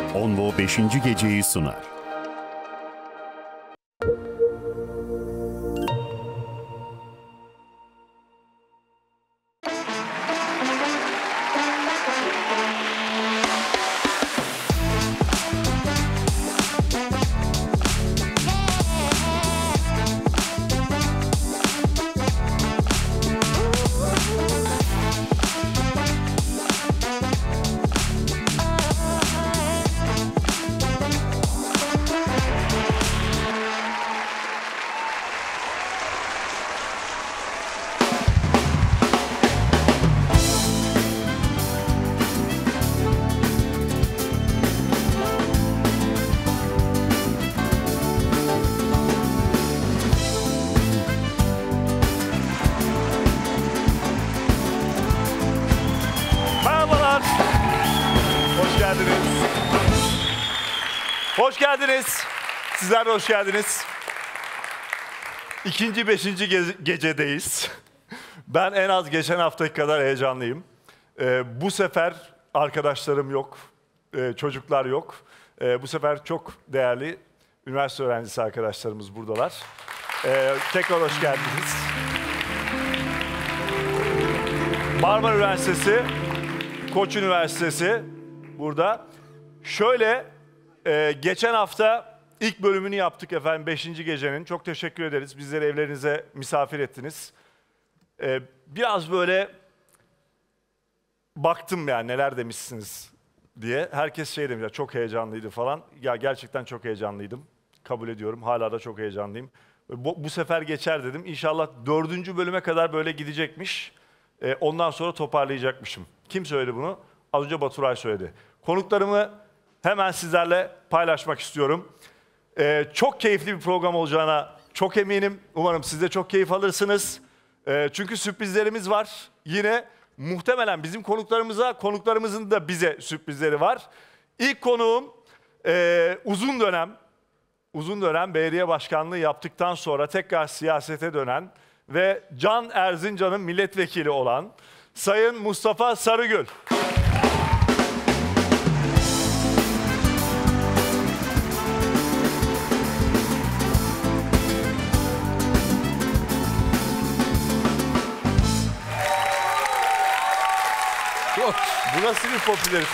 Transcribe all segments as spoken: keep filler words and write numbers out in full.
Onvo beşinci geceyi sunar. Hoş geldiniz. Sizler de hoş geldiniz. İkinci, beşinci ge gecedeyiz. Ben en az geçen haftaki kadar heyecanlıyım. Ee, bu sefer arkadaşlarım yok, ee, çocuklar yok. Ee, bu sefer çok değerli üniversite öğrencisi arkadaşlarımız buradalar. Ee, tekrar hoş geldiniz. Marmara Üniversitesi, Koç Üniversitesi burada. Şöyle... Ee, geçen hafta ilk bölümünü yaptık efendim beşinci gecenin. Çok teşekkür ederiz. Bizleri evlerinize misafir ettiniz. Ee, biraz böyle baktım yani neler demişsiniz diye. Herkes şey demiş, çok heyecanlıydı falan. Ya gerçekten çok heyecanlıydım. Kabul ediyorum. Hala da çok heyecanlıyım. Bu, bu sefer geçer dedim. İnşallah dördüncü bölüme kadar böyle gidecekmiş. Ee, ondan sonra toparlayacakmışım. Kim söyledi bunu? Az önce Baturay söyledi. Konuklarımı hemen sizlerle paylaşmak istiyorum. Ee, çok keyifli bir program olacağına çok eminim. Umarım siz de çok keyif alırsınız. Ee, çünkü sürprizlerimiz var. Yine muhtemelen bizim konuklarımıza, konuklarımızın da bize sürprizleri var. İlk konuğum e, uzun dönem, uzun dönem belediye başkanlığı yaptıktan sonra tekrar siyasete dönen ve Can Erzincan'ın milletvekili olan Sayın Mustafa Sarıgül. Bu nasıl bir popülarite?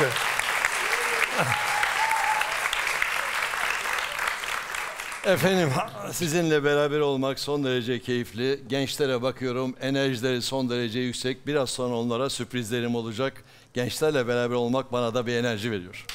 Efendim, sizinle beraber olmak son derece keyifli. Gençlere bakıyorum, enerjileri son derece yüksek. Biraz sonra onlara sürprizlerim olacak. Gençlerle beraber olmak bana da bir enerji veriyor.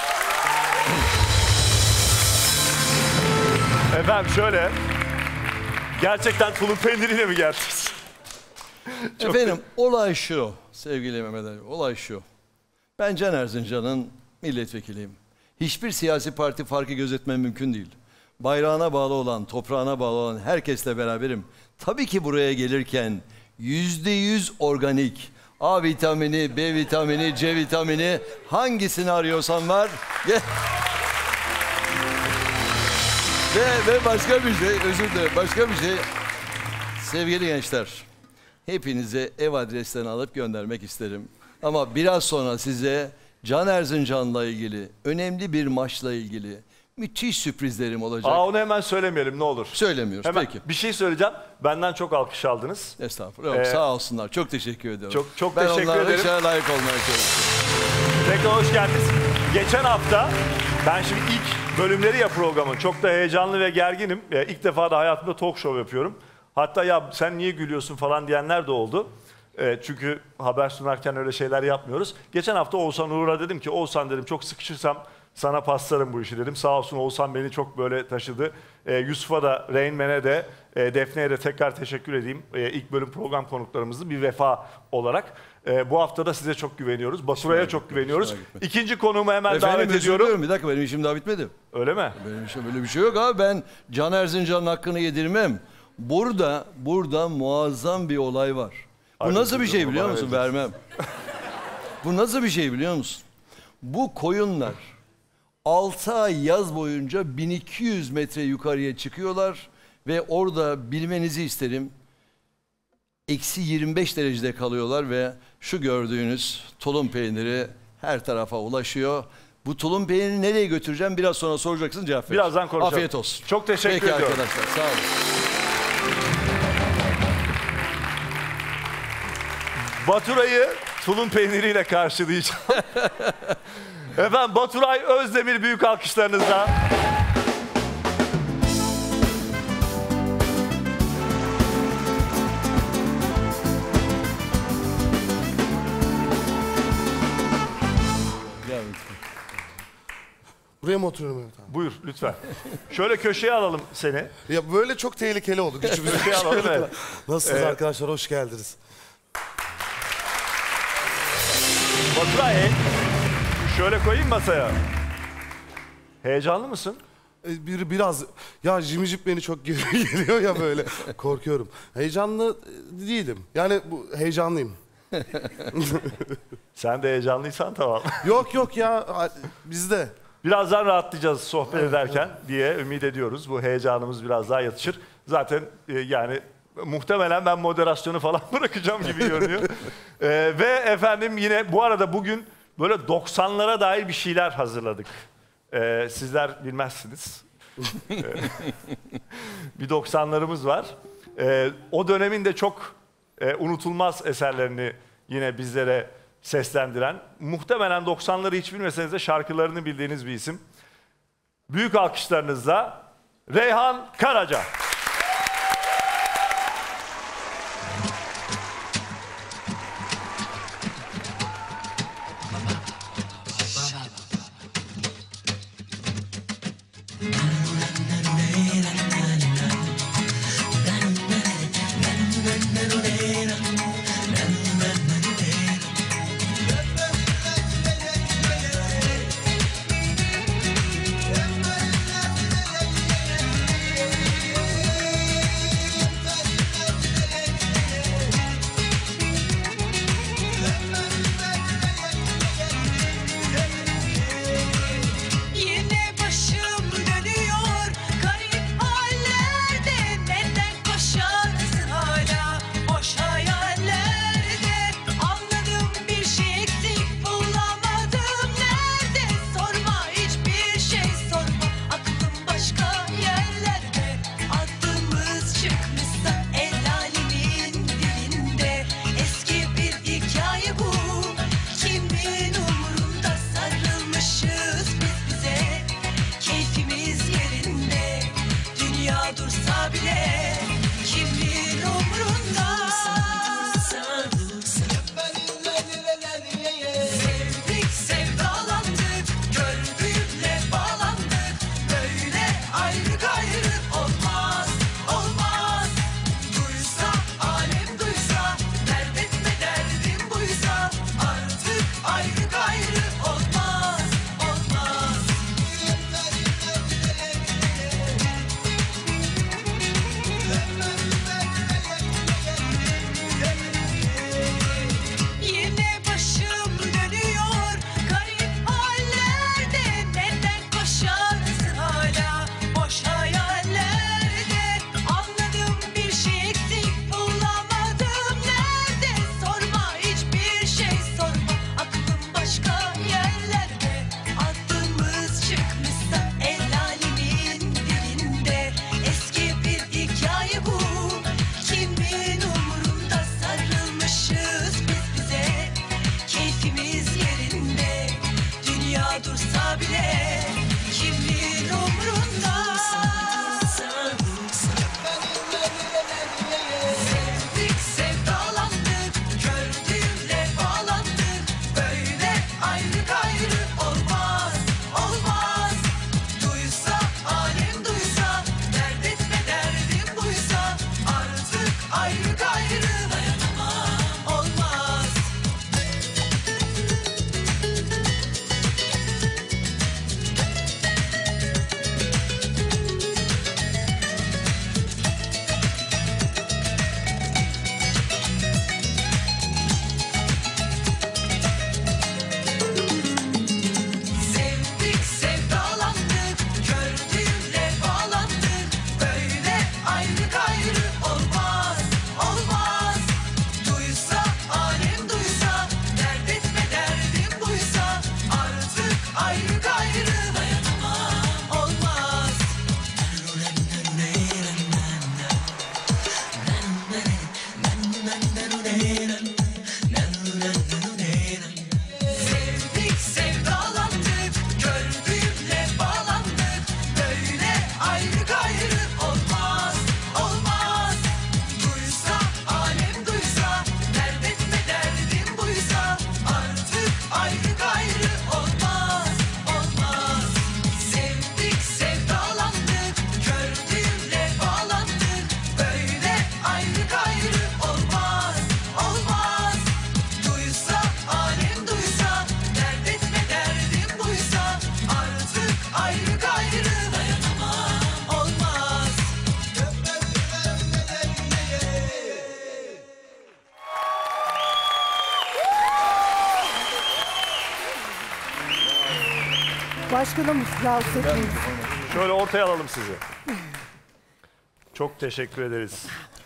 Efendim şöyle, gerçekten tulum peyniriyle mi geldiniz? Efendim, olay şu, sevgili Mehmet Ali, olay şu. Ben Can Erzincan'ın milletvekiliyim. Hiçbir siyasi parti farkı gözetmem mümkün değil. Bayrağına bağlı olan, toprağına bağlı olan herkesle beraberim. Tabii ki buraya gelirken yüzde yüz organik, A vitamini, B vitamini, C vitamini hangisini arıyorsan var. ve, ve başka bir şey, özür dilerim, başka bir şey. Sevgili gençler, hepinize ev adreslerini alıp göndermek isterim. Ama biraz sonra size Can Erzincan'la ilgili, önemli bir maçla ilgili müthiş sürprizlerim olacak. Aa, onu hemen söylemeyelim ne olur. Söylemiyoruz, hemen peki. Bir şey söyleyeceğim. Benden çok alkış aldınız. Estağfurullah. Ee, sağ olsunlar. Çok teşekkür ediyorum. Çok çok ben teşekkür ederim. Ben onlara layık olmaya çalışıyorum. Tekrar hoş geldiniz. Geçen hafta, ben şimdi ilk bölümleri ya programın, çok da heyecanlı ve gerginim. Ee, ilk defa da hayatımda talk show yapıyorum. Hatta ya sen niye gülüyorsun falan diyenler de oldu. E, çünkü haber sunarken öyle şeyler yapmıyoruz. Geçen hafta Oğuzhan Uğur'a dedim ki, Oğuzhan dedim çok sıkışırsam sana paslarım bu işi dedim. Sağ olsun Oğuzhan beni çok böyle taşıdı. E, Yusuf'a da, Rain Man'e de, e, Defne'ye de tekrar teşekkür edeyim. E, ilk bölüm program konuklarımızın bir vefa olarak. E, bu hafta da size çok güveniyoruz. Baturay'a çok güveniyoruz. İkinci konuğumu hemen Efendim, davet ediyorum. Bir dakika, benim işim daha bitmedi. Öyle mi? Benim işim böyle bir şey yok abi. Ben Can Erzincan'ın hakkını yedirmem. Burada, burada muazzam bir olay var. Bu Ay, nasıl bir şey biliyor musun? Evet. Vermem. Bu nasıl bir şey biliyor musun? Bu koyunlar altı ay yaz boyunca bin iki yüz metre yukarıya çıkıyorlar ve orada bilmenizi isterim. Eksi yirmi beş derecede kalıyorlar ve şu gördüğünüz tulum peyniri her tarafa ulaşıyor. Bu tulum peynirini nereye götüreceğim biraz sonra soracaksın, cevap vereceğim. Birazdan konuşalım. Afiyet olsun. Çok teşekkür Peki ediyorum. arkadaşlar, sağ olun. Baturay'ı tulum peyniriyle karşılayacağım. Efendim Baturay Özdemir büyük alkışlarınızla. Gel lütfen. Buraya mı oturuyorum Mehmet abi? Buyur lütfen. Şöyle köşeye alalım seni. Ya böyle çok tehlikeli oldu. Gücümüzü Köşeye alalım evet. Nasılsınız Ee, arkadaşlar? Hoş geldiniz. Baturay şöyle koyayım masaya. Heyecanlı mısın? Ee, bir biraz ya jimicip beni çok geri geliyor ya böyle. Korkuyorum. Heyecanlı değilim. Yani bu heyecanlıyım. Sen de heyecanlıysan tamam. Yok yok ya bizde. Birazdan rahatlayacağız sohbet ederken diye ümit ediyoruz. Bu heyecanımız biraz daha yatışır. Zaten e, yani muhtemelen ben moderasyonu falan bırakacağım gibi görünüyor. E, ve efendim yine bu arada bugün böyle doksanlara dair bir şeyler hazırladık. E, sizler bilmezsiniz. E, bir doksanlarımız var. E, o dönemin de çok e, unutulmaz eserlerini yine bizlere seslendiren, muhtemelen doksanları hiç bilmeseniz de şarkılarını bildiğiniz bir isim. Büyük alkışlarınızla Reyhan Karaca. Başkanım rahatsız etmeyin. Şöyle ortaya alalım sizi. Çok teşekkür ederiz.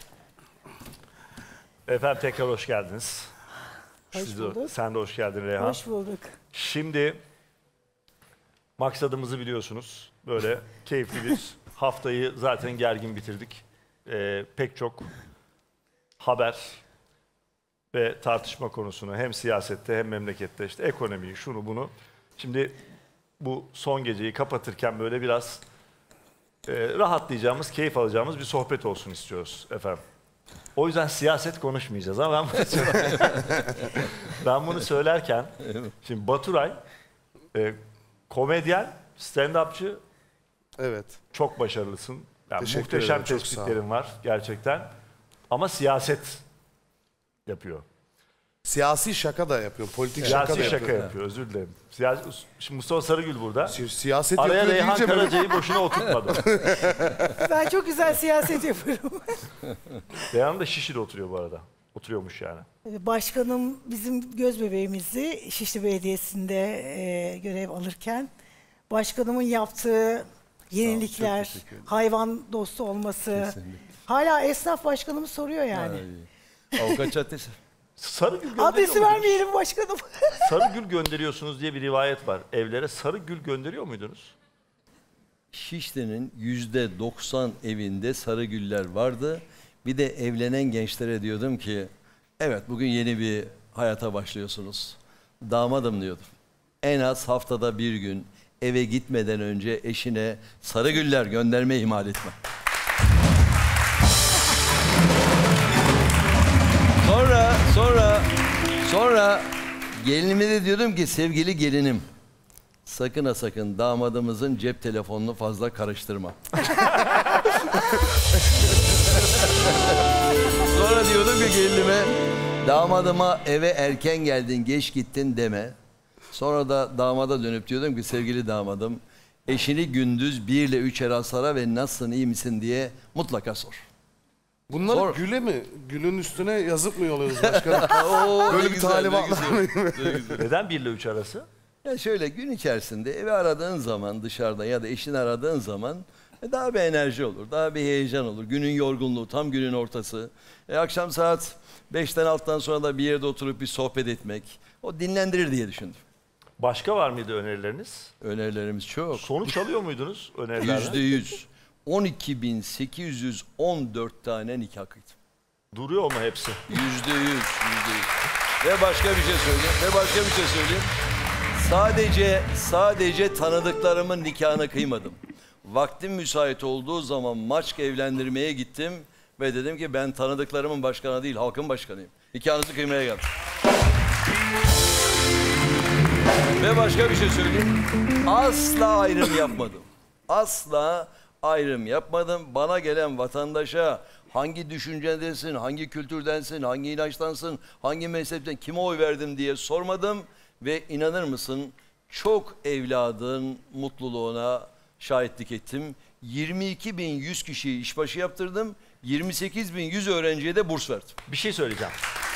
Efendim tekrar hoş geldiniz. Hoş Siz de- bulduk. sen de hoş geldin Reyhan. Hoş bulduk. Şimdi maksadımızı biliyorsunuz. Böyle keyifli bir haftayı zaten gergin bitirdik. Ee, pek çok haber ve tartışma konusunu hem siyasette hem memlekette işte ekonomiyi şunu bunu. Şimdi bu son geceyi kapatırken böyle biraz e, rahatlayacağımız, keyif alacağımız bir sohbet olsun istiyoruz efendim. O yüzden siyaset konuşmayacağız ama ben bunu, söylerken, ben bunu söylerken şimdi Baturay e, komedyen, stand-upçı, Evet. çok başarılısın. Yani Teşekkür muhteşem ederim, çok sağ ol. tespitlerin var gerçekten. Ama siyaset yapıyor. Siyasi şaka da yapıyor, politik şaka da Siyasi yapıyor. şaka yapıyor, özür dilerim. Siyasi, şimdi Mustafa Sarıgül burada. Si- Siyaset Araya yapıyor Reyhan deyince böyle- Karaca'yı boşuna oturtmadı. Ben çok güzel siyaset yapıyorum. Reyhan da Şişli'de oturuyor bu arada. Oturuyormuş yani. Başkanım bizim göz bebeğimizi Şişli Belediyesi'nde e, görev alırken başkanımın yaptığı yenilikler, teşekkür ederim. hayvan dostu olması. Kesinlikle. Hala esnaf başkanımız soruyor yani. Ay, Avukat Caddesi. Sarı gül gönderiyor Adresi muydunuz? vermeyelim başkanım. Sarı gül gönderiyorsunuz diye bir rivayet var. Evlere sarı gül gönderiyor muydunuz? Şişli'nin yüzde doksan evinde sarı güller vardı. Bir de evlenen gençlere diyordum ki, evet bugün yeni bir hayata başlıyorsunuz. Damadım diyordum. En az haftada bir gün eve gitmeden önce eşine sarı güller gönderme ihmal etme. Sonra, sonra, sonra gelinime de diyordum ki sevgili gelinim, sakın ha sakın damadımızın cep telefonunu fazla karıştırma. Sonra diyordum ki gelinime, damadıma eve erken geldin, geç gittin deme. Sonra da damada dönüp diyordum ki sevgili damadım, eşini gündüz bir ile üç arasara ve nasılsın, iyi misin diye mutlaka sor. Bunları Sor. güle mi? Gülün üstüne yazıp mı yolluyoruz başkanım? Oo, Böyle ne bir güzel, talimat ne var güzel, mı? ne güzel. Neden bir ile üç arası? Ya şöyle gün içerisinde evi aradığın zaman dışarıda ya da eşini aradığın zaman e, daha bir enerji olur, daha bir heyecan olur. Günün yorgunluğu, tam günün ortası. E, akşam saat beşten altıdan sonra da bir yerde oturup bir sohbet etmek, o dinlendirir diye düşündüm. Başka var mıydı önerileriniz? Önerilerimiz çok. Sonuç alıyor muydunuz önerilerden? Yüzde yüz. on iki bin sekiz yüz on dört tane nikah kıydım. Duruyor mu hepsi? Yüzde yüz, yüzde yüz. Ve başka bir şey söyleyeyim, ve başka bir şey söyleyeyim. Sadece, sadece tanıdıklarımın nikahını kıymadım. Vaktim müsait olduğu zaman Maçka evlendirmeye gittim ve dedim ki ben tanıdıklarımın başkanı değil, halkın başkanıyım. Nikahınızı kıymaya geldim. Ve başka bir şey söyleyeyim. Asla ayrım yapmadım. Asla ayrım yapmadım. Bana gelen vatandaşa hangi düşüncedensin, hangi kültürdensin, hangi inançtansın, hangi mezhepten, kime oy verdim diye sormadım. Ve inanır mısın çok evladın mutluluğuna şahitlik ettim. yirmi iki bin yüz kişiyi işbaşı yaptırdım. yirmi sekiz bin yüz öğrenciye de burs verdim. Bir şey söyleyeceğim.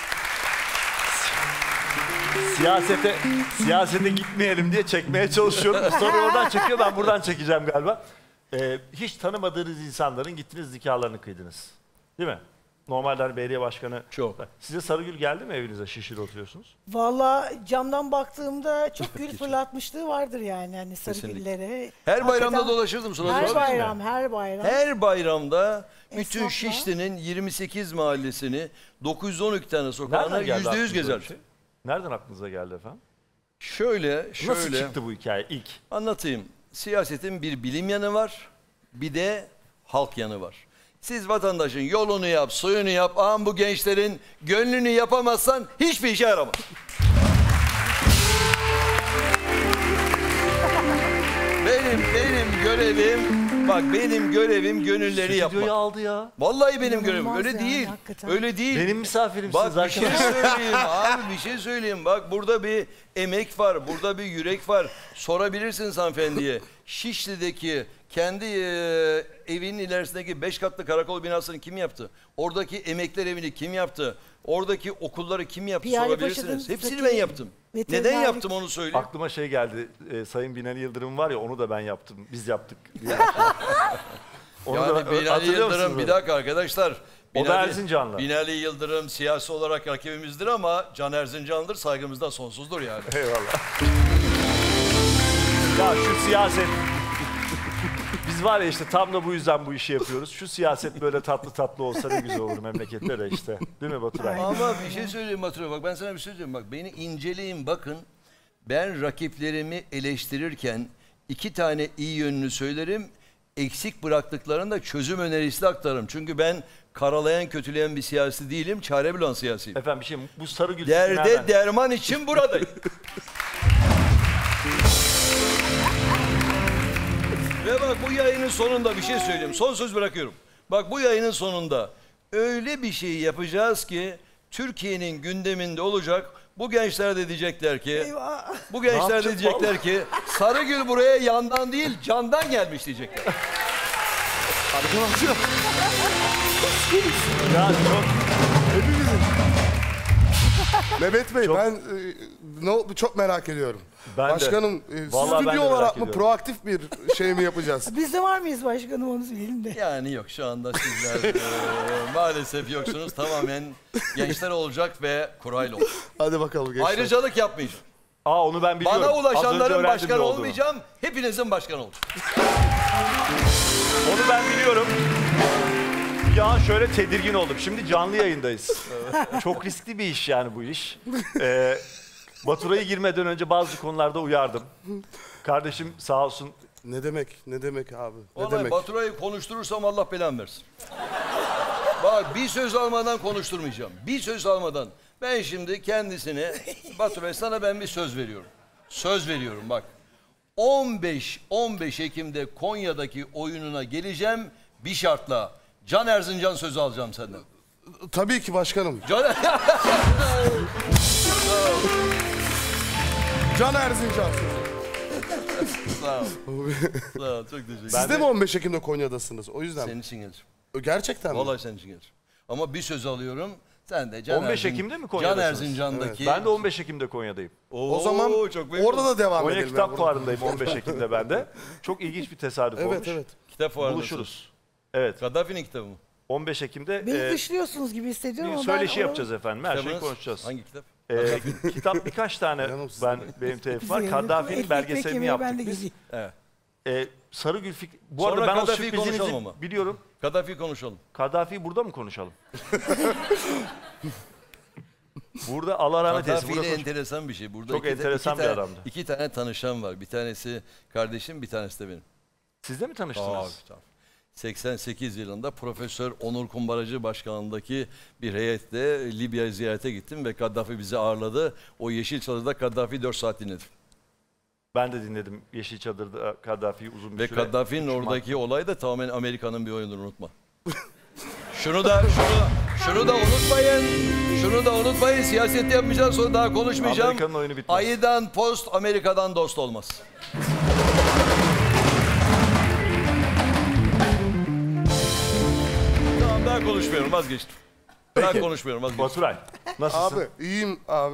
Siyasete siyasete gitmeyelim diye çekmeye çalışıyorum. Sonra oradan çekiyor, ben buradan çekeceğim galiba. Ee, hiç tanımadığınız insanların gittiniz nikahlarını kıydınız. Değil mi? Normalde hani belediye başkanı... Çok. Size Sarıgül geldi mi evinize? Şişli'de oturuyorsunuz. Vallahi camdan baktığımda çok gül fırlatmışlığı vardır yani hani sarı Kesinlikle. güllere. Her bayramda Hakikaten dolaşırdım. Sonra Her sorabilir miyim? bayram, her bayram. Her bayramda bütün Esnafla. Şişli'nin yirmi sekiz mahallesini, dokuz yüz on iki tane sokağına Nereden geldi yüzde yüz aklınıza gezer. bir şey? Nereden aklınıza geldi efendim? Şöyle, şöyle Nasıl çıktı bu hikaye ilk? anlatayım. Siyasetin bir bilim yanı var, bir de halk yanı var. Siz vatandaşın yolunu yap, suyunu yap, ağam bu gençlerin gönlünü yapamazsan hiçbir işe yaramaz. benim, benim görevim, bak benim görevim gönülleri Stüdyoyu yapmak. aldı ya. Vallahi benim görevim. İnanılmaz Öyle yani, değil. hakikaten. Öyle değil. Benim misafirimsiniz Bak bir şey arkadaşlar. söyleyeyim abi, bir şey söyleyeyim. Bak burada bir emek var, burada bir yürek var. Sorabilirsiniz hanımefendiye. Şişli'deki Kendi e, evinin ilerisindeki beş katlı karakol binasını kim yaptı? Oradaki emekler evini kim yaptı? Oradaki okulları kim yaptı Piyale sorabilirsiniz. Paşa'nın Hepsini ben yaptım. Neden veterinerlik- yaptım onu söyleyeyim. Aklıma şey geldi. e, Sayın Binali Yıldırım var ya onu da ben yaptım. Biz yaptık. diye. Onu Yani da- Binali hatırlıyor Yıldırım musunuz bir onu? dakika arkadaşlar. O da Erzincanlı. Binali Yıldırım siyasi olarak rakibimizdir ama Can Erzincanlı'dır, saygımız da sonsuzdur yani. Eyvallah. Ya şu siyaset... Biz var ya işte tam da bu yüzden bu işi yapıyoruz. Şu siyaset böyle tatlı tatlı olsa ne güzel olur memlekette de işte. Değil mi Baturay? Ama bir şey söyleyeyim Batura, bak ben sana bir şey söyleyeyim. Bak beni inceleyin bakın. Ben rakiplerimi eleştirirken iki tane iyi yönünü söylerim. Eksik bıraktıklarını da çözüm önerisi de aktarırım. Çünkü ben karalayan, kötüleyen bir siyasi değilim. Çare bulan siyasiyim. Efendim bir şey bu sarı gül Derde nereden? derman için buradayım. Ve bak bu yayının sonunda bir şey söyleyeyim. Son söz bırakıyorum. Bak bu yayının sonunda öyle bir şey yapacağız ki Türkiye'nin gündeminde olacak. Bu gençler de diyecekler ki, Eyvah. bu gençler de yapacağız diyecekler ki Sarıgül buraya yandan değil candan gelmiş diyecekler. Ya çok... Mehmet Bey ben e, ne oldu çok merak ediyorum. Ben de. Başkanım e, Vallahi ben de stüdyo merak olarak mı ediyorum. proaktif bir şey mi yapacağız? Biz de var mıyız başkanım onu söyleyelim de. Yani yok şu anda sizler eee, maalesef yoksunuz. Tamamen gençler olacak ve kurayla olacak. Hadi bakalım gençler. Ayrıcalık yapmayacağım. Aa onu ben biliyorum. Bana Az önce ulaşanların öğrendim ne başkanı olduğunu. olmayacağım. Hepinizin başkanı olacağım. Onu ben biliyorum. Ya şöyle tedirgin oldum. Şimdi canlı yayındayız. Çok riskli bir iş yani bu iş. Ee, Baturay'ı girmeden önce bazı konularda uyardım. Kardeşim sağ olsun. Ne demek ne demek abi ne Vallahi demek? Baturay'ı konuşturursam Allah belamı versin. Bak bir söz almadan konuşturmayacağım. Bir söz almadan. Ben şimdi kendisine, Baturay sana ben bir söz veriyorum. Söz veriyorum bak. on beş on beş Ekim'de Konya'daki oyununa geleceğim bir şartla. Can Erzincan sözü alacağım senden. Tabii ki başkanım. Can Can Erzincan. Sağ ol. Sağ ol. Çok teşekkür ederim. Siz de mi on beş Ekim'de Konya'dasınız? O yüzden. Senin için geleceğim. Gerçekten mi? Vallahi senin için geleceğim. Ama bir söz alıyorum. Sen de Can on beş Erzin- Ekim'de mi Can Konya'dasınız? Erzincan'daki... Ben de on beş Ekim'de Konya'dayım. Oo, O zaman çok memnun orada da devam Konya edelim. Kitap ya, Fuarı'ndayım on beş Ekim'de ben de. Çok ilginç bir tesadüf Evet olmuş. evet. Kitap fuarındasın. Buluşuruz. Evet. Gaddafi'nin kitabı mı? on beş Ekim'de Beni e, dışlıyorsunuz gibi hissediyorum bir ama söyleşi ben yapacağız efendim. Her şeyi Kitabınız? konuşacağız. Hangi kitap? Ee, kitap birkaç tane Canım siz ben de. benim telif Biz var. de- Kaddafi'nin ekmek belgeselini yemeye ben yaptık de biz. gideyim. Evet. Ee, Sarıgül Fikri... Bu Sonra arada ben o Kaddafi'yi konuşalım sürprizinizi ama. biliyorum. Kaddafi'yi konuşalım. Kaddafi'yi burada mı konuşalım? Burada Allah rahmet eylesin. Kaddafi Burada ile konuş- enteresan bir şey. Burada Çok iki, enteresan iki bir tane- adamdı. İki tane tanışan var. Bir tanesi kardeşim, bir tanesi de benim. Siz de mi tanıştınız? Tabii, tabii. seksen sekiz yılında Profesör Onur Kumbaracı başkanlığındaki bir heyetle Libya'ya ziyarete gittim ve Kaddafi bizi ağırladı. O Yeşil Çadır'da Kaddafi dört saat dinledim. Ben de dinledim Yeşil Çadır'da Kaddafi'yi uzun bir Ve süre. Kaddafi'nin Uçmak. oradaki olay da tamamen Amerika'nın bir oyunudur, unutma. şunu da şunu şunu da unutmayın. Şunu da unutmayın. Siyasette yapmayacağım, sonra daha konuşmayacağım. Amerika'nın oyunu bitmez. Ayıdan post, Amerika'dan dost olmaz. Tamam, daha konuşmuyorum, vazgeçtim. Daha Peki. konuşmuyorum, vazgeçtim. Baturay, nasılsın? Abi iyiyim abi.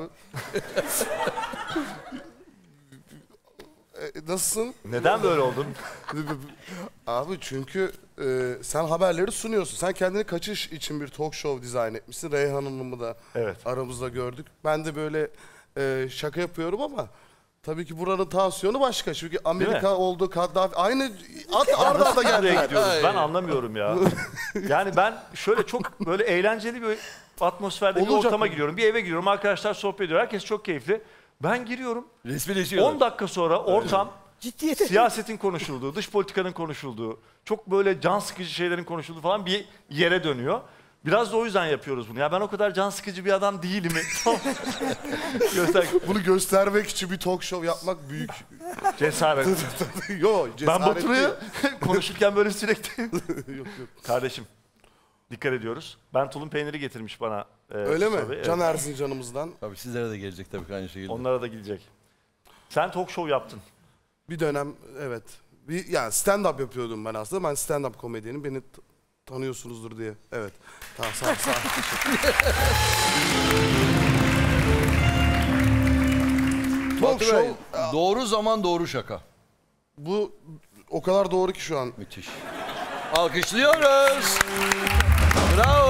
E, Nasılsın? Neden böyle oldun? Abi çünkü e, sen haberleri sunuyorsun. Sen kendini kaçış için bir talk show dizayn etmişsin. Reyhan Hanım'ı da Evet. aramızda gördük. Ben de böyle e, şaka yapıyorum ama tabii ki buranın tansiyonu başka. Çünkü Amerika oldu, Kaddafi aynı at arda arda Nereye geldiler. gidiyoruz? Hayır. Ben anlamıyorum ya. Yani ben şöyle çok böyle eğlenceli bir atmosferde bir Olacak ortama mı? giriyorum. Bir eve giriyorum, arkadaşlar sohbet ediyor. Herkes çok keyifli. Ben giriyorum. Resmileşiyorlar. on dakika sonra ortam Ciddiyete. siyasetin konuşulduğu, dış politikanın konuşulduğu, çok böyle can sıkıcı şeylerin konuşulduğu falan bir yere dönüyor. Biraz da o yüzden yapıyoruz bunu. Ya ben o kadar can sıkıcı bir adam değilim. Göster Bunu göstermek için bir talk show yapmak büyük. cesaret. Yo, Ben cesaret Baturay'ı konuşurken böyle sürekli... değil. yok yok. Kardeşim, dikkat ediyoruz. Ben tulum peyniri getirmiş bana. e, Öyle mi? tabii, evet. Can Erzincan'ımızdan Tabii sizlere de gelecek tabii aynı şekilde. Onlara da gidecek. Sen talk show yaptın. bir dönem evet Bir, yani stand-up yapıyordum ben aslında. Ben stand-up komedyenim. Beni t- tanıyorsunuzdur diye. Evet. Tamam sağ ol. Sağ ol. Talk Baturay, show. doğru zaman doğru şaka. Bu o kadar doğru ki şu an. Müthiş. Alkışlıyoruz. Bravo.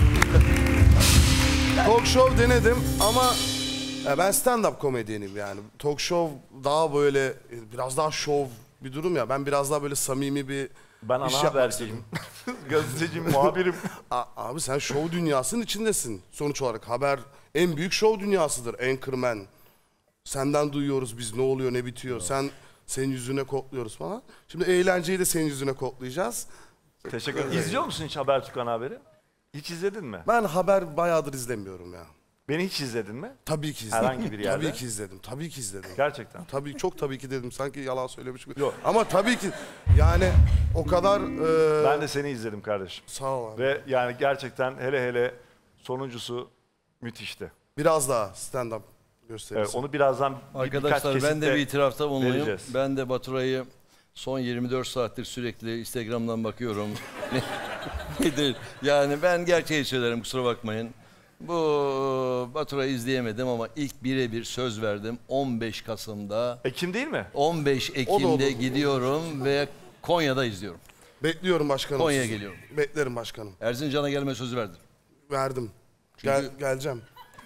Talk show denedim ama ya ben stand-up komedyenim yani. Talk show daha böyle biraz daha şov bir durum ya. Ben biraz daha böyle samimi bir Ben iş ana yapmak haberciyim. Gazeteciyim, muhabirim. A- Abi sen şov dünyasının içindesin. Sonuç olarak haber en büyük şov dünyasıdır. Anchorman. Senden duyuyoruz biz ne oluyor ne bitiyor. Sen senin yüzüne kodluyoruz falan. Şimdi eğlenceyi de senin yüzüne kodlayacağız. Teşekkür ederim. İzliyor musun hiç Habertürk ana haberi? Hiç izledin mi? Ben haber bayağıdır izlemiyorum ya. Beni hiç izledin mi? Tabii ki izledim. Herhangi bir yerde? Tabii ki izledim. Tabii ki izledim. Gerçekten. Tabii çok tabii ki dedim. Sanki yalan söylemiş gibi. Yok. Ama tabii ki yani o kadar e, Ben de seni izledim kardeşim. sağ ol abi. Ve yani gerçekten hele hele sonuncusu müthişti. Biraz daha stand-up Evet, gösterisi. onu birazdan bir, Arkadaşlar birkaç ben de kesitte bir itirafta bulunayım. vereceğiz. Ben de Baturay'ı son yirmi dört saattir sürekli Instagram'dan bakıyorum. Ne- Nedir? Yani ben gerçeği söylerim, kusura bakmayın. Bu Baturay'ı izleyemedim ama ilk birebir söz verdim. on beş Kasım'da, Ekim değil mi? on beş O da Ekim'de olur. gidiyorum ve Konya'da izliyorum. Bekliyorum başkanım. Konya'ya sizi. geliyorum. Beklerim başkanım. Erzincan'a gelme sözü verdim. Verdim. Gel, geleceğim.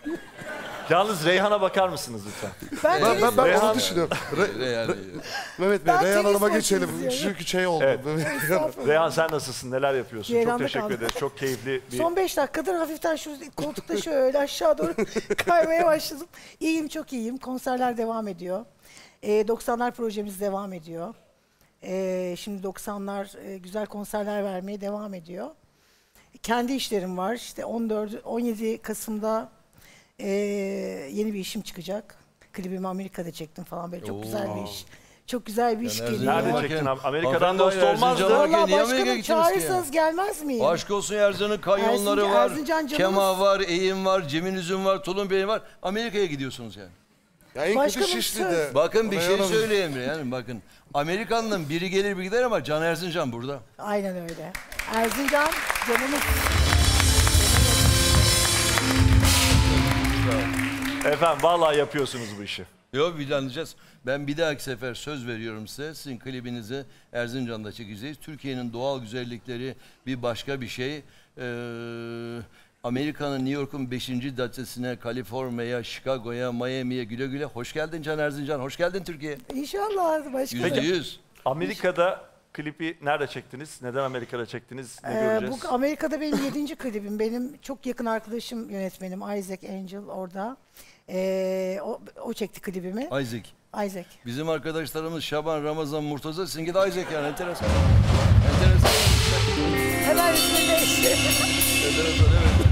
Yalnız Reyhan'a bakar mısınız lütfen? Ben, Ben, tenis, ben, ben Reyhan- onu düşünüyorum. Re- Yani, Mehmet Bey, Ben Reyhan tenis Hanım'a maçı geçelim. izliyorum. Çünkü şey oldu. Evet. Estağfurullah. Reyhan sen nasılsın? Neler yapıyorsun? Çok Ceylan'da teşekkür kaldım. ederiz. Çok keyifli bir... Son beş dakikadır hafiften şu koltukta şöyle aşağı doğru kaymaya başladım. İyiyim, çok iyiyim. Konserler devam ediyor. Ee, doksanlar projemiz devam ediyor. Ee, şimdi doksanlar e, güzel konserler vermeye devam ediyor. Kendi işlerim var. İşte on dört on yedi Kasım'da e, yeni bir işim çıkacak. Klibimi Amerika'da çektim falan, böyle çok güzel bir iş. Çok güzel bir iş Yani geliyor. Nerede Erzincan- çektin abi? Amerika'dan Hanımefendi dost var, olmazdı. Erzincan var. Vallahi Niye Amerika'ya başkanım gittiniz ki ya? çağırırsanız gelmez miyim? Aşk olsun Erzincan'ın kanyonları Erzincan- var, Erzincan canımız. Kema var, Eğim var, Cemil Üzüm var, Tulum Bey var. Amerika'ya gidiyorsunuz yani. Ya en Başkanım, kötü Şişli'de. söz. Bakın bir şey Reyhan Hanım- söyleyeyim yani bakın. Amerikan'ın biri gelir bir gider ama Can Erzincan burada. Aynen öyle. Erzincan canımız. Efendim vallahi yapıyorsunuz bu işi. Yok bir anlayacağız. Ben bir dahaki sefer söz veriyorum size. Sizin klibinizi Erzincan'da çekeceğiz. Türkiye'nin doğal güzellikleri bir başka bir şey. Ee, Amerika'nın New York'un beşinci caddesine, Kaliforniya'ya, Chicago'ya, Miami'ye güle güle. Hoş geldin Can Erzincan. Hoş geldin Türkiye. İnşallah başkanım. Yüzde yüz. Amerika'da klipi nerede çektiniz? Neden Amerika'da çektiniz? Ne Ee, göreceğiz? bu Amerika'da benim yedinci klibim. Benim çok yakın arkadaşım, yönetmenim Isaac Angel orada. Ee, o, o çekti klibimi. Isaac. Isaac. Bizim arkadaşlarımız Şaban, Ramazan, Murtaza. Sizinki de Isaac yani. Enteresan. Enteresan. Hemen ismini değişti. Enteresan evet.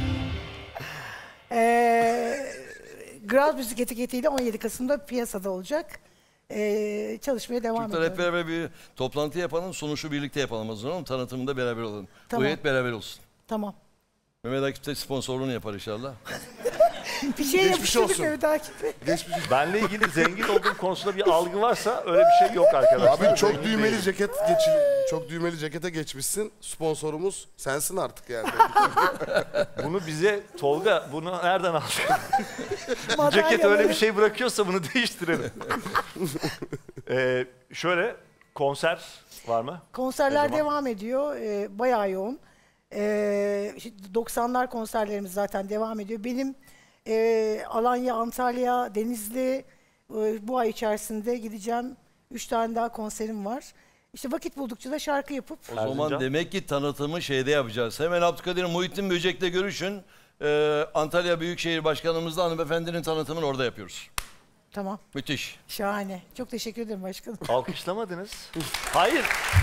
Ee, Grand Müzik etiketiyle on yedi Kasım'da piyasada olacak. Ee, çalışmaya devam Çocuklar hep ediyorum. beraber bir toplantı yapalım, sonuçu birlikte yapalım o zaman. Tanıtımında beraber olalım. Tamam. Bu hep beraber olsun. Tamam. Mehmet Akif de sponsorluğunu yapar inşallah. Bir şey Geçmiş yapıştırdık olsun. Mehmet Akif Bey. Geçmiş. Benle ilgili zengin olduğum konusunda bir algı varsa öyle bir şey yok arkadaşlar. Abi çok Zengin düğmeli değilim. ceket geçi, çok düğmeli cekete geçmişsin. Sponsorumuz sensin artık yani. Bunu bize Tolga bunu nereden aldın? Ceket Madalyaları. öyle bir şey bırakıyorsa bunu değiştirelim. ee, şöyle konser var mı? Konserler Ne zaman? devam ediyor. Ee, bayağı yoğun. Ee, işte doksanlar konserlerimiz zaten devam ediyor. Benim e, Alanya, Antalya, Denizli e, bu ay içerisinde gideceğim. Üç tane daha konserim var. İşte vakit buldukça da şarkı yapıp O zaman Erzincan. demek ki tanıtımı şeyde yapacağız. Hemen Abdülkadir Muhittin Böcek'le görüşün. Ee, Antalya Büyükşehir Başkanımızla hanımefendinin tanıtımını orada yapıyoruz. tamam. Müthiş. Şahane. Çok teşekkür ederim başkanım. Alkışlamadınız. Hayır.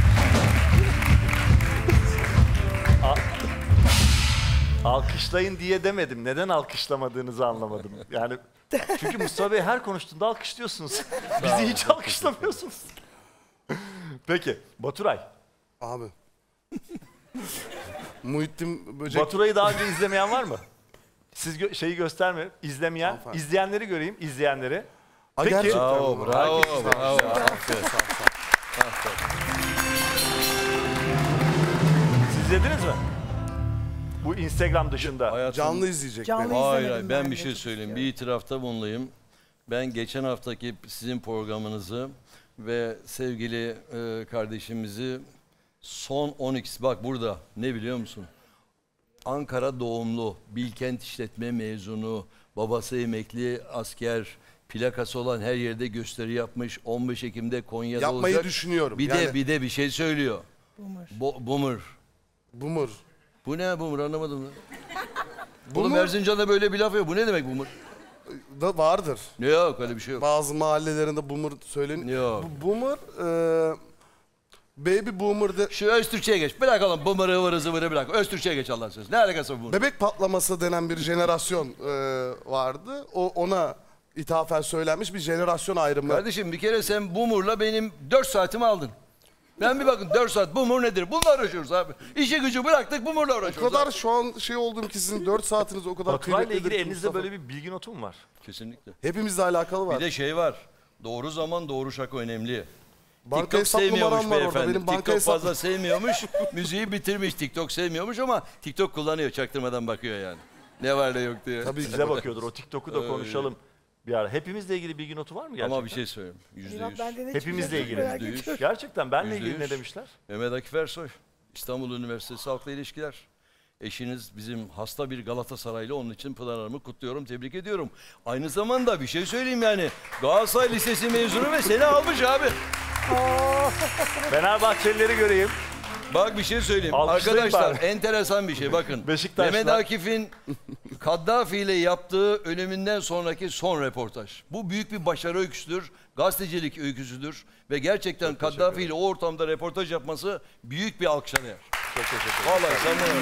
A- Alkışlayın diye demedim. Neden alkışlamadığınızı anlamadım. Yani çünkü Mustafa Bey her konuştuğunda alkışlıyorsunuz. Bizi hiç alkışlamıyorsunuz. Peki Baturay. Abi. Muhittin Böcek. Baturay'ı daha önce izlemeyen var mı? Siz gö- şeyi gösterme. İzlemeyen. Hanımefendi. İzleyenleri göreyim. İzleyenleri. Aa, Peki. gerçekten Bravo, mi? bravo, Herkes- bravo. Sağ ol, sağ ol, sağ ol. Siz izlediniz mi? Bu Instagram dışında. Hayatım- Canlı izleyecek. Canlı beni. Hayır, izlemedim hayır ben ben bir de, şey çok söyleyeyim. istiyorum. Bir itirafta bulunayım. Ben geçen haftaki sizin programınızı ve sevgili e, kardeşimizi son on x bak burada ne biliyor musun? Ankara doğumlu, Bilkent işletme mezunu, babası emekli asker, plakası olan her yerde gösteri yapmış. on beş Ekim'de Konya'da Yapmayı olacak. düşünüyorum. Bir de Yani- bir de bir şey söylüyor. Boomer. Bo boomer. Boomer. Bu ne boomer anlamadım. Oğlum Boomer Erzincan'da böyle bir laf yok. Bu ne demek boomer? da vardır. Ne yok öyle bir şey yok. Bazı mahallelerinde boomer söyleniyor. Yok. Bu boomer, e, baby boomer de... Şu Öztürkçe'ye geç. Bırak oğlum boomer'ı ıvırı zıvırı bırak. Öztürkçe'ye geç Allah'ın sözü. Ne alakası var bunun? Bebek patlaması denen bir jenerasyon e, vardı. O ona ithafen söylenmiş bir jenerasyon ayrımı. Kardeşim bir kere sen boomer'la benim dört saatimi aldın. Ben bir bakın dört saat boomer nedir? Bununla uğraşıyoruz abi. İşi gücü bıraktık boomer'la O uğraşıyoruz. kadar abi. şu an şey oldum ki sizin dört saatiniz o kadar Baturay'la kıymetlidir ilgili ki elinizde Mustafa. böyle bir bilgi notu mu var? Kesinlikle. Hepimizle alakalı var. Bir de şey var. Doğru zaman doğru şaka önemli. Banka TikTok hesap sevmiyormuş numaram var orada. beyefendi. Benim banka TikTok hesap... fazla sevmiyormuş. Müziği bitirmiş. TikTok sevmiyormuş ama TikTok kullanıyor. Çaktırmadan bakıyor yani. Ne var ne yok diye. Tabii ki. Size bakıyordur. O TikTok'u da konuşalım bir ara. Hepimizle ilgili bilgi notu var mı gerçekten? Ama bir şey söyleyeyim. Yüzde İnan yüz. bende ne Hepimizle çıkacak ilgili. merak Yüzde yüz. ediyorum. Gerçekten benle Yüzde ilgili ne yüz. demişler? Mehmet Akif Ersoy, İstanbul Üniversitesi Halkla İlişkiler. Eşiniz bizim hasta bir Galatasaraylı, onun için Pınar Hanım'ı kutluyorum, tebrik ediyorum. Aynı zamanda bir şey söyleyeyim yani, Galatasaray Lisesi mezunu ve seni almış abi. Fenerbahçelileri göreyim. Bak bir şey söyleyeyim. Alkışlayın Arkadaşlar bari. enteresan bir şey bakın. Beşiktaşlar. Mehmet Akif'in Kaddafi ile yaptığı ölümünden sonraki son röportaj. Bu büyük bir başarı öyküsüdür. Gazetecilik öyküsüdür. Ve gerçekten Kaddafi ile o ortamda röportaj yapması büyük bir alkışa değer. Çok teşekkür ederim. Vallahi sen de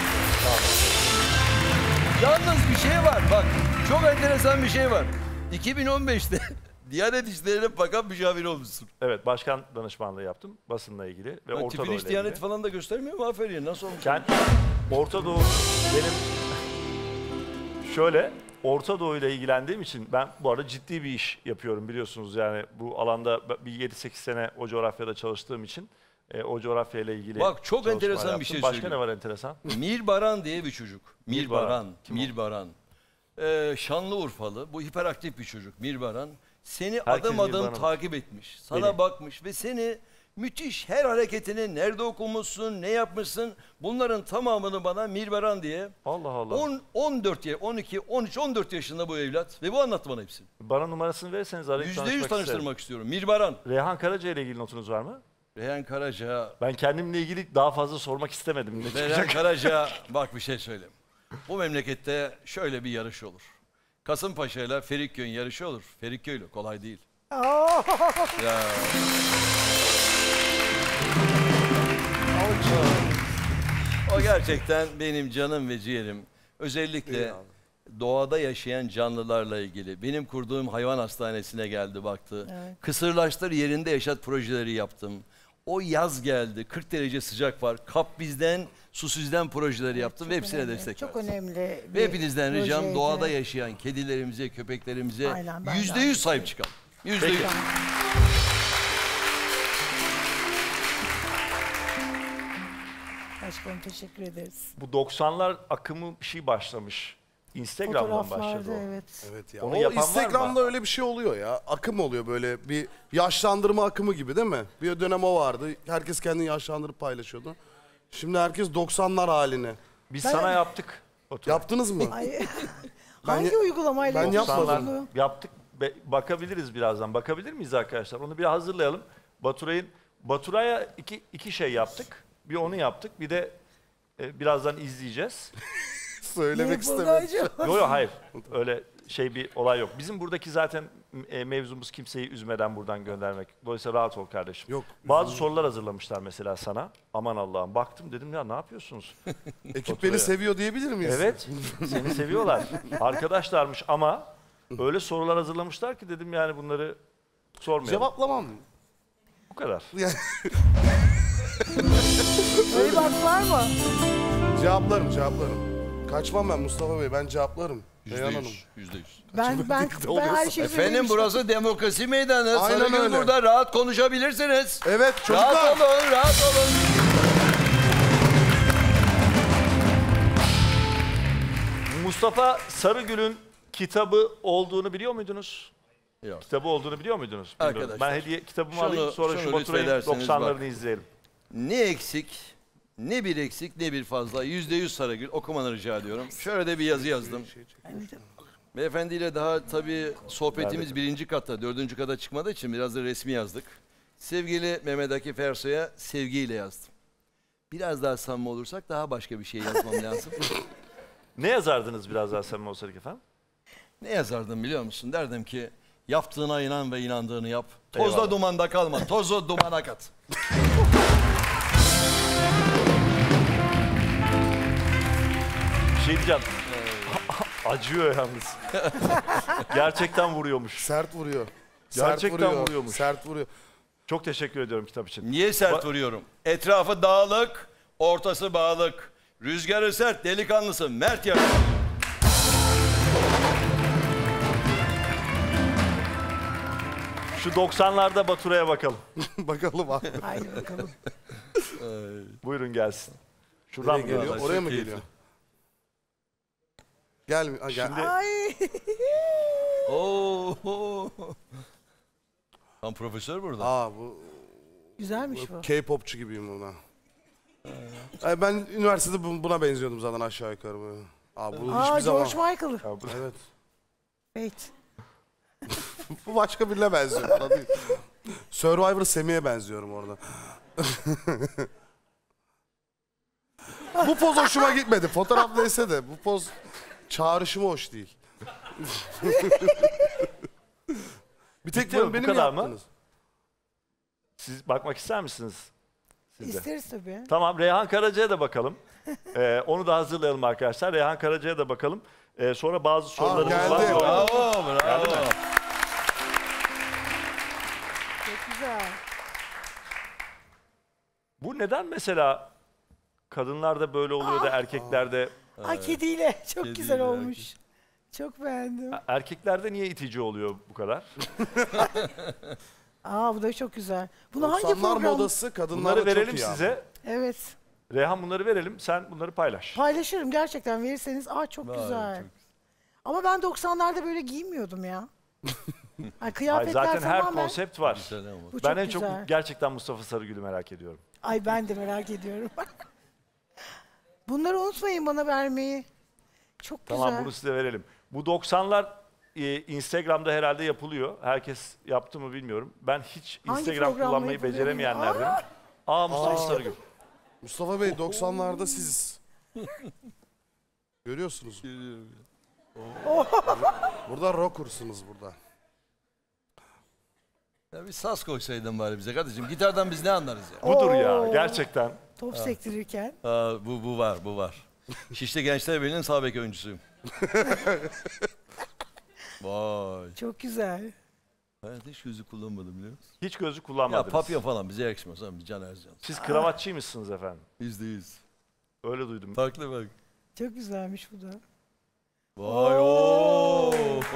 Yalnız bir şey var bak. Çok enteresan bir şey var. iki bin on beşte Diyanet İşleri'ne bakan müşavir olmuşsun. Evet, başkan danışmanlığı yaptım basınla ilgili ve Lan Orta tipin Doğu hiç ile Diyanet ilgili. falan da göstermiyor mu? Aferin. Nasıl olmuş? Kend- Orta Doğu benim şöyle Orta Doğu ile ilgilendiğim için ben bu arada ciddi bir iş yapıyorum biliyorsunuz yani bu alanda bir yedi sekiz sene o coğrafyada çalıştığım için e, o coğrafya ile ilgili Bak, çok çalışmalar enteresan bir yaptım. şey Başka söyleyeyim. ne var enteresan? Mir Baran diye bir çocuk. Mir, Mir Baran. Baran. Kim o? Mir Baran. Ee, Şanlıurfalı. Bu hiperaktif bir çocuk. Mir Baran. Seni Herkes adım Mir adım Baran'ı- takip etmiş. Sana Beni. bakmış ve seni müthiş her hareketini nerede okumuşsun, ne yapmışsın bunların tamamını bana Mir Baran diye Allah Allah. on, on dört, ya- on iki, on üç, on dört yaşında bu evlat ve bu anlattı bana hepsini. Bana numarasını verirseniz arayıp Yüzde yüz tanışmak tanıştırmak isterim. istiyorum. Mir Baran. Reyhan Karaca ile ilgili notunuz var mı? Reyhan Karaca. Ben kendimle ilgili daha fazla sormak istemedim. Ne Reyhan çıkacak? Karaca bak bir şey söyleyeyim. Bu memlekette şöyle bir yarış olur. Kasımpaşa ile Ferikköy'ün yarışı olur. Ferikköy'le kolay değil. Aa, Ya. O gerçekten benim canım ve ciğerim. Özellikle doğada yaşayan canlılarla ilgili. Benim kurduğum hayvan hastanesine geldi baktı. Evet. Kısırlaştır yerinde yaşat projeleri yaptım. O yaz geldi. kırk derece sıcak var. Kap bizden, su sizden projeleri yaptım ve hepsine önemli, destek Çok verdim. önemli. Ve bir hepinizden ricam projeydi. doğada yaşayan kedilerimize, köpeklerimize Aynen, ben de yüzde aynı yüz sahip çıkalım. Yüzde yüz. Başkanım teşekkür ederiz. Bu doksanlar akımı bir şey başlamış. Instagram'dan başladı Fotoğraflarda o. evet. Evet ya. Onu o yapan var mı? Instagram'da öyle bir şey oluyor ya. Akım oluyor böyle bir yaşlandırma akımı gibi değil mi? Bir dönem o vardı. Herkes kendini yaşlandırıp paylaşıyordu. Şimdi herkes doksanlar haline. Biz Ben- sana yaptık. Otur. Yaptınız mı? Ay, Ben hangi ya- uygulamayla ben yapıyorsunuz yapmadım. bunu? Yaptık. Be- bakabiliriz birazdan. Bakabilir miyiz arkadaşlar? Onu bir hazırlayalım. Baturay'ın Baturay'a iki, iki şey yaptık. Bir onu yaptık. Bir de e, birazdan izleyeceğiz. Söylemek Niye istemedim. burada acaba? Yok yok hayır. Öyle şey bir olay yok. Bizim buradaki zaten e, mevzumuz kimseyi üzmeden buradan göndermek. Dolayısıyla rahat ol kardeşim. Yok. Bazı sorular hazırlamışlar mesela sana. Aman Allah'ım. Baktım dedim ya ne yapıyorsunuz? Ekip beni seviyor diyebilir miyiz? Evet. Seni seviyorlar. Arkadaşlarmış ama öyle sorular hazırlamışlar ki dedim yani bunları sormayalım. Cevaplamam. Bu kadar. Öyle bak var mı? Cevaplarım, cevaplarım. Kaçmam ben Mustafa Bey, ben cevaplarım. Yüzde Reyhan Hanım. yüz. Yüzde yüz. Ben ben birlikte ben her oluyorsa. şeyi Efendim söylemiştim. burası demokrasi meydanı. Aynen Sarıgül öyle. burada rahat konuşabilirsiniz. Evet çocuklar. Rahat olun, rahat olun. Mustafa Sarıgül'ün kitabı olduğunu biliyor muydunuz? Yok. Kitabı olduğunu biliyor muydunuz? Bilmiyorum. Arkadaşlar, Ben hediye kitabımı şunu- alayım sonra şu şunu Baturay'ın lütfederseniz doksanlarını bak. izleyelim. Ne eksik, ne bir eksik, ne bir fazla. Yüzde yüz Sarıgül. Okumanı rica ediyorum. Şöyle de bir yazı yazdım. Beyefendiyle daha tabii sohbetimiz birinci katta, dördüncü kata çıkmadığı için biraz da resmi yazdık. Sevgili Mehmet Akif Ersoy'a sevgiyle yazdım. Biraz daha samimi olursak daha başka bir şey yazmam lazım. Ne yazardınız biraz daha samimi olsaydık efendim? Ne yazardım biliyor musun? Derdim ki yaptığına inan ve inandığını yap. Tozda Eyvallah. dumanda kalma. Tozu dumana kat. Bir şey diyeceğim. Acıyor yalnız. Gerçekten vuruyormuş. Sert vuruyor. Gerçekten Sert vuruyor. vuruyormuş. Sert vuruyor. Çok teşekkür ediyorum kitap için. Niye sert Ba- vuruyorum? Etrafı dağlık, ortası bağlık. Rüzgarı sert, delikanlısı mert yaşar. Şu doksanlarda Baturay'a bakalım. Bakalım abi. Haydi bakalım. Buyurun gelsin. Şuradan Nereye mı geliyor? geliyor? Oraya Çok mı keyifli. geliyor? Gel, ha, gel. Şimdi- Ay. Oo. Tam profesör burada. Aa bu Güzelmiş bu. K-popçu gibiyim buna. Ay, ben üniversitede bu- buna benziyordum zaten aşağı yukarı böyle. Aa bu Aa hiçbir zaman. George Michael. Ya bu- Evet. Evet. Bu başka birine benziyor bana değil. Survivor Semih'e benziyorum orada. Bu poz hoşuma gitmedi. Fotoğraf neyse de bu poz çağrışımı hoş değil. Bir tek Bitti mi? bunu Bu benim kadar mı? yaptınız. Siz bakmak ister misiniz? Siz de. İsteriz tabii. Tamam, Reyhan Karaca'ya da bakalım. Ee, onu da hazırlayalım arkadaşlar. Reyhan Karaca'ya da bakalım. Ee, sonra bazı sorularımız geldi. var. Bravo, bravo. Çok güzel. Bu neden mesela kadınlarda böyle oluyor da erkeklerde... Ay kediyle. Çok Kediyle, güzel olmuş. Çok beğendim. Erkeklerde niye itici oluyor bu kadar? Aa bu da çok güzel. Bunu hangi doksanlar program? modası kadınlarda Bunları çok verelim iyi abi. size. Evet. Reyhan bunları verelim. Sen bunları paylaş. Paylaşırım gerçekten verirseniz. Aa çok Vay, güzel. çok- Ama ben doksanlarda böyle giyinmiyordum ya. Ay, Hayır, kıyafetler zaten her tamamen- konsept var. Güzel ama. Bu Ben çok en güzel. çok gerçekten Mustafa Sarıgül'ü merak ediyorum. Ay ben de merak ediyorum. Bunları unutmayın bana vermeyi. Çok Tamam, güzel. bunu size verelim. Bu doksanlar e, Instagram'da herhalde yapılıyor. Herkes yaptı mı bilmiyorum. Ben hiç Hangi Instagram programla kullanmayı yapılıyor beceremeyenlerdenim. Aa! Aa Mustafa Sarıgül. Mustafa Bey doksanlarda siz. Görüyorsunuz. Burada rocker'sınız burada. Ya bir saz koysaydın bari bize kardeşim. Gitardan biz ne anlarız ya? Budur Oo. ya gerçekten. Top sektirirken. Aa, bu, bu var, bu var. Şişli Gençler Birliği'nin sağ bek oyuncusuyum. Vay. Çok güzel. Ben hiç yüzük kullanmadım biliyor musun? Hiç gözü Ya kullanmadınız. papyon falan bize yakışmaz ama biz Can Ercan. Siz kravatçıymışsınız efendim. Yüzde yüz. Öyle duydum. Farklı bak. Çok güzelmiş bu da. Vay ooo.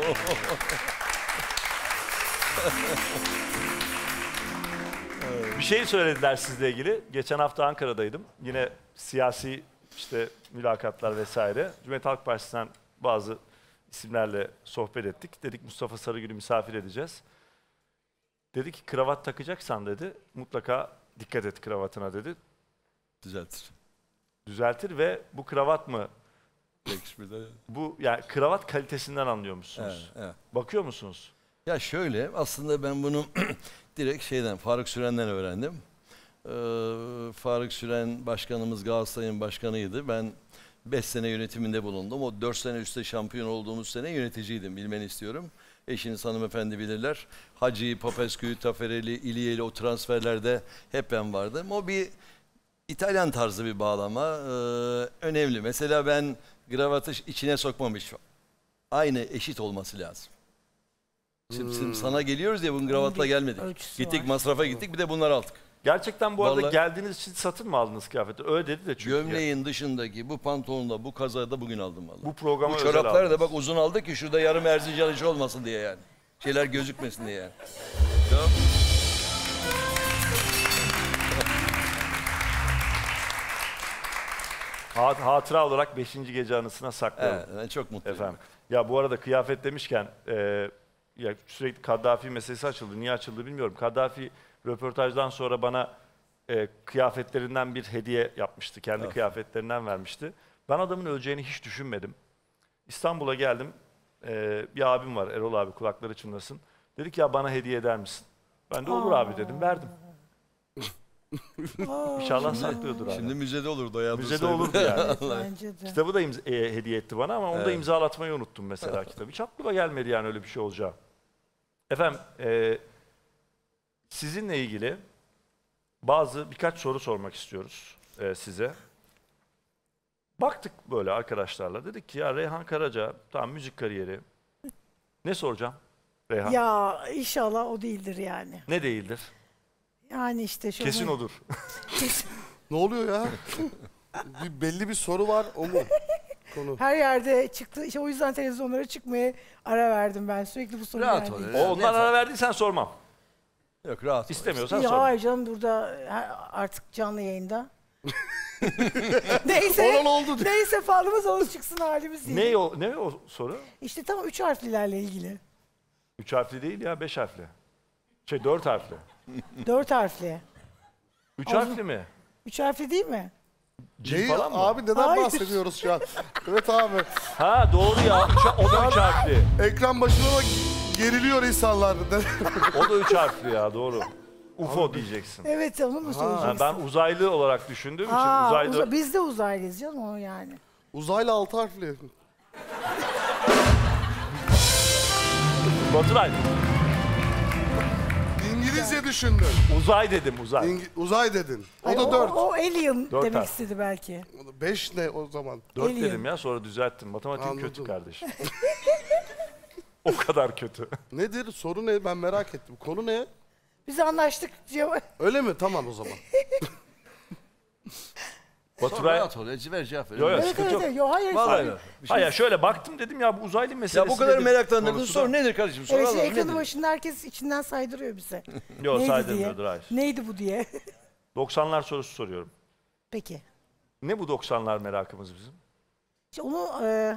Bir şey söylediler sizle ilgili. Geçen hafta Ankara'daydım. Yine siyasi işte mülakatlar vesaire. Cumhuriyet Halk Partisi'nden bazı isimlerle sohbet ettik. Dedik Mustafa Sarıgül'ü misafir edeceğiz. Dedi ki kravat takacaksan dedi mutlaka dikkat et kravatına dedi. Düzeltir. Düzeltir ve bu kravat mı? Yakışmıyor da. Bu yani kravat kalitesinden anlıyor musunuz? Evet, evet. Bakıyor musunuz? Ya şöyle aslında ben bunu direkt şeyden Faruk Süren'den öğrendim. Ee, Faruk Süren başkanımız Galatasaray'ın başkanıydı. Ben beş sene yönetiminde bulundum. O dört sene üstte şampiyon olduğumuz sene yöneticiydim. Bilmeni istiyorum. Eşiniz hanımefendi bilirler. Hacı, Popescu, Tafereli, İliyeli o transferlerde hep ben vardım. O bir İtalyan tarzı bir bağlama. Ee, önemli. Mesela ben kravatı içine sokmamış. Aynı eşit olması lazım. Şimdi, şimdi sana geliyoruz ya bunun kravatla gelmedik. ölçüsü Gittik var. masrafa gittik bir de bunları aldık. Gerçekten bu arada Vallahi- geldiğiniz için satın mı aldınız kıyafeti? Öyle dedi de çünkü. Gömleğin dışındaki bu pantolonla bu kazağı da bugün aldım vallahi. Bu programa Bu özel çoraplar da aldınız. bak uzun aldı ki şurada yarım Erzincan işi olmasın diye yani. Şeyler gözükmesin diye yani. Tamam. Hat- hatıra olarak beşinci gece anısına saklayalım. Evet, ben çok mutluyum. Efendim. Ya bu arada kıyafet demişken e, ya sürekli Kaddafi meselesi açıldı. Niye açıldı bilmiyorum. Kaddafi röportajdan sonra bana e, kıyafetlerinden bir hediye yapmıştı. Kendi Evet. kıyafetlerinden vermişti. Ben adamın öleceğini hiç düşünmedim. İstanbul'a geldim. E, bir abim var, Erol abi, kulakları çınlasın. Dedi ki ya bana hediye eder misin? Ben de olur abi dedim, verdim. İnşallah saklıyordur abi. Şimdi müzede olurdu hayatım. Müzede olurdu yani. Bence de. Kitabı da imza- e, hediye etti bana ama onu da Evet. imzalatmayı unuttum mesela kitabı. Hiç aklıma gelmedi yani öyle bir şey olacağı. Efendim, e, sizinle ilgili bazı birkaç soru sormak istiyoruz e, size. Baktık böyle arkadaşlarla, dedik ki ya Reyhan Karaca, tamam müzik kariyeri. Ne soracağım Reyhan? Ya inşallah o değildir yani. Ne değildir? Yani işte şöyle. Kesin odur. Ne oluyor ya? bir, belli bir soru var o mu? Konu. Her yerde çıktı. İşte o yüzden televizyonlara çıkmaya ara verdim ben. Sürekli bu soru Rahat ol. geldi. O ondan ara verdiysen sormam. Yok rahat ol. İstemiyorsan Ya sorma. hayır canım, burada her- artık canlı yayında. Neyse. Olan oldu diyor. Neyse, falımız olsun çıksın, halimiz değil. Ne o, ne o soru? İşte tam üç harflilerle ilgili. Üç harfli değil ya, beş harfli. Şey, dört harfli. Dört harfli. Üç harfli mi? Üç harfli değil mi? Cin Neyi falan mı? abi neden Hayır. bahsediyoruz şu an? Evet abi. Ha doğru ya. Üç, o da üç harfli. Ekran başına bak geriliyor insanlar. O da üç harfli ya, doğru. U F O diyeceksin. Evet, onu mu Ha, söyleyeceksin? ben uzaylı olarak düşündüğüm için Aa, uzaylı... uza- biz de uzaylıyız canım o yani. Uzaylı altı harfli. Baturay, İngilizce düşündün. uzay dedim, uzay. İngi- uzay dedin. O Ay, da dört. O, alien Dört demek harf. istedi belki. O da beş ne o zaman? Dört Alien. dedim ya, sonra düzelttim. Matematiğim Anladım. kötü kardeşim. O kadar kötü. Nedir? Soru ne? Ben merak ettim. Konu ne? Biz anlaştık. Ceva- Öyle mi? Tamam o zaman. Sonra Baturay... rahat ol. Ver cevap ver. Yo, yo, Evet, sıkıntı evet, yok. evet. Yo, hayır. Vallahi hayır. öyle. Bir şey- Hayır, şöyle baktım dedim ya bu uzaylı meselesi Ya bu kadar dedim. meraklandırdın. Konusu Sor da- nedir kardeşim? Evet, Soralım şimdi ekranı nedir? başında herkes içinden saydırıyor bize. Yok, Neydi saydırmıyordur, diye. hayır. Neydi bu diye. doksanlar sorusu soruyorum. Peki. Ne bu doksanlar merakımız bizim? İşte onu e,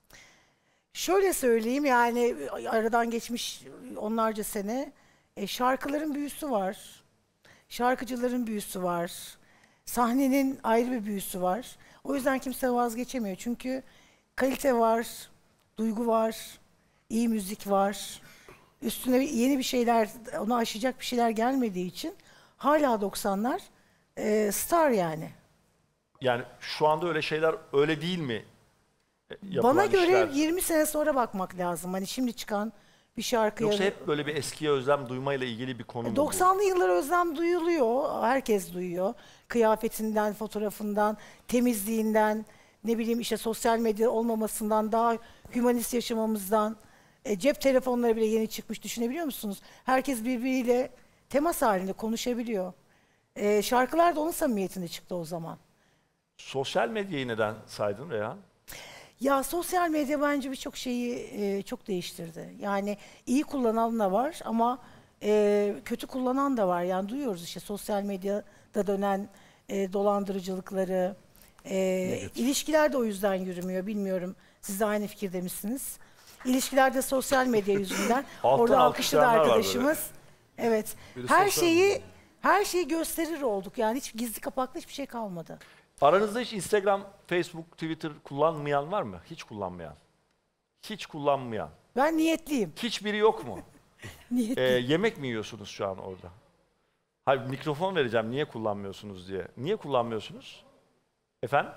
şöyle söyleyeyim, yani aradan geçmiş onlarca sene. E, şarkıların büyüsü var. Şarkıcıların büyüsü var. Sahnenin ayrı bir büyüsü var. O yüzden kimse vazgeçemiyor. Çünkü kalite var, duygu var, iyi müzik var. Üstüne yeni bir şeyler, onu aşacak bir şeyler gelmediği için hala doksanlar e, star yani. Yani şu anda öyle şeyler öyle değil mi? E, yapılan Bana göre işler? yirmi sene sonra bakmak lazım. Hani şimdi çıkan bir şarkıya. Yoksa hep böyle bir eskiye özlem duymayla ilgili bir konu mu bu? doksanlı yıllar özlem duyuluyor. Herkes duyuyor. Kıyafetinden, fotoğrafından, temizliğinden, ne bileyim işte sosyal medya olmamasından, daha hümanist yaşamamızdan. E, cep telefonları bile yeni çıkmış, düşünebiliyor musunuz? Herkes birbiriyle temas halinde konuşabiliyor. E, şarkılar da onun samimiyetinde çıktı o zaman. Sosyal medyayı neden saydın Reyhan? Ya sosyal medya bence birçok şeyi e, çok değiştirdi. Yani iyi kullanan da var ama e, kötü kullanan da var. Yani duyuyoruz işte sosyal medyada dönen e, dolandırıcılıkları. E, ilişkiler de o yüzden yürümüyor. Bilmiyorum, siz de aynı fikirde misiniz? İlişkiler de sosyal medya yüzünden. Alttan Orada alkışladı alkışlayanlar var arkadaşımız. Evet. Biri Her sosyal şeyi her şeyi gösterir olduk. Yani hiç gizli kapaklı hiçbir şey kalmadı. Aranızda hiç Instagram, Facebook, Twitter kullanmayan var mı? Hiç kullanmayan. Hiç kullanmayan. Ben niyetliyim. Hiçbiri yok mu? Niyetliyim. Ee, yemek mi yiyorsunuz şu an orada? Hayır, mikrofon vereceğim niye kullanmıyorsunuz diye. Niye kullanmıyorsunuz? Efendim?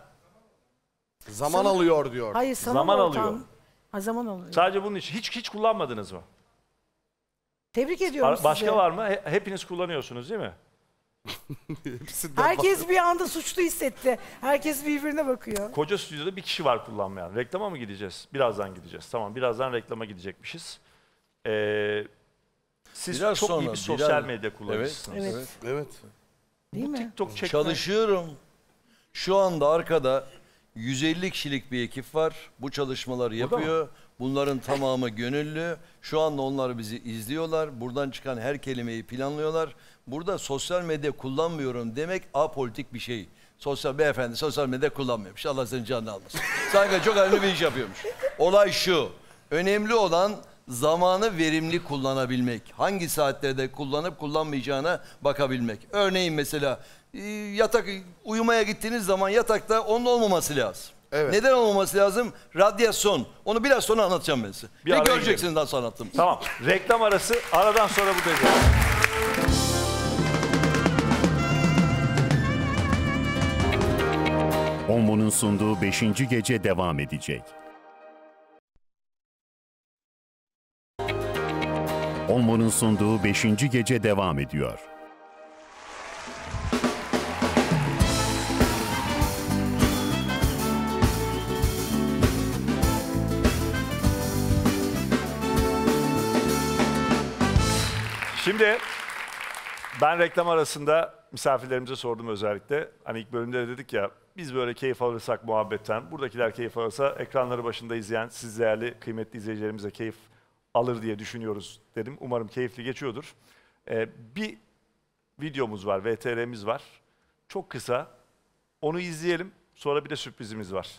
Zaman Sana- alıyor diyor. Hayır, sana Zaman ortam- alıyor. Ha, zaman alıyor. Sadece bunun için. Hiç hiç kullanmadınız mı? Tebrik ediyorum Ar- Başka sizi. var mı? He- hepiniz kullanıyorsunuz değil mi? Hepsinden Herkes bir anda suçlu hissetti. Herkes birbirine bakıyor. Koca stüdyoda bir kişi var kullanmayan. Reklama mı gideceğiz? Birazdan gideceğiz. Tamam, birazdan reklama gidecekmişiz. Ee, siz Biraz çok iyi sonra, bir sosyal biraz- medya kullanıcısınız. Evet. Evet. Evet. Değil bu mi? TikTok çekme. Çalışıyorum. Şu anda arkada yüz elli kişilik bir ekip var. Bu çalışmaları yapıyor. Bunların tamamı gönüllü. Şu anda onlar bizi izliyorlar. Buradan çıkan her kelimeyi planlıyorlar. Burada sosyal medya kullanmıyorum demek apolitik bir şey. Sosyal beyefendi sosyal medya kullanmıyormuş. Allah senin canını almasın. Sanki çok önemli bir iş yapıyormuş. Olay şu. Önemli olan zamanı verimli kullanabilmek. Hangi saatlerde kullanıp kullanmayacağına bakabilmek. Örneğin mesela yatak uyumaya gittiğiniz zaman yatakta onun olmaması lazım. Evet. Neden olmaması lazım? Radyasyon. Onu biraz sonra anlatacağım ben size. Bir Ve araya göreceksiniz girelim. nasıl anlattım. Tamam. Reklam arası. Aradan sonra buradayız. Onvo'nun sunduğu beşinci gece devam edecek. Onvo'nun sunduğu beşinci gece devam ediyor. Şimdi ben reklam arasında misafirlerimize sordum özellikle. Hani ilk bölümde de dedik ya, biz böyle keyif alırsak muhabbetten, buradakiler keyif alırsa ekranları başında izleyen siz değerli kıymetli izleyicilerimiz de keyif alır diye düşünüyoruz dedim. Umarım keyifli geçiyordur. Ee, bir videomuz var, V T R'miz var. Çok kısa. Onu izleyelim. Sonra bir de sürprizimiz var.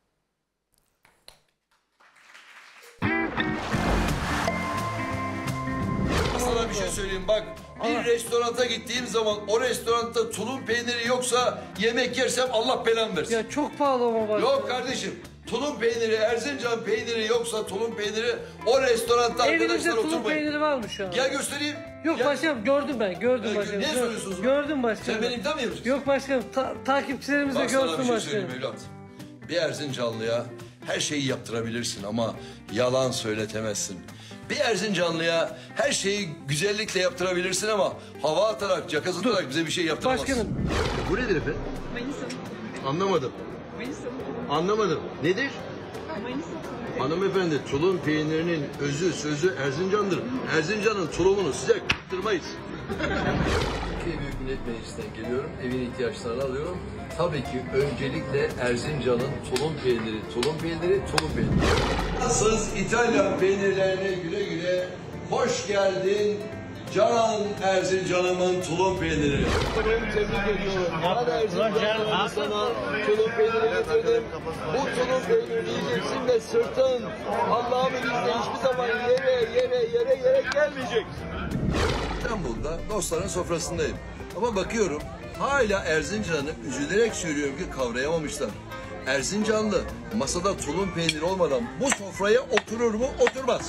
Sana bir şey söyleyeyim bak. Bir restoranta gittiğim zaman o restoranda tulum peyniri yoksa yemek yersem Allah belamı versin. Ya çok pahalı ama bak. Yok kardeşim. Tulum peyniri, Erzincan peyniri yoksa tulum peyniri o restoranda Evinizde arkadaşlar tulum oturmayın. peyniri var mı şu an? Gel göstereyim. Yok Gel. başkanım gördüm ben gördüm Ya, başkanım. niye Gör- soruyorsunuz? Gördüm başkanım. Sen benim tam mı yapacaksın? Yok başkanım ta- takipçilerimiz de Bak sana bir görsün şey başkanım. söyleyeyim evlat. Bir Erzincanlıya her şeyi yaptırabilirsin ama yalan söyletemezsin. Bir Erzincanlıya her şeyi güzellikle yaptırabilirsin ama hava atarak, caka atarak bize bir şey yaptıramazsın. Başkanım. Bu nedir efendim? Manisa. Anlamadım. Manisa. Anlamadım. Nedir? Manisa. Hanımefendi, tulum peynirinin özü, sözü Erzincan'dır. Erzincan'ın tulumunu size kırmayız. Türkiye Büyük Millet Meclisi'nden geliyorum. Evin ihtiyaçlarını alıyorum. Tabii ki öncelikle Erzincan'ın tulum peyniri, tulum peyniri, tulum peyniri. Fransız, İtalyan peynirlerine güle güle hoş geldin. Canan Erzincan'ımın tulum peyniri. Tebrik ediyorum. Canan Erzincan'ımın sana tulum peyniri getirdim. Bu tulum peyniri yiyeceksin ve sırtın Allah'ın izniyle hiçbir zaman yere yere yere yere gelmeyecek. İstanbul'da dostların sofrasındayım. Ama bakıyorum hala Erzincan'ı üzülerek söylüyorum ki kavrayamamışlar. Erzincanlı masada tulum peyniri olmadan bu sofraya oturur mu? Oturmaz.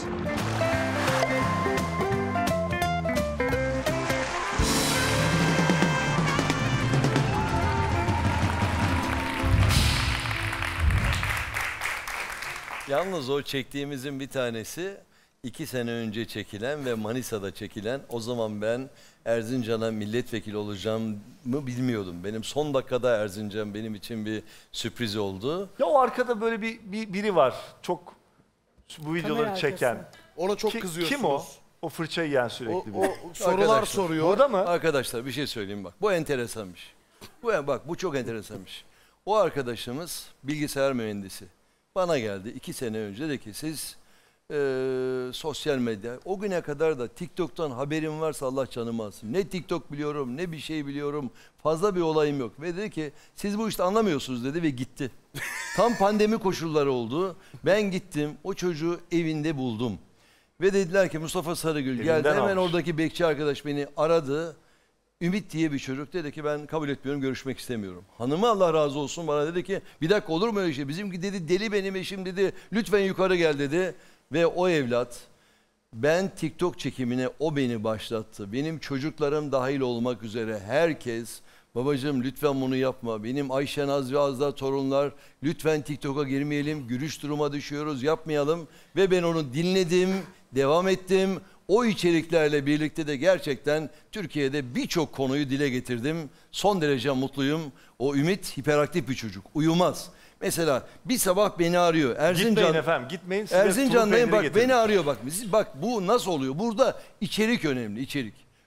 Yalnız o çektiğimizin bir tanesi iki sene önce çekilen ve Manisa'da çekilen. O zaman ben Erzincan'a milletvekili olacağımı bilmiyordum. Benim son dakikada Erzincan benim için bir sürpriz oldu. Ya o arkada böyle bir, bir biri var. Çok bu videoları Kamera çeken. arkası. Ona çok Ki- kızıyorsunuz. Kim o? O fırça yiyen O, sürekli bir. o sorular Arkadaşlar, soruyor. Burada mı? Arkadaşlar bir şey söyleyeyim bak. Bu enteresanmış. Bu bak bu çok enteresanmış. O arkadaşımız bilgisayar mühendisi. Bana geldi iki sene önce dedi ki siz e, sosyal medya o güne kadar da TikTok'tan haberim varsa Allah canımı alsın. Ne TikTok biliyorum ne bir şey biliyorum. Fazla bir olayım yok. Ve dedi ki siz bu işte anlamıyorsunuz dedi ve gitti. Tam pandemi koşulları oldu. Ben gittim o çocuğu evinde buldum. Ve dediler ki Mustafa Sarıgül geldi. Evinden Hemen almış. oradaki bekçi arkadaş beni aradı. Ümit diye bir çocuk dedi ki ben kabul etmiyorum, görüşmek istemiyorum. Hanımı Allah razı olsun bana dedi ki bir dakika olur mu öyle şey? Bizimki dedi deli benim eşim dedi. Lütfen yukarı gel dedi. Ve o evlat ben TikTok çekimine o beni başlattı. Benim çocuklarım dahil olmak üzere herkes babacığım lütfen bunu yapma. Benim Ayşe Naz ve Azda torunlar lütfen TikTok'a girmeyelim. Gülüş duruma düşüyoruz yapmayalım. Ve ben onu dinledim, devam ettim. O içeriklerle birlikte de gerçekten Türkiye'de birçok konuyu dile getirdim. Son derece mutluyum. O Ümit hiperaktif bir çocuk. Uyumaz. Mesela bir sabah beni arıyor. Erzincan, Gitmeyin efendim, gitmeyin. Size Erzincan'dayım tulum bak peyniri beni getirdim. arıyor bak. Biz, bak bu nasıl oluyor? Burada içerik önemli, içerik.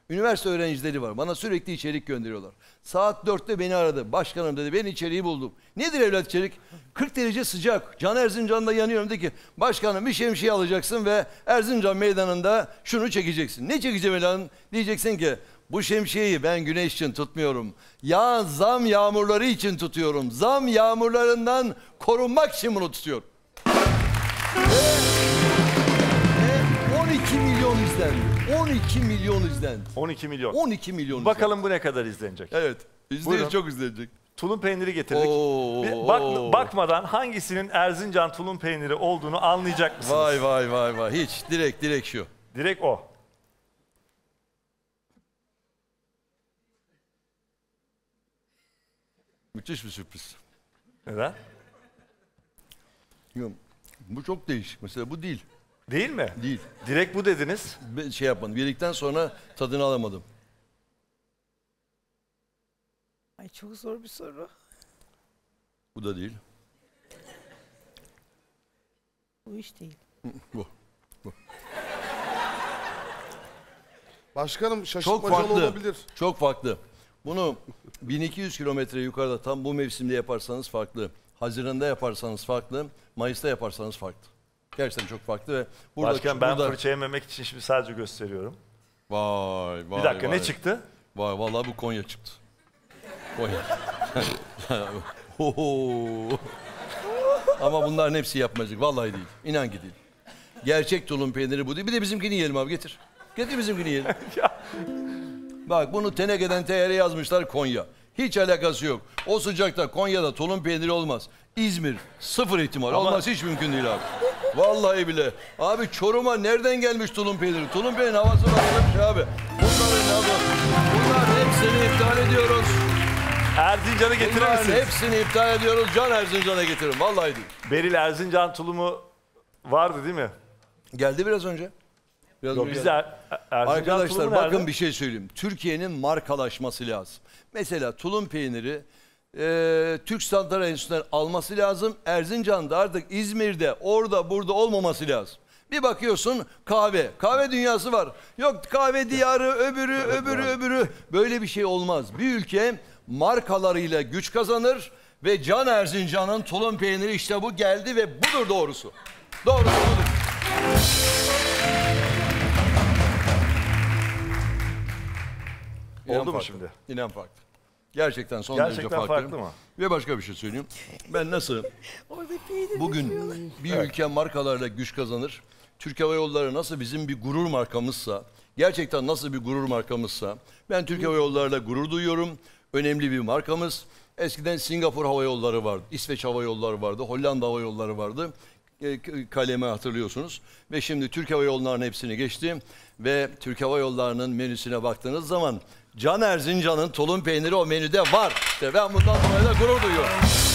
Üniversite öğrencileri var. Bana sürekli içerik gönderiyorlar. Saat dörtte beni aradı. Başkanım dedi, ben içeriği buldum. Nedir evlat içerik? kırk derece sıcak. Can Erzincan'da yanıyorum. Dedi ki, başkanım bir şemsiye alacaksın ve Erzincan meydanında şunu çekeceksin. Ne çekeceğim lan? Diyeceksin ki, bu şemsiyeyi ben güneş için tutmuyorum. Ya zam yağmurları için tutuyorum. Zam yağmurlarından korunmak için bunu tutuyorum. Ve, ve on iki milyon izlendi. on iki milyon izlendi. on iki milyon. on iki milyon Bakalım bu ne kadar izlenecek. izlendi. Evet. Buyurun. İzleyici çok izlenecek. Tulum peyniri getirdik. Oo, Bir bak, oo. bakmadan hangisinin Erzincan tulum peyniri olduğunu anlayacak mısınız? Vay vay vay vay. Hiç. Direkt direkt şu. Direkt o. Müthiş bir sürpriz. Neden? Yok, bu çok değişik. Mesela bu değil. Değil mi? Değil. Direkt bu dediniz. Ben şey yapmadım. Yedikten sonra tadını alamadım. Ay çok zor bir soru. Bu da değil. Bu iş değil. Bu. Başkanım Çok şaşırtmacalı farklı. olabilir. Çok farklı. Bunu bin iki yüz kilometre yukarıda tam bu mevsimde yaparsanız farklı. Haziran'da yaparsanız farklı. Mayıs'ta yaparsanız farklı. Gerçekten çok farklı ve burada Başkan ben burada... fırça yememek için şimdi sadece gösteriyorum. Vay vay. Bir dakika vay. ne çıktı? Vay vallahi bu Konya çıktı. Konya. Oho. Ama bunların hepsi yapmacık. Vallahi değil. İnan ki değil. Gerçek tulum peyniri bu değil. Bir de bizimkini yiyelim abi, getir. Getir bizimkini yiyelim. Bak bunu tenekeden T R yazmışlar, Konya. Hiç alakası yok. O sıcakta Konya'da tulum peyniri olmaz. İzmir sıfır ihtimal. Ama- Olmaz, hiç mümkün değil abi. Vallahi bile. Abi Çorum'a nereden gelmiş tulum peyniri? Tulum peyniri havası var öyle bir şey abi. Bunların abi. Bunların hepsini iptal ediyoruz. Erzincan'ı getirir Bunların misiniz? hepsini iptal ediyoruz. Can Erzincan'a getirin. Vallahi değil. Beril Erzincan tulumu vardı değil mi? Geldi biraz önce. Biraz Yok önce bizde geldi. Er- Erzincan Arkadaşlar tulumu bakın nerede? bir şey söyleyeyim. Türkiye'nin markalaşması lazım. Mesela tulum peyniri e, Türk Sanatlar Enstitüsü'nden alması lazım. Erzincan'da artık İzmir'de orada burada olmaması lazım. Bir bakıyorsun kahve. Kahve dünyası var. Yok kahve diyarı, öbürü, öbürü, öbürü. Böyle bir şey olmaz. Bir ülke markalarıyla güç kazanır ve Can Erzincan'ın tulum peyniri işte bu geldi ve budur doğrusu. Doğrusu budur. İnan Oldu mu farklı. şimdi? İnan farklı. Gerçekten son Gerçekten derece farklı. farklı mı? Ve başka bir şey söyleyeyim. Ben nasıl Orada peynir bugün döküyorlar. bir ülke markalarla güç kazanır, Türk Hava Yolları nasıl bizim bir gurur markamızsa, gerçekten nasıl bir gurur markamızsa, ben Türk Hava Yolları'yla gurur duyuyorum. Önemli bir markamız. Eskiden Singapur Hava Yolları vardı, İsveç Hava Yolları vardı, Hollanda Hava Yolları vardı. E, k- Kalemi hatırlıyorsunuz. Ve şimdi Türk Hava Yolları'nın hepsini geçti. Ve Türk Hava Yolları'nın menüsüne baktığınız zaman Can Erzincan'ın tulum peyniri o menüde var. İşte ben bundan dolayı da gurur duyuyorum.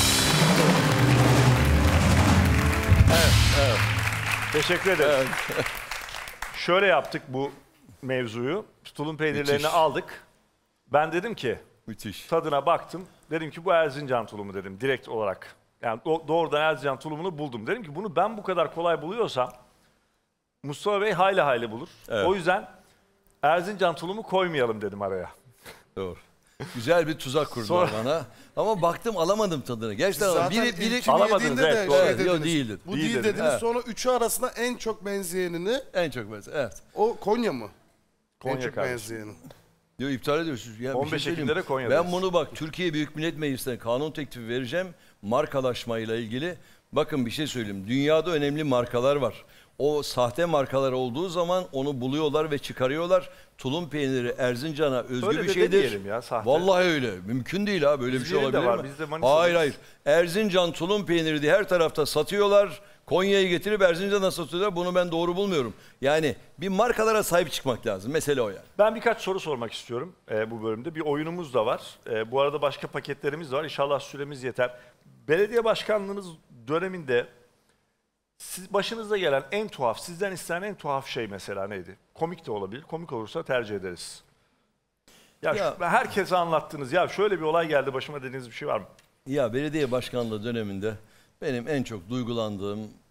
Teşekkür ederim. Şöyle yaptık bu mevzuyu. Tulum peynirlerini Müthiş. aldık. Ben dedim ki Müthiş. tadına baktım. Dedim ki bu Erzincan tulumu dedim direkt olarak. Yani do- doğrudan Erzincan tulumunu buldum. Dedim ki bunu ben bu kadar kolay buluyorsam Mustafa Bey hayli hayli bulur. Evet. O yüzden Erzincan tulumu koymayalım dedim araya. Doğru. Güzel bir tuzak kurdular Sonra- bana. Ama baktım alamadım tadını. Gerçekten alamadım. Zaten Biri, biri, ilkini Alamadınız, yediğinde evet, de doğru. şey Evet, yok, dediniz. değildi. Bu Değil değil, dediniz. dediniz. Evet. Sonra üçü arasında en çok benzeyenini en çok benzer. Evet. o Konya mı? Konya en çok kardeşim. benzeyeni. Yo, iptal ediyorsunuz. Ya bir on beş şey söyleyeyim. Ekim'de de Konya'dayız. Ben bunu bak Türkiye Büyük Millet Meclisi'ne kanun teklifi vereceğim. Markalaşmayla ilgili. Bakın bir şey söyleyeyim. Dünyada önemli markalar var. O sahte markalar olduğu zaman onu buluyorlar ve çıkarıyorlar. Tulum peyniri Erzincan'a özgü Öyle bir de şeydir. demeyelim ya, sahte. Vallahi öyle. Mümkün değil ha, böyle bir şey Bizlerin de olabilir var, mi? biz de Manisa'dayız. Hayır hayır. Erzincan tulum peyniri diye her tarafta satıyorlar. Konya'yı getirip Erzincan'a satıyorlar. Bunu ben doğru bulmuyorum. Yani bir markalara sahip çıkmak lazım. Mesele o yani. Ben birkaç soru sormak istiyorum e, bu bölümde. Bir oyunumuz da var. E, bu arada başka paketlerimiz de var. İnşallah süremiz yeter. Belediye başkanlığınız döneminde siz başınıza gelen en tuhaf, sizden istenen en tuhaf şey mesela neydi? Komik de olabilir. Komik olursa tercih ederiz. Ya, Ya- şu- herkese anlattınız. Ya şöyle bir olay geldi başıma dediğiniz bir şey var mı? Ya belediye başkanlığı döneminde benim en çok duygulandığım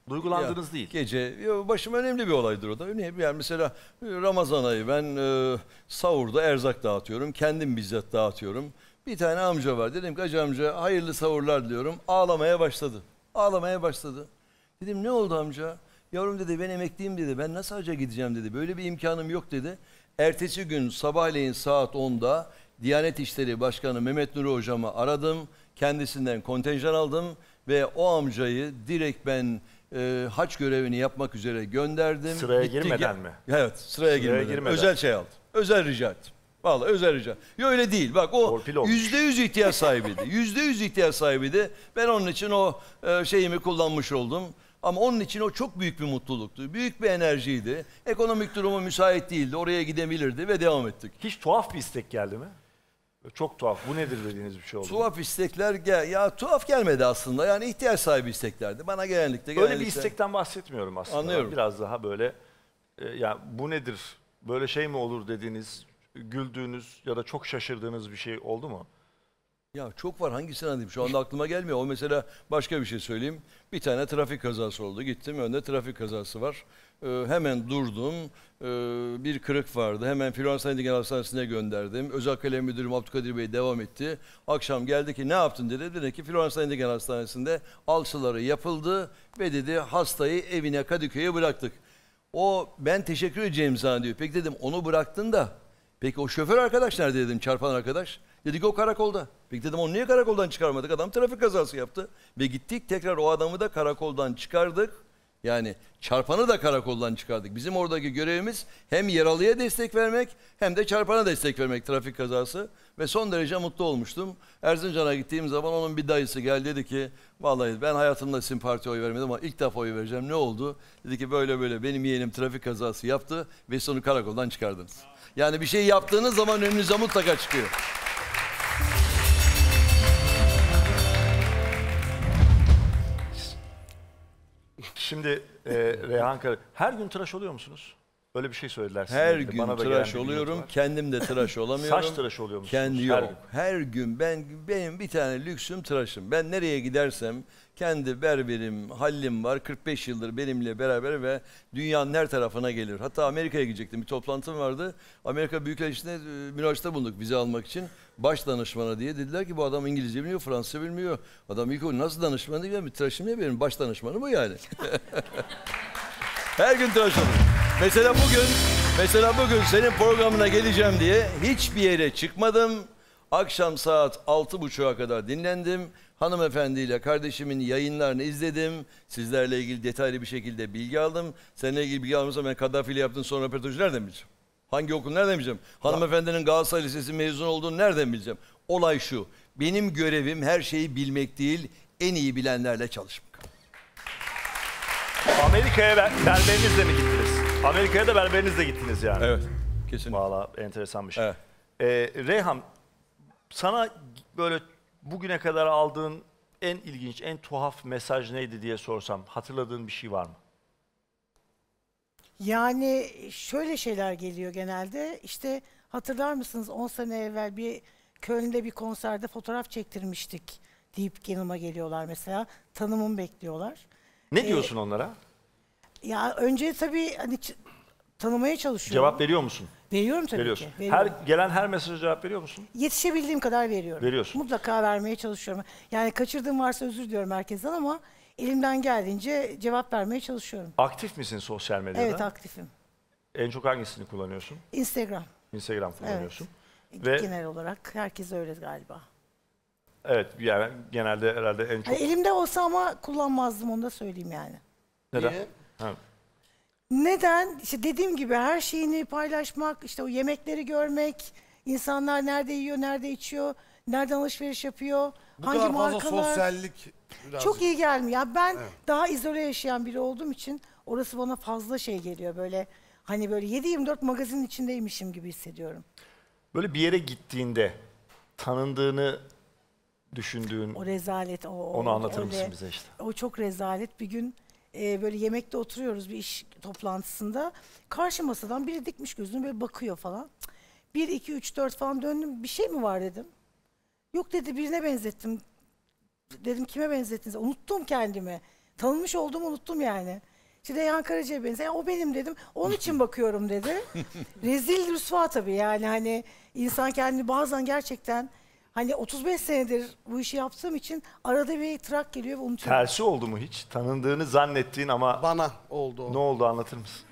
Duygulandınız Ya, değil. Gece, yo, başıma önemli bir olaydır o da. Önemli. Yani mesela Ramazan ayı ben e, sahurda erzak dağıtıyorum. Kendim bizzat dağıtıyorum. Bir tane amca var. Dedim ki hacı amca hayırlı sahurlar diyorum. Ağlamaya başladı. Ağlamaya başladı. Dedim ne oldu amca? Yavrum dedi ben emekliyim dedi. Ben nasıl hacca gideceğim dedi. Böyle bir imkanım yok dedi. Ertesi gün sabahleyin saat onda Diyanet İşleri Başkanı Mehmet Nuri hocamı aradım. Kendisinden kontenjan aldım. Ve o amcayı direkt ben e, hac görevini yapmak üzere gönderdim. Sıraya Gitti, girmeden gel- mi? Evet sıraya, girmeden. girmeden. Özel şey aldım. Özel rica ettim. Vallahi özel rica. Yok öyle değil. Bak o Torpil olmuş. yüzde yüz ihtiyaç sahibiydi. Yüzde yüz ihtiyaç sahibiydi. Ben onun için o e, şeyimi kullanmış oldum. Ama onun için o çok büyük bir mutluluktu. Büyük bir enerjiydi. Ekonomik durumu müsait değildi. Oraya gidebilirdi ve devam ettik. Hiç tuhaf bir istek geldi mi? Çok tuhaf. Bu nedir dediğiniz bir şey oldu mu? Tuhaf istekler gel ya tuhaf gelmedi aslında. Yani ihtiyaç sahibi isteklerdi. Bana genellikle Öyle bir genellikle- istekten bahsetmiyorum aslında. Anlıyorum. Biraz daha böyle e, ya bu nedir? Böyle şey mi olur dediğiniz, güldüğünüz ya da çok şaşırdığınız bir şey oldu mu? Ya çok var hangisini anlayayım şu anda aklıma gelmiyor. O mesela başka bir şey söyleyeyim. Bir tane trafik kazası oldu. Gittim önde trafik kazası var. Ee, hemen durdum. Ee, bir kırık vardı. Hemen Florence Nightingale Hastanesi'ne gönderdim. Özel kalem müdürüm Abdülkadir Bey devam etti. Akşam geldi ki ne yaptın dedi. Dedi ki Florence Nightingale Hastanesi'nde alçıları yapıldı ve dedi hastayı evine Kadıköy'e bıraktık. O ben teşekkür edeceğim sana diyor. Peki dedim onu bıraktın da peki o şoför arkadaş nerede dedim çarpan arkadaş. Dedi ki o karakolda. Peki dedim onu niye karakoldan çıkarmadık? Adam trafik kazası yaptı. Ve gittik tekrar o adamı da karakoldan çıkardık. Yani çarpanı da karakoldan çıkardık. Bizim oradaki görevimiz hem yaralıya destek vermek hem de çarpana destek vermek trafik kazası. Ve son derece mutlu olmuştum. Erzincan'a gittiğim zaman onun bir dayısı geldi dedi ki vallahi ben hayatımda sizin partiye oy vermedim ama ilk defa oy vereceğim. Ne oldu? Dedi ki böyle böyle benim yeğenim trafik kazası yaptı ve sonu karakoldan çıkardınız. Yani bir şey yaptığınız zaman önünüze mutlaka çıkıyor. Şimdi e, Reyhan Kara, her gün tıraş oluyor musunuz? Öyle bir şey söylediler size. Her ilgili. gün Bana da tıraş gelen bir oluyorum. bilgi var. Kendim de tıraş olamıyorum. Saç tıraşı oluyor musunuz? Kendi Her yok. gün. Her gün ben benim bir tane lüksüm tıraşım. Ben nereye gidersem kendi berberim, hallim var. kırk beş yıldır benimle beraber ve dünyanın her tarafına gelir. Hatta Amerika'ya gidecektim. Bir toplantım vardı. Amerika Büyükelçisi'ne e, müracaata bulunduk vize almak için. Baş danışmana diye. Dediler ki bu adam İngilizce bilmiyor, Fransızca bilmiyor. Adam ilk o nasıl danışman diye bir tıraşım ya benim baş danışmanı bu yani. Her gün tıraş olurum. Mesela bugün, mesela bugün senin programına geleceğim diye hiçbir yere çıkmadım. Akşam saat altı buçuğa kadar dinlendim. Hanımefendiyle kardeşimin yayınlarını izledim. Sizlerle ilgili detaylı bir şekilde bilgi aldım. Seninle ilgili bilgi almışsam ben Kaddafi ile yaptığın son röportajı nereden bileceğim? Hangi okul nereden bileceğim? Hanımefendinin Galatasaray Lisesi mezun olduğunu nereden bileceğim? Olay şu, benim görevim her şeyi bilmek değil, en iyi bilenlerle çalışmak. Amerika'ya ber- berberinizle mi gittiniz? Amerika'ya da berberinizle gittiniz yani. Evet, kesinlikle. Valla enteresan bir şey. Evet. Ee, Reyhan, sana böyle bugüne kadar aldığın en ilginç, en tuhaf mesaj neydi diye sorsam, hatırladığın bir şey var mı? Yani şöyle şeyler geliyor genelde. İşte hatırlar mısınız on sene evvel bir Köln'de bir konserde fotoğraf çektirmiştik deyip yanıma geliyorlar mesela. Tanımımı bekliyorlar. Ne Ee, diyorsun onlara? Ya önce tabii hani ç- tanımaya çalışıyorum. Cevap veriyor musun? Veriyorum tabii Veriyorsun. ki. Veriyorum. Her gelen her mesaja cevap veriyor musun? Yetişebildiğim kadar veriyorum. Veriyorsun. Mutlaka vermeye çalışıyorum. Yani kaçırdığım varsa özür diliyorum herkesten ama elimden geldiğince cevap vermeye çalışıyorum. Aktif misin sosyal medyada? Evet, aktifim. En çok hangisini kullanıyorsun? Instagram. Instagram kullanıyorsun. Evet. Ve Genel olarak herkes öyle galiba. evet, yani genelde herhalde en çok... Hani elimde olsa ama kullanmazdım, onu da söyleyeyim yani. Neden? Niye? Ha. Neden? İşte dediğim gibi her şeyini paylaşmak, işte o yemekleri görmek, insanlar nerede yiyor, nerede içiyor, nereden alışveriş yapıyor, Bu hangi kadar fazla markalar. sosyallik birazcık. Çok iyi gelmiyor. Ya ben Evet. daha izole yaşayan biri olduğum için orası bana fazla şey geliyor, böyle hani böyle yedi yirmi dört magazinin içindeymişim gibi hissediyorum. Böyle bir yere gittiğinde tanındığını düşündüğün, O rezalet, o, o onu anlatır öyle- mısın bize işte? O çok rezalet. Bir gün e, böyle yemekte oturuyoruz bir iş toplantısında. Karşı masadan biri dikmiş gözünü böyle bakıyor falan. Cık, Bir, iki, üç, dört falan döndüm. Bir şey mi var dedim. Yok dedi, birine benzettim. Dedim kime benzettiniz? Unuttum kendimi. Tanınmış olduğumu unuttum yani. İşte Reyhan Karaca'ya benziyor. Yani o benim dedim. Onun için bakıyorum dedi. Rezil rüsva tabii yani hani insan kendini bazen gerçekten hani otuz beş senedir bu işi yaptığım için arada bir trak geliyor ve unutuyorum. Tersi oldu mu hiç? Tanındığını zannettiğin ama Bana oldu o. ne oldu anlatır mısın?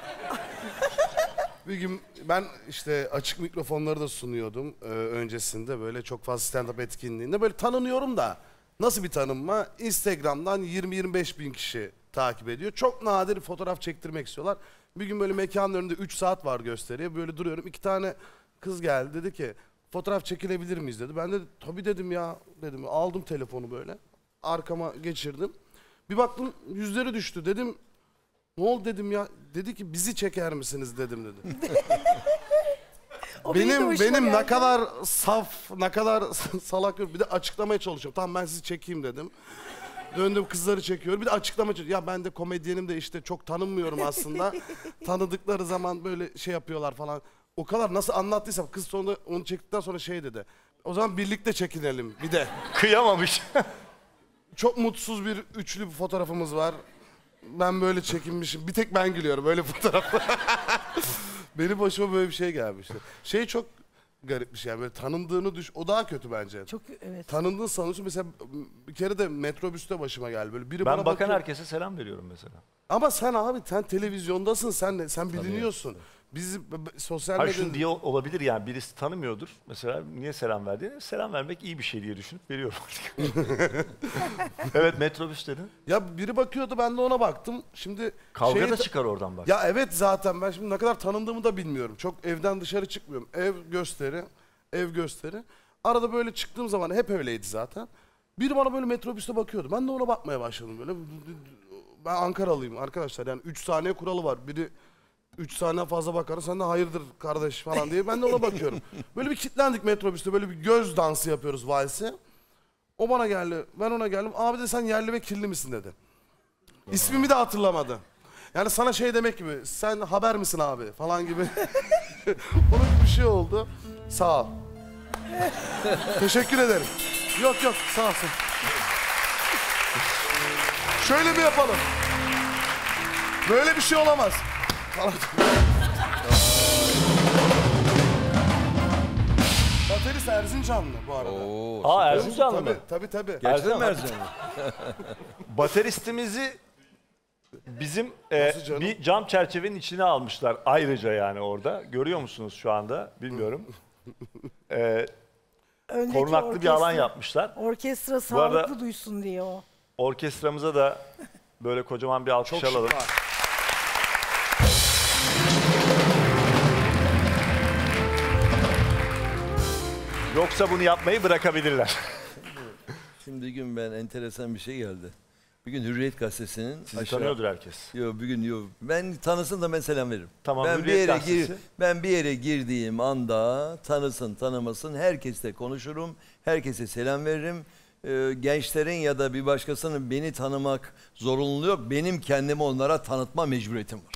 Bir gün ben işte açık mikrofonları da sunuyordum e, öncesinde böyle çok fazla stand-up etkinliğinde. Böyle tanınıyorum da nasıl bir tanınma? Instagram'dan yirmi yirmi beş bin kişi takip ediyor. Çok nadir fotoğraf çektirmek istiyorlar. Bir gün böyle mekanın önünde üç saat var gösteriye. Böyle duruyorum. İki tane kız geldi dedi ki fotoğraf çekilebilir miyiz dedi. Ben de tabii dedim ya dedim. Aldım telefonu böyle. Arkama geçirdim. Bir baktım yüzleri düştü dedim. Ne oldu dedim ya. Dedi ki bizi çeker misiniz dedim dedi. O benim de benim hoşuma benim ne geldi. kadar saf, ne kadar salak bir de açıklamaya çalışıyorum. Tamam ben sizi çekeyim dedim. Döndüm kızları çekiyorum. Bir de açıklama çalışıyorum. Ya ben de komedyenim de işte çok tanınmıyorum aslında. Tanıdıkları zaman böyle şey yapıyorlar falan. O kadar nasıl anlattıysam kız sonunda onu çektikten sonra şey dedi. O zaman birlikte çekinelim bir de. Kıyamamış. Çok mutsuz bir üçlü bir fotoğrafımız var. Ben böyle çekinmişim. Bir tek ben gülüyorum böyle fotoğrafta. Benim başıma böyle bir şey gelmişti. Şey çok garip bir şey yani böyle tanındığını düş... O daha kötü bence. Çok evet. Tanındığını sanıyorsun. Mesela bir kere de metrobüste başıma geldi. Böyle biri Ben bana bakan bakıyor. herkese selam veriyorum mesela. Ama sen abi sen televizyondasın. Sen sen biliniyorsun. Biz b- b- sosyal Hayır medyada... şunu diye olabilir yani birisi tanımıyordur. Mesela niye selam verdiğini selam vermek iyi bir şey diye düşünüp veriyorum artık. Evet metrobüs dedin. Ya biri bakıyordu ben de ona baktım. Şimdi Kavga şeyi da ta- çıkar oradan bak. Ya evet zaten ben şimdi ne kadar tanındığımı da bilmiyorum. Çok evden dışarı çıkmıyorum. Ev gösteri, ev gösteri. Arada böyle çıktığım zaman hep öyleydi zaten. Biri bana böyle metrobüste bakıyordu. Ben de ona bakmaya başladım böyle. Ben Ankaralıyım arkadaşlar yani üç saniye kuralı var. Biri üç saniye fazla bakar sen de hayırdır kardeş falan diye ben de ona bakıyorum. Böyle bir kilitlendik metrobüste böyle bir göz dansı yapıyoruz valsi. O bana geldi ben ona geldim. Abi de sen yerli ve kirli misin dedi. İsmimi de hatırlamadı. Yani sana şey demek gibi sen haber misin abi falan gibi. Onun bir şey oldu. Sağ ol. Teşekkür ederim. Yok yok sağ olsun. Şöyle bir yapalım. Böyle bir şey olamaz. Falan. Baterist Erzincanlı bu arada. Oo, Aa Erzincanlı mı? Tabii tabii tabii. gerçekten mi Erzincan. Erzincanlı? Bateristimizi bizim e, Nasıl canım? bir cam çerçevenin içine almışlar ayrıca yani orada. Görüyor musunuz şu anda? Bilmiyorum. E, Öndeki korunaklı bir alan orkestra- yapmışlar. Orkestra arada- sağlıklı duysun diye o. Orkestramıza da böyle kocaman bir alkış Çok alalım. şık var. Yoksa bunu yapmayı bırakabilirler. Şimdi bir gün ben enteresan bir şey geldi. Bir gün Hürriyet Gazetesi'nin Sizi tanıyordur herkes. Yok bir gün yok. Ben tanısın da ben selam veririm. Tamam, ben bir Hürriyet yere Gazetesi. ben bir yere girdiğim anda tanısın tanımasın herkesle konuşurum. Herkese selam veririm. Ee, gençlerin ya da bir başkasının beni tanımak zorunluluğu yok. Benim kendimi onlara tanıtma mecburiyetim var.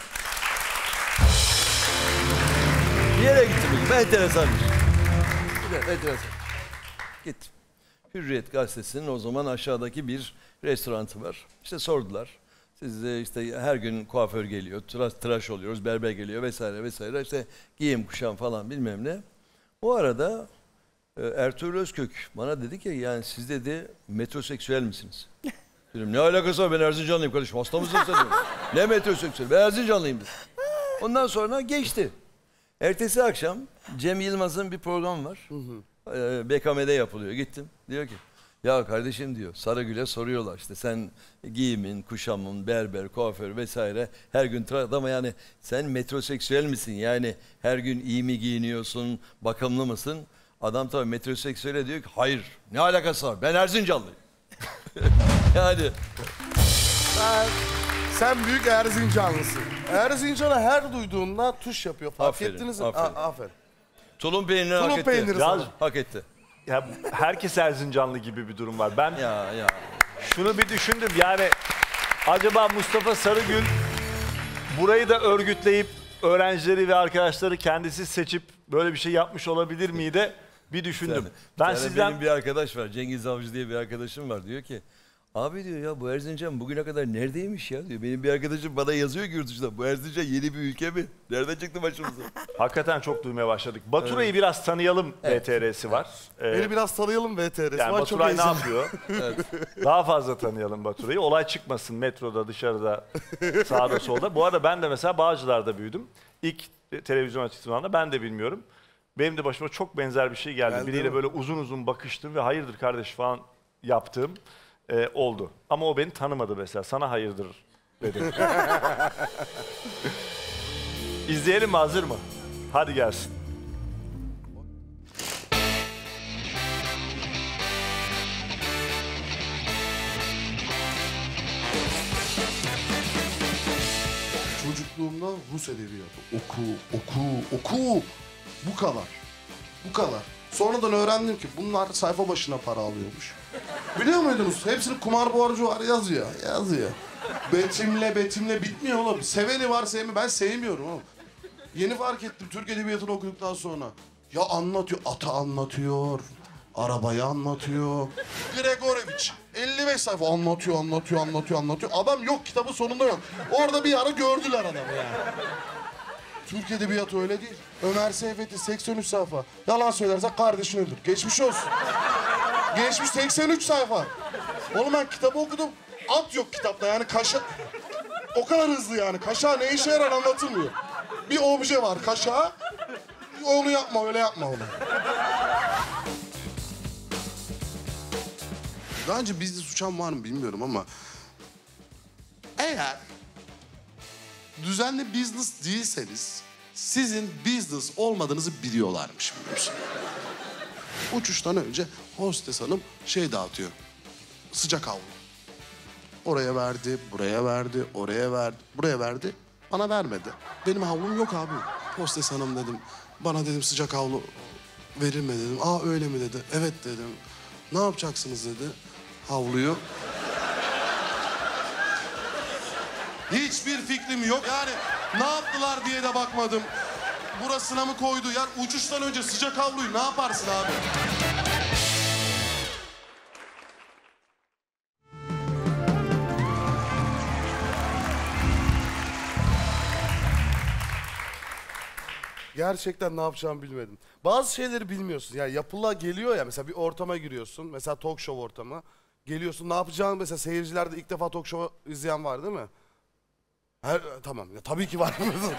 Bir yere gittim bugün. Ben enteresan bir şey. Evet, enteresan. Gittim. Hürriyet Gazetesi'nin o zaman aşağıdaki bir restoranı var. İşte sordular. Siz de işte her gün kuaför geliyor, tıraş, tıraş oluyoruz, berber geliyor vesaire vesaire. İşte giyim kuşam falan bilmem ne. O arada e, Ertuğrul Özkök bana dedi ki yani siz dedi metroseksüel misiniz? Dedim ne alakası var ben Erzincanlıyım kardeşim hasta mısın sen? Ne metroseksüel ben Erzincanlıyım dedim. Ondan sonra geçti. Ertesi akşam Cem Yılmaz'ın bir programı var. Ee, B K M'de yapılıyor. Gittim. Diyor ki ya kardeşim diyor Sarıgül'e soruyorlar işte sen giyimin, kuşamın, berber, kuaför vesaire her gün tıraş ama yani sen metroseksüel misin? Yani her gün iyi mi giyiniyorsun, bakımlı mısın? Adam tabii metroseksüele diyor ki hayır ne alakası var ben Erzincanlıyım. Yani Sen büyük Erzincanlısın. Erzincan'ı her duyduğunda tuş yapıyor. Fark Aferin, ettiniz mi? aferin. A- aferin. tulum peynirini Tulum hak etti. peyniri Ya- sana. Hak etti. Ya herkes Erzincanlı gibi bir durum var. Ben Ya ya. şunu bir düşündüm yani acaba Mustafa Sarıgül burayı da örgütleyip öğrencileri ve arkadaşları kendisi seçip böyle bir şey yapmış olabilir miydi? Bir düşündüm. Ben Ben sizden... sizden Benim bir arkadaş var Cengiz Avcı diye bir arkadaşım var diyor ki Abi diyor ya bu Erzincan bugüne kadar neredeymiş ya diyor. Benim bir arkadaşım bana yazıyor ki yurt dışında. Bu Erzincan yeni bir ülke mi? Nereden çıktı başımıza? Hakikaten çok duymaya başladık. Baturay'ı biraz tanıyalım V T R'si var. Ee, Beni biraz tanıyalım V T R'si. yani var, çok Baturay ne heyecanlı. yapıyor? Daha fazla tanıyalım Baturay'ı. Olay çıkmasın metroda, dışarıda, sağda solda. Bu arada ben de mesela Bağcılar'da büyüdüm. İlk televizyon açısından ben de bilmiyorum. Benim de başıma çok benzer bir şey geldi. Geldi Biriyle mi? böyle uzun uzun bakıştım ve hayırdır kardeş falan yaptığım e, oldu. Ama o beni tanımadı mesela. Sana hayırdır dedim. İzleyelim mi? Hazır mı? Hadi gelsin. Çocukluğumda Rus edebiyatı. Oku, oku, oku. Bu kadar. Bu kadar. Sonradan öğrendim ki bunlar sayfa başına para alıyormuş. Biliyor muydunuz? Hepsinin kumar borcu var yazıyor. Yazıyor. Betimle betimle bitmiyor oğlum. Seveni var sevmi. Ben sevmiyorum oğlum. Yeni fark ettim Türk edebiyatını okuduktan sonra. Ya anlatıyor. Atı anlatıyor. Arabayı anlatıyor. Gregorevich elli beş sayfa anlatıyor, anlatıyor, anlatıyor, anlatıyor. Adam yok, kitabın sonunda yok. Orada bir ara gördüler adamı yani. Türk edebiyatı öyle değil. Ömer Seyfettin seksen üç sayfa. Yalan söylersen kardeşin öldür. Geçmiş olsun. Geçmiş seksen üç sayfa. Oğlum ben kitabı okudum. At yok kitapta yani kaşa... O kadar hızlı yani. Kaşağı ne işe yarar anlatılmıyor. Bir obje var kaşağı. Onu yapma, öyle yapma onu. Daha önce business uçan var mı bilmiyorum ama... Eğer düzenli business değilseniz sizin business olmadığınızı biliyorlarmış biliyor musun? Uçuştan önce hostes hanım şey dağıtıyor. Sıcak havlu. Oraya verdi, buraya verdi, oraya verdi, buraya verdi. Bana vermedi. Benim havlum yok abi. Hostes hanım dedim. Bana dedim sıcak havlu verir mi dedim. Aa öyle mi dedi. Evet dedim. Ne yapacaksınız dedi. Havluyu. Hiçbir fikrim yok. Yani ne yaptılar diye de bakmadım. Burasına mı koydu? Ya uçuştan önce sıcak havluyu ne yaparsın abi? Gerçekten ne yapacağımı bilmedim. Bazı şeyleri bilmiyorsun. Yani yapıla geliyor ya mesela bir ortama giriyorsun. Mesela talk show ortamı. Geliyorsun ne yapacağını mesela seyircilerde ilk defa talk show izleyen var değil mi? Her, tamam ya tabii ki var.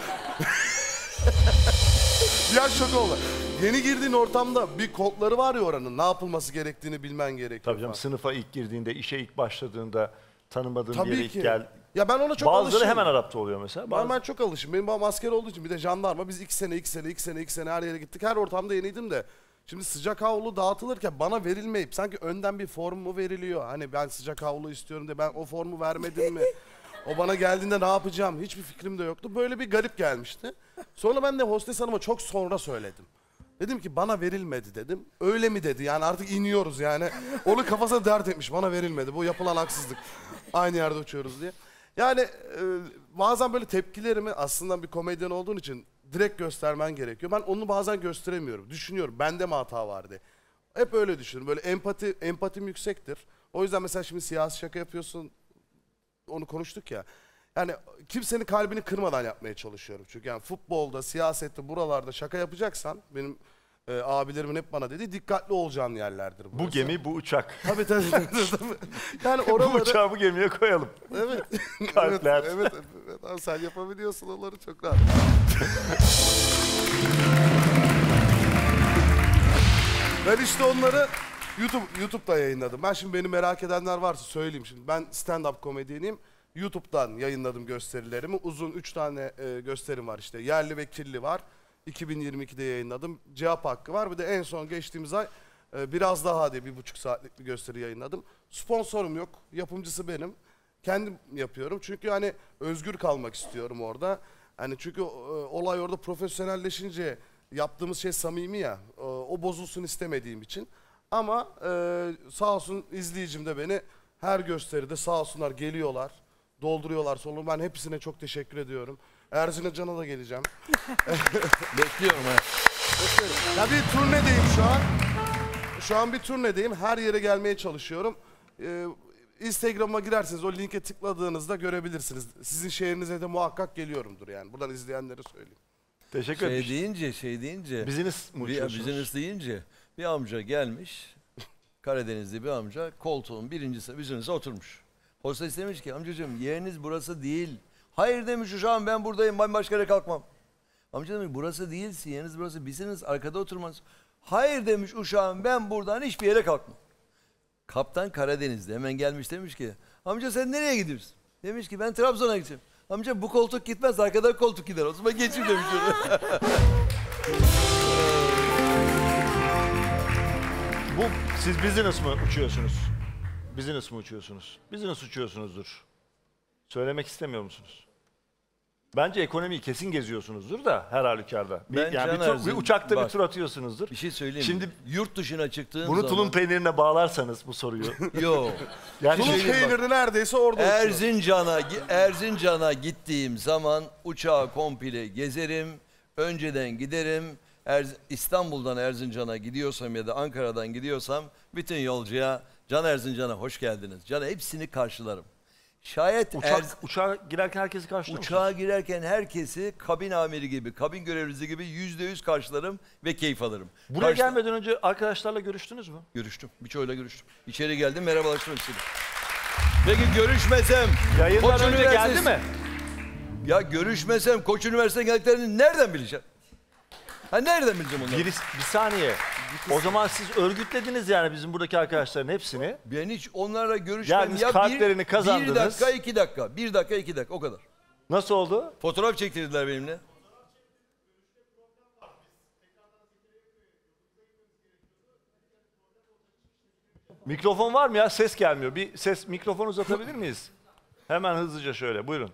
Ya şok oldu. Yeni girdiğin ortamda bir kodları var ya oranın. Ne yapılması gerektiğini bilmen gerekiyor. Tabii canım falan. sınıfa ilk girdiğinde, işe ilk başladığında tanımadığın bir Tabii yere ilk ki. gel. Ya ben ona çok Bazıları alışığım. hemen adapte oluyor mesela. Ben, Bazı... ben çok alışım. Benim babam asker olduğu için bir de jandarma. Biz iki sene, iki sene, iki sene, iki sene her yere gittik. Her ortamda yeniydim de. Şimdi sıcak havlu dağıtılırken bana verilmeyip sanki önden bir form mu veriliyor? Hani ben sıcak havlu istiyorum de ben o formu vermedim mi? O bana geldiğinde ne yapacağım? Hiçbir fikrim de yoktu. Böyle bir garip gelmişti. Sonra ben de hostes hanıma çok sonra söyledim. Dedim ki bana verilmedi dedim. Öyle mi dedi yani artık iniyoruz yani. Onu kafasına dert etmiş bana verilmedi. Bu yapılan haksızlık. Aynı yerde uçuyoruz diye. Yani e, bazen böyle tepkilerimi aslında bir komedyen olduğun için direkt göstermen gerekiyor. Ben onu bazen gösteremiyorum. Düşünüyorum bende mi hata vardı? Hep öyle düşünüyorum. Böyle empati empatim yüksektir. O yüzden mesela şimdi siyasi şaka yapıyorsun. Onu konuştuk ya. Yani kimsenin kalbini kırmadan yapmaya çalışıyorum. Çünkü yani futbolda, siyasette, buralarda şaka yapacaksan benim e, abilerimin hep bana dedi dikkatli olacağın yerlerdir burası. Bu gemi, bu uçak. Tabii tabii. tabii, tabii. Yani Bu oraları... uçağı bu gemiye koyalım. Evet. Kalpler. Evet, evet, evet. Abi sen yapabiliyorsun onları çok rahat. Ben işte onları YouTube YouTube'da yayınladım. Ben şimdi beni merak edenler varsa söyleyeyim şimdi. Ben stand-up komedyeniyim. YouTube'dan yayınladım gösterilerimi. Uzun üç tane e, gösterim var işte. Yerli ve kirli var. iki bin yirmi ikide yayınladım. Cevap hakkı var. Bir de en son geçtiğimiz ay e, biraz daha diye bir buçuk saatlik bir gösteri yayınladım. Sponsorum yok. Yapımcısı benim. Kendim yapıyorum. Çünkü hani özgür kalmak istiyorum orada. Hani çünkü e, olay orada profesyonelleşince yaptığımız şey samimi ya. E, o bozulsun istemediğim için. Ama e, sağ olsun izleyicim de beni her gösteride sağ olsunlar geliyorlar. Dolduruyorlar sonunu. Ben hepsine çok teşekkür ediyorum. Erzincan'a da geleceğim. Bekliyorum ha. Bekliyorum. Ya bir turnedeyim şu an. Şu an bir turnedeyim. Her yere gelmeye çalışıyorum. Ee, Instagram'a girerseniz o linke tıkladığınızda görebilirsiniz. Sizin şehrinize de muhakkak geliyorumdur yani. Buradan izleyenlere söyleyeyim. Teşekkür Şey ederim. deyince, şey deyince. Business mi bir, uçuyorsunuz? business deyince bir amca gelmiş. Karadenizli bir amca koltuğun birincisi üzerinize oturmuş. Hostes demiş ki amcacığım yeriniz burası değil. Hayır demiş uşağım ben buradayım ben başka yere kalkmam. Amca demiş burası değilsin yeriniz burası bizsiniz arkada oturmanız. Hayır demiş uşağım ben buradan hiçbir yere kalkmam. Kaptan Karadeniz'de hemen gelmiş demiş ki amca sen nereye gidiyorsun? Demiş ki ben Trabzon'a gideceğim. Amca bu koltuk gitmez arkadan koltuk gider o zaman geçeyim demiş. Bu siz business mı uçuyorsunuz? Business mı uçuyorsunuz? Business uçuyorsunuzdur. Söylemek istemiyor musunuz? Bence ekonomiyi kesin geziyorsunuzdur da her halükarda. Bir, Ben yani bir, Can tur, bir Erzin- uçakta bak, bir tur atıyorsunuzdur. Bir şey söyleyeyim Şimdi mi? Yurt dışına çıktığın bunu zaman... tulum peynirine bağlarsanız bu soruyu. Yok. Yani Tulum şey- peyniri neredeyse orada uçuyor. Erzincan'a Erzincan'a gittiğim zaman uçağı komple gezerim. Önceden giderim. Erz- İstanbul'dan Erzincan'a gidiyorsam ya da Ankara'dan gidiyorsam bütün yolcuya Can Erzincan'a hoş geldiniz. Can hepsini karşılarım. Şayet uçak, Erz- uçağa girerken herkesi karşılıyor musunuz? uçağa girerken herkesi kabin amiri gibi, kabin görevlisi gibi yüzde yüz karşılarım ve keyif alırım. Buraya Karşı- gelmeden önce arkadaşlarla görüştünüz mü? Görüştüm. Birçoğuyla görüştüm. İçeri geldim, merhabalaştım hepsiyle. Peki görüşmesem... Yayından Koç önce geldi Üniversitesi- mi? Ya görüşmesem Koç Üniversitesi'ne geldiklerini nereden bileceğim? Ha nereden bileceğim onları? Bir, bir saniye. O zaman siz örgütlediniz yani bizim buradaki arkadaşların hepsini. Ben hiç onlarla görüşmem. Geldiniz, ya kalplerini bir, kazandınız. Bir dakika, iki dakika. Bir dakika, iki dakika. O kadar. Nasıl oldu? Fotoğraf çektirdiler benimle. Mikrofon var mı ya? Ses gelmiyor. Bir ses mikrofon uzatabilir miyiz? Hemen hızlıca şöyle. Buyurun.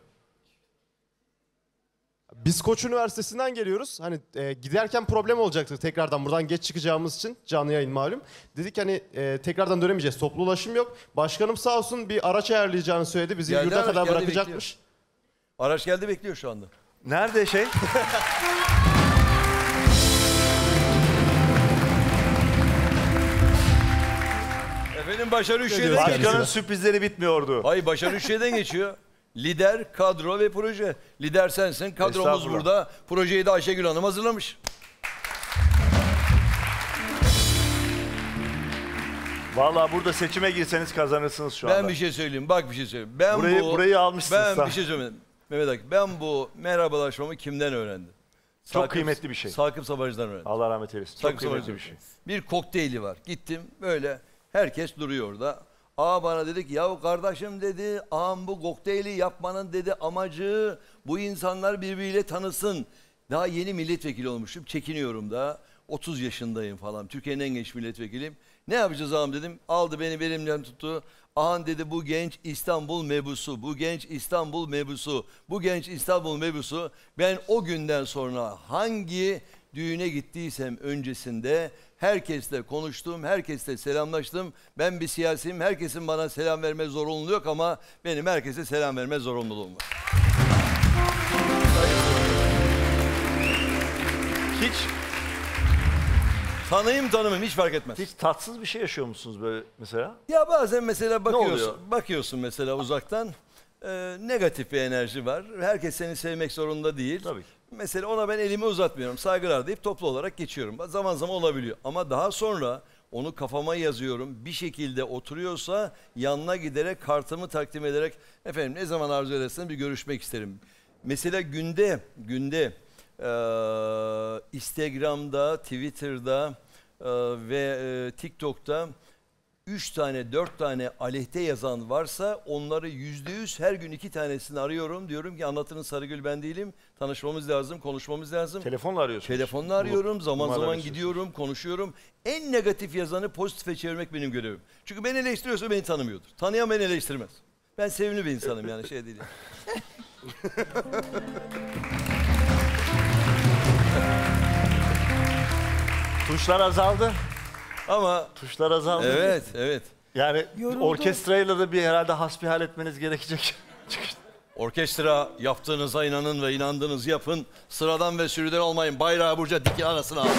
Biz Koç Üniversitesi'nden geliyoruz. Hani e, giderken problem olacaktı tekrardan buradan geç çıkacağımız için canlı yayın malum. Dedik hani e, tekrardan dönemeyeceğiz. Toplu ulaşım yok. Başkanım sağ olsun bir araç ayarlayacağını söyledi. Bizi Geldi yurda araç, kadar geldi, bırakacakmış. Araç geldi bekliyor şu anda. Nerede şey? Efendim başarı üç şeyden diyorsun? geçiyor. Başkanın sürprizleri bitmiyordu. Hayır başarı üç şeyden geçiyor. Lider, kadro ve proje. Lider sensin, kadromuz Estağfurullah. burada. Projeyi de Ayşegül Hanım hazırlamış. Vallahi burada seçime girseniz kazanırsınız şu anda. Ben bir şey söyleyeyim, bak bir şey söyleyeyim. Ben Burayı- bu, burayı almışsınız Ben sen. bir şey söyleyeyim. Mehmet Akif, ben bu merhabalaşmamı kimden öğrendim? Çok kıymetli bir şey. Sakıp Sabacı'dan öğrendim. Allah rahmet eylesin. Çok Sakıp kıymetli Sabacı'dan bir şey. Bir kokteyli var. Gittim böyle herkes duruyor orada. Ağa bana dedi ki yahu kardeşim dedi ağam bu kokteyli yapmanın dedi amacı bu insanlar birbiriyle tanısın. Daha yeni milletvekili olmuşum. Çekiniyorum daha. otuz yaşındayım falan. Türkiye'nin en genç milletvekiliyim. Ne yapacağız ağam dedim. Aldı beni belimden tuttu. Ağam dedi bu genç İstanbul mebusu. Bu genç İstanbul mebusu. Bu genç İstanbul mebusu. Ben o günden sonra hangi düğüne gittiysem öncesinde herkesle konuştum, herkesle selamlaştım. Ben bir siyasiyim, herkesin bana selam verme zorunluluğu yok ama benim herkese selam verme zorunluluğum var. Hiç Tanıyım tanımım hiç fark etmez. hiç tatsız bir şey yaşıyor musunuz böyle mesela? Ya bazen mesela bakıyorsun, oluyor? bakıyorsun mesela uzaktan e, negatif bir enerji var. Herkes seni sevmek zorunda değil. Tabii ki. Mesela ona ben elimi uzatmıyorum. Saygılar deyip toplu olarak geçiyorum. Zaman zaman olabiliyor. Ama daha sonra onu kafama yazıyorum. Bir şekilde oturuyorsa yanına giderek kartımı takdim ederek efendim ne zaman arzu edersen bir görüşmek isterim. Mesela günde günde e, Instagram'da, Twitter'da e, ve e, TikTok'ta üç tane, dört tane aleyhte yazan varsa onları yüzde yüz her gün iki tanesini arıyorum. Diyorum ki anlatının Sarıgül ben değilim. Tanışmamız lazım, konuşmamız lazım. Telefonla arıyorsunuz. Telefonla arıyorum, zaman numaraları zaman istiyorsunuz. gidiyorum, konuşuyorum. En negatif yazanı pozitife çevirmek benim görevim. Çünkü beni eleştiriyorsa beni tanımıyordur. Tanıyan beni eleştirmez. Ben sevimli bir insanım yani şey değil. Yani. Tuşlar azaldı. Ama Tuşlar azaldı. evet, evet. Yani Yoruldum. orkestrayla da bir herhalde hasbihal etmeniz gerekecek. Orkestra yaptığınıza inanın ve inandığınızı yapın. Sıradan ve sürüden olmayın. Bayrağı burca dikin arasına alın.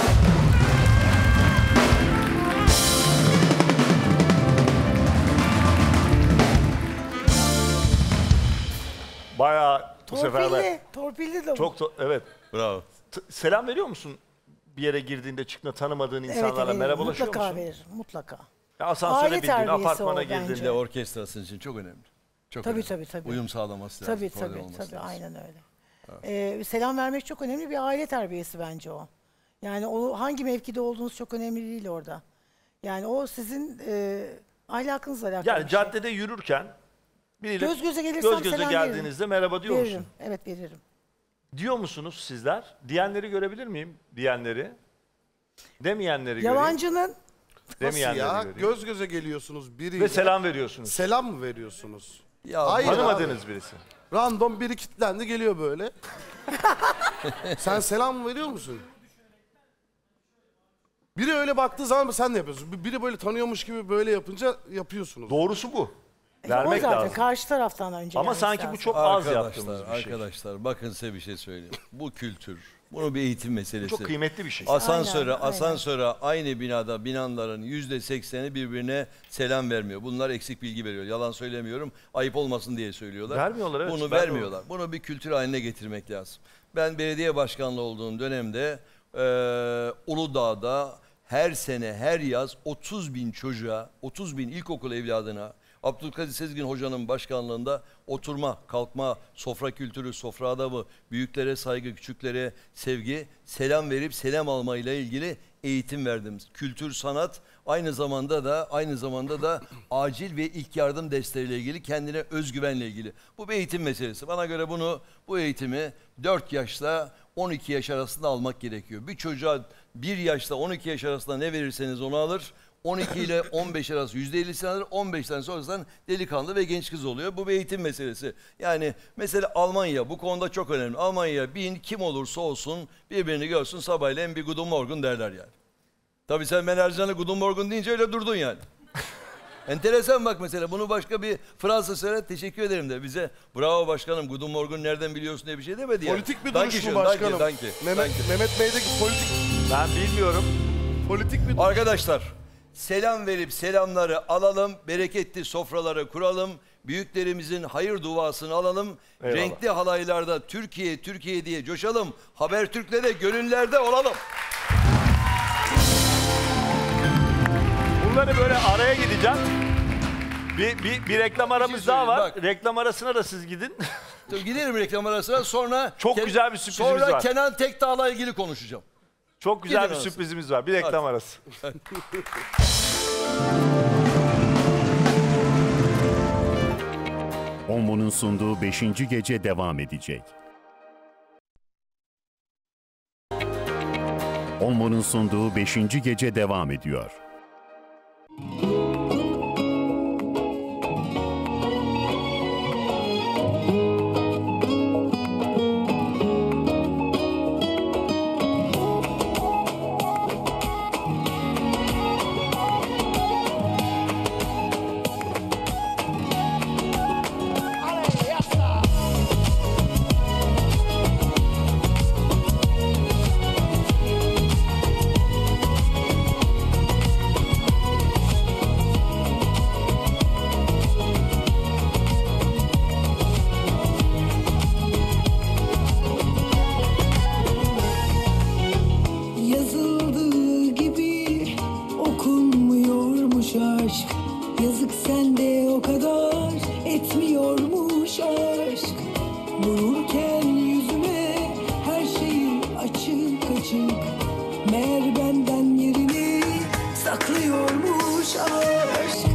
seferber. Torpilli. Torpilli de. Çok to- evet. Bravo. T- selam veriyor musun? Bir yere girdiğinde çıktığında tanımadığın insanlarla evet, merhabalaşıyor mutlaka musun? veririm. Mutlaka. Ya asansöre Aile bindin, terbiyesi apartmana o girdin. bence. Bir de orkestrası için çok önemli. Çok Tabii, önemli. tabii, tabii. Uyum sağlaması lazım. Tabii problem tabii olması tabii lazım. aynen öyle. Ee, selam vermek çok önemli bir aile terbiyesi bence o. Yani o hangi mevkide olduğunuz çok önemli değil orada. Yani o sizin e, ahlakınızla alakalı Yani bir şey. caddede yürürken biriyle Göz göze gelirsem göz göze selam geldiğinizde merhaba diyor veririm. musun? Evet veririm. Diyor musunuz sizler? Diyenleri görebilir miyim? Diyenleri. Demeyenleri göreyim. Yalancının Nasıl Demeyenleri ya? göreyim. Göz göze geliyorsunuz biriyle. Ve selam veriyorsunuz. Selam mı veriyorsunuz? Ya Hayır abi. Tanımadığınız birisi. Random biri kilitlendi geliyor böyle. Sen selam mı veriyor musun? Biri öyle baktığı zaman sen de yapıyorsun. Biri böyle tanıyormuş gibi böyle yapınca yapıyorsunuz. Doğrusu bu. o Vermek zaten lazım. karşı taraftan önce Ama gelmesi sanki bu lazım. çok az Arkadaşlar, yaptığımız bir şey. arkadaşlar bakın size bir şey söyleyeyim. Bu kültür, bunu bir eğitim meselesi. Çok kıymetli bir şey. Asansöre, Aynen, aynen. asansöre aynı binada binanların yüzde sekseni birbirine selam vermiyor. Bunlar eksik bilgi veriyor. Yalan söylemiyorum. Ayıp olmasın diye söylüyorlar. Vermiyorlar, evet. Bunu Ben de vermiyorlar. Bunu bir kültür haline getirmek lazım. Ben belediye başkanlığı olduğum dönemde eee Uludağ'da her sene her yaz otuz bin çocuğa, otuz bin ilkokul evladına Abdülkadir Sezgin Hoca'nın başkanlığında oturma, kalkma, sofra kültürü, sofra adabı, büyüklere saygı, küçüklere sevgi, selam verip selam almayla ilgili eğitim verdim. Kültür, sanat, aynı zamanda da aynı zamanda da acil ve ilk yardım desteğiyle ilgili, kendine özgüvenle ilgili. Bu bir eğitim meselesi. Bana göre bunu, bu eğitimi dört yaşla on iki yaş arasında almak gerekiyor. Bir çocuğa bir yaşla on iki yaş arasında ne verirseniz onu alır. on iki ile on beş arası yüzde ellisini alır. on beşten sonrasından delikanlı ve genç kız oluyor. Bu bir eğitim meselesi. Yani mesela Almanya bu konuda çok önemli. Almanya bin kim olursa olsun birbirini görsün sabahleyin bir Guten Morgen derler yani. Tabii sen ben Ercan'a Guten Morgen deyince öyle durdun yani. Enteresan bak mesela bunu başka bir Fransa söyle teşekkür ederim de bize bravo başkanım Guten Morgen nereden biliyorsun diye bir şey demedi yani. Politik bir Danke duruş mu schön, başkanım? danke, danke, Mehmet, danke. Mehmet Bey'deki politik Ben bilmiyorum. politik bir duruş. Arkadaşlar selam verip selamları alalım, bereketli sofraları kuralım, büyüklerimizin hayır duasını alalım, Eyvallah. renkli halaylarda Türkiye, Türkiye diye coşalım, Habertürk'le de gönüllerde olalım. Bunları böyle araya gideceğim. Bir, bir, bir reklam aramız şey daha var. söyleyeyim, bak. Reklam arasına da siz gidin. Dur, gidelim reklam arasına sonra... Çok güzel bir sürprizimiz sonra var. Kenan Tekdağ'la ilgili konuşacağım. Çok güzel Gidin bir arası. sürprizimiz var. Bir reklam arası. Ombu'nun sunduğu beşinci gece devam edecek. Ombu'nun sunduğu beşinci gece devam ediyor. Yazıldığı gibi okunmuyormuş aşk. Yazık sende o kadar etmiyormuş aşk. Vururken yüzüme her şeyi açık açık. Meğer benden yerini saklıyormuş aşk.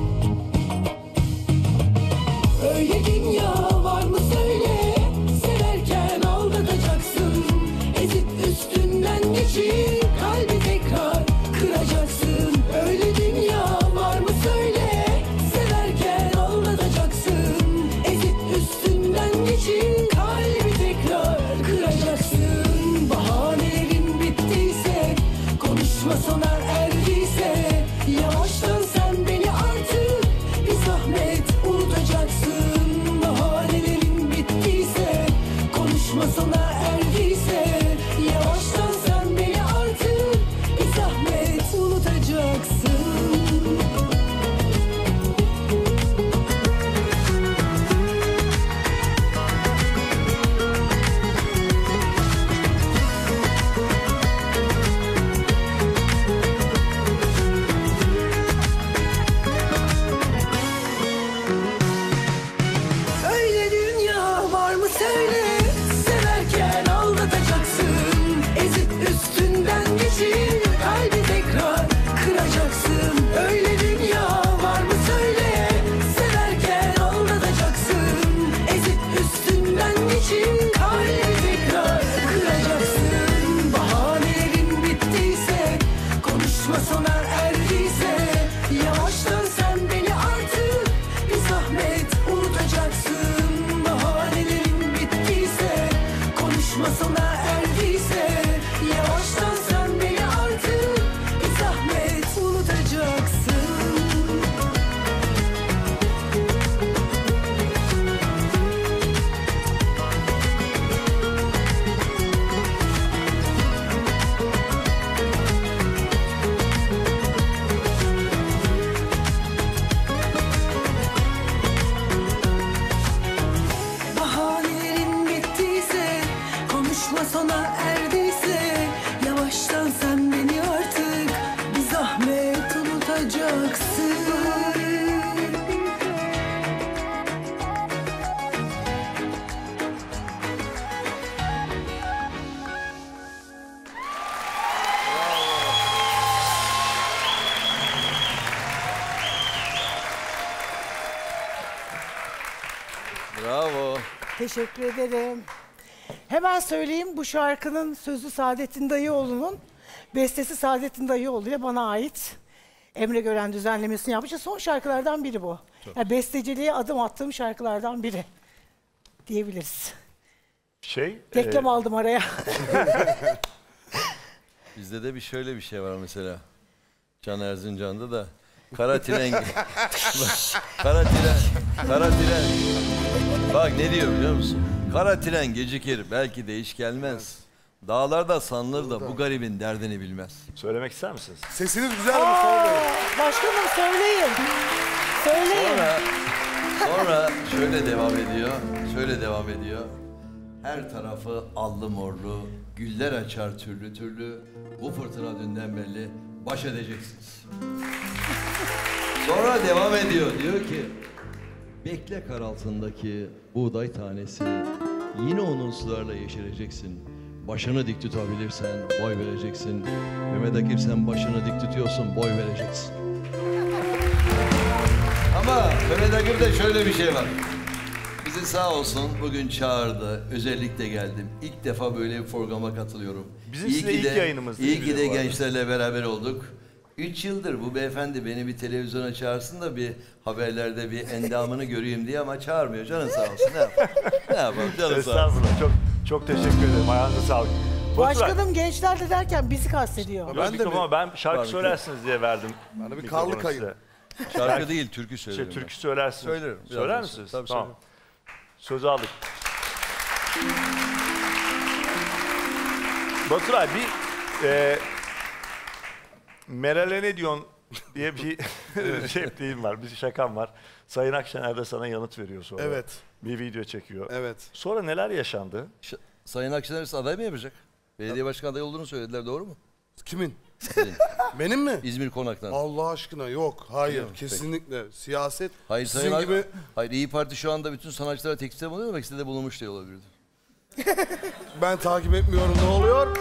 Öyle dünya var mı söyle, severken aldatacaksın. Ezip üstünden geçip kalbi tekrar kıracaksın. Öyle dünya var mı söyle, severken aldatacaksın. Ezip üstünden geçip kalbi tekrar kıracaksın. Bahanelerin bittiyse, konuşma sona erdiyse, yavaştan sen beni kalacaksın. Bravo. Teşekkür ederim. Hemen söyleyeyim, bu şarkının sözü Saadettin Dayıoğlu'nun, bestesi Saadettin Dayıoğlu'ya bana ait. Emre Gören düzenlemesini yapmış. Son şarkılardan biri bu. Yani besteciliğe adım attığım şarkılardan biri diyebiliriz. Şey, Reklam e, aldım araya. Bizde de bir şöyle bir şey var mesela. Can Erzincan'da da kara tren kara tren kara tren bak ne diyor biliyor musun? Kara tren gecikir belki de hiç gelmez. Dağlarda sanılır da bu garibin derdini bilmez. söylemek ister misiniz? Sesiniz güzel Mustafa Bey. Başkanım söyleyin. Söyleyin. Sonra sonra şöyle devam ediyor. Şöyle devam ediyor. Her tarafı allı morlu, güller açar türlü türlü. Bu fırtına dünden belli, baş edeceksiniz. Sonra devam ediyor, diyor ki... Bekle kar altındaki buğday tanesi, yine onun sularla yeşereceksin. Başını dik tutabilirsen boy vereceksin. Mehmet Akif sen başını dik tutuyorsun, boy vereceksin. Ama Mehmet Akif'de şöyle bir şey var. Bizi sağ olsun bugün çağırdı. Özellikle geldim. İlk defa böyle bir programa katılıyorum. Bizim size ilk yayınımız değil İyi mi ki de de bu arada? gençlerle beraber olduk. Üç yıldır bu beyefendi beni bir televizyona çağırsın da bir haberlerde bir endamını göreyim diye ama çağırmıyor. Canın sağ olsun. Ne yapalım? Ne yapalım? Canın sağ olsun. Estağfurullah. Çok, çok teşekkür ederim. Ayağınıza sağlık. Baturay, Başkanım gençler de derken bizi kastediyor. yok, Ben de mikrofonu- mi? ben şarkı Var, söylersiniz diye verdim. Ben de bir mikrofonu karlı kayın. size. Şarkı değil, türkü Şey, söylerim. türkü söylersiniz. Söylerim, biraz Söyler olsun. misiniz? Tabii tamam. söylerim. Sözü aldık. Baturay bir e, Meral'e ne diyorsun diye bir repliğim var, bir şakam var. Sayın Akşener de sana yanıt veriyor sonra. Evet. Bir video çekiyor. Evet. Sonra neler yaşandı? Ş- Sayın Akşener aday mı yapacak? Belediye başkanı adayı olduğunu söylediler, doğru mu? Kimin? Senin. Benim mi? İzmir Konak'tan. Allah aşkına yok. Hayır. Yok, kesinlikle. Siyaset Hayır sizin Sayın gibi... Ak- Hayır İyi Parti şu anda bütün sanatçılara teklifte bulunuyor, belki de bulunmuş diye olabilirdi. Ben takip etmiyorum ne oluyor.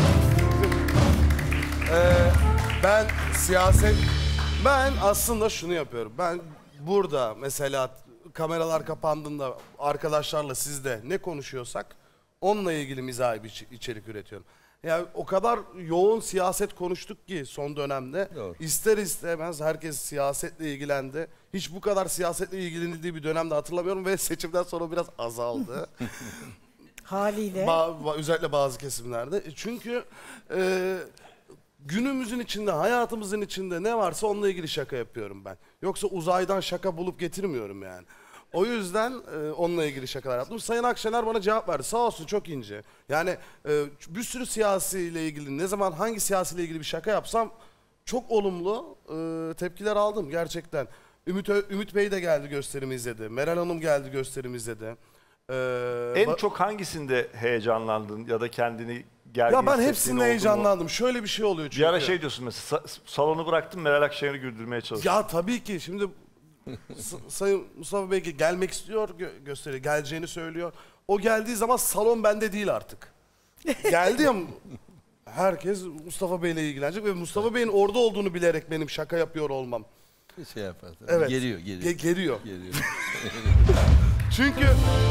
Ee, ben siyaset... Ben aslında şunu yapıyorum. Ben burada mesela kameralar kapandığında arkadaşlarla sizde ne konuşuyorsak onunla ilgili mizahi bir içi- içerik üretiyorum. Yani o kadar yoğun siyaset konuştuk ki son dönemde. Doğru. İster istemez herkes siyasetle ilgilendi. Hiç bu kadar siyasetle ilgilenildiği bir dönemde hatırlamıyorum ve seçimden sonra biraz azaldı. Haliyle. Ba- ba- özellikle bazı kesimlerde. E Çünkü e, günümüzün içinde, hayatımızın içinde ne varsa onunla ilgili şaka yapıyorum ben. Yoksa uzaydan şaka bulup getirmiyorum yani. O yüzden e, onunla ilgili şakalar yaptım. Sayın Akşener bana cevap verdi. Sağ olsun, çok ince. Yani e, bir sürü siyasiyle ilgili, ne zaman hangi siyasiyle ilgili bir şaka yapsam çok olumlu e, tepkiler aldım gerçekten. Ümit, Ö- Ümit Bey de geldi, gösterimi izledi. Meral Hanım geldi, gösterimi izledi. E, En ba- çok hangisinde heyecanlandın ya da kendini gergin Ya ben hissettiğin hepsinde oldu mu? heyecanlandım. Şöyle bir şey oluyor çünkü. Bir ara şey diyorsun mesela, sa- salonu bıraktım, Meral Akşener'i güldürmeye çalıştım. Ya tabii ki şimdi S- Sayın Mustafa Bey gelmek istiyor, gö- gösteriyor, geleceğini söylüyor. O geldiği zaman salon bende değil artık. Geldi ya, herkes Mustafa Bey'le ilgilenecek ve Mustafa Bey'in orada olduğunu bilerek benim şaka yapıyor olmam. Bir şey yapar. tabii. Evet. Geliyor, geliyor. Ge- geliyor. Geliyor. Çünkü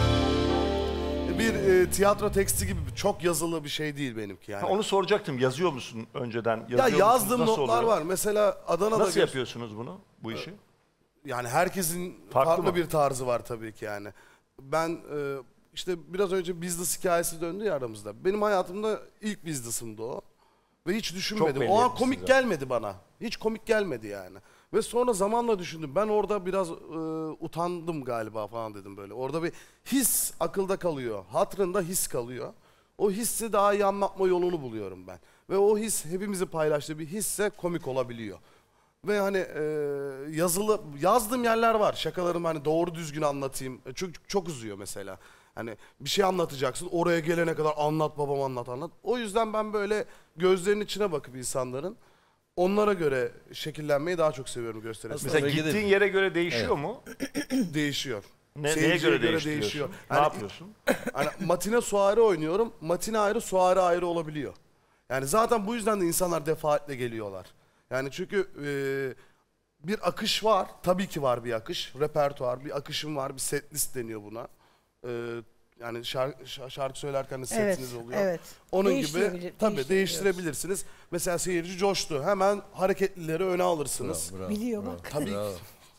bir e, tiyatro teksti gibi çok yazılı bir şey değil benimki yani. Ha, onu soracaktım. Yazıyor musun önceden? Ya Yazıyor musunuz? yazdığım Nasıl notlar oluyor? var. Mesela Adana'da Nasıl gö- yapıyorsunuz bunu, bu işi? Yani herkesin Farklı farklı, mı? bir tarzı var tabii ki yani. Ben e, işte biraz önce business hikayesi döndü ya aramızda. Benim hayatımda ilk business'ımdı o. Ve hiç düşünmedim. belli O an etmişsiniz komik zaten. gelmedi bana. Hiç komik gelmedi yani. Ve sonra zamanla düşündüm. Ben orada biraz e, utandım galiba falan dedim böyle. Orada bir his akılda kalıyor. Hatırında his kalıyor. O hissi daha iyi anlatma yolunu buluyorum ben. Ve o his hepimizin paylaştığı bir hisse komik olabiliyor. Ve hani e, yazılı yazdığım yerler var. Şakalarımı hani doğru düzgün anlatayım. E, Çok çok uzuyor mesela. Hani bir şey anlatacaksın. Oraya gelene kadar anlat babam anlat anlat. O yüzden ben böyle gözlerinin içine bakıp insanların onlara göre şekillenmeyi daha çok seviyorum gösteri. Mesela Belki de- gittiğin yere göre değişiyor Evet. mu? Değişiyor. Ne, neye Seyirciye göre, göre değişiyor? değişiyor. Ne Yani- yapıyorsun? Hani matine suare oynuyorum. Matine ayrı, suare ayrı olabiliyor. Yani zaten bu yüzden de insanlar defaatle geliyorlar. Yani çünkü e, bir akış var. Tabii ki var bir akış. Repertuar, bir akışım var. Bir set list deniyor buna. E, yani şarkı, şarkı söylerken de Evet, setiniz oluyor. evet. Onun gibi Değiştirebilir- tabii değiştirebiliyoruz. değiştirebilirsiniz. Mesela seyirci coştu. Hemen hareketlileri öne alırsınız. Bravo. Biliyor bak. Tabii. Bravo.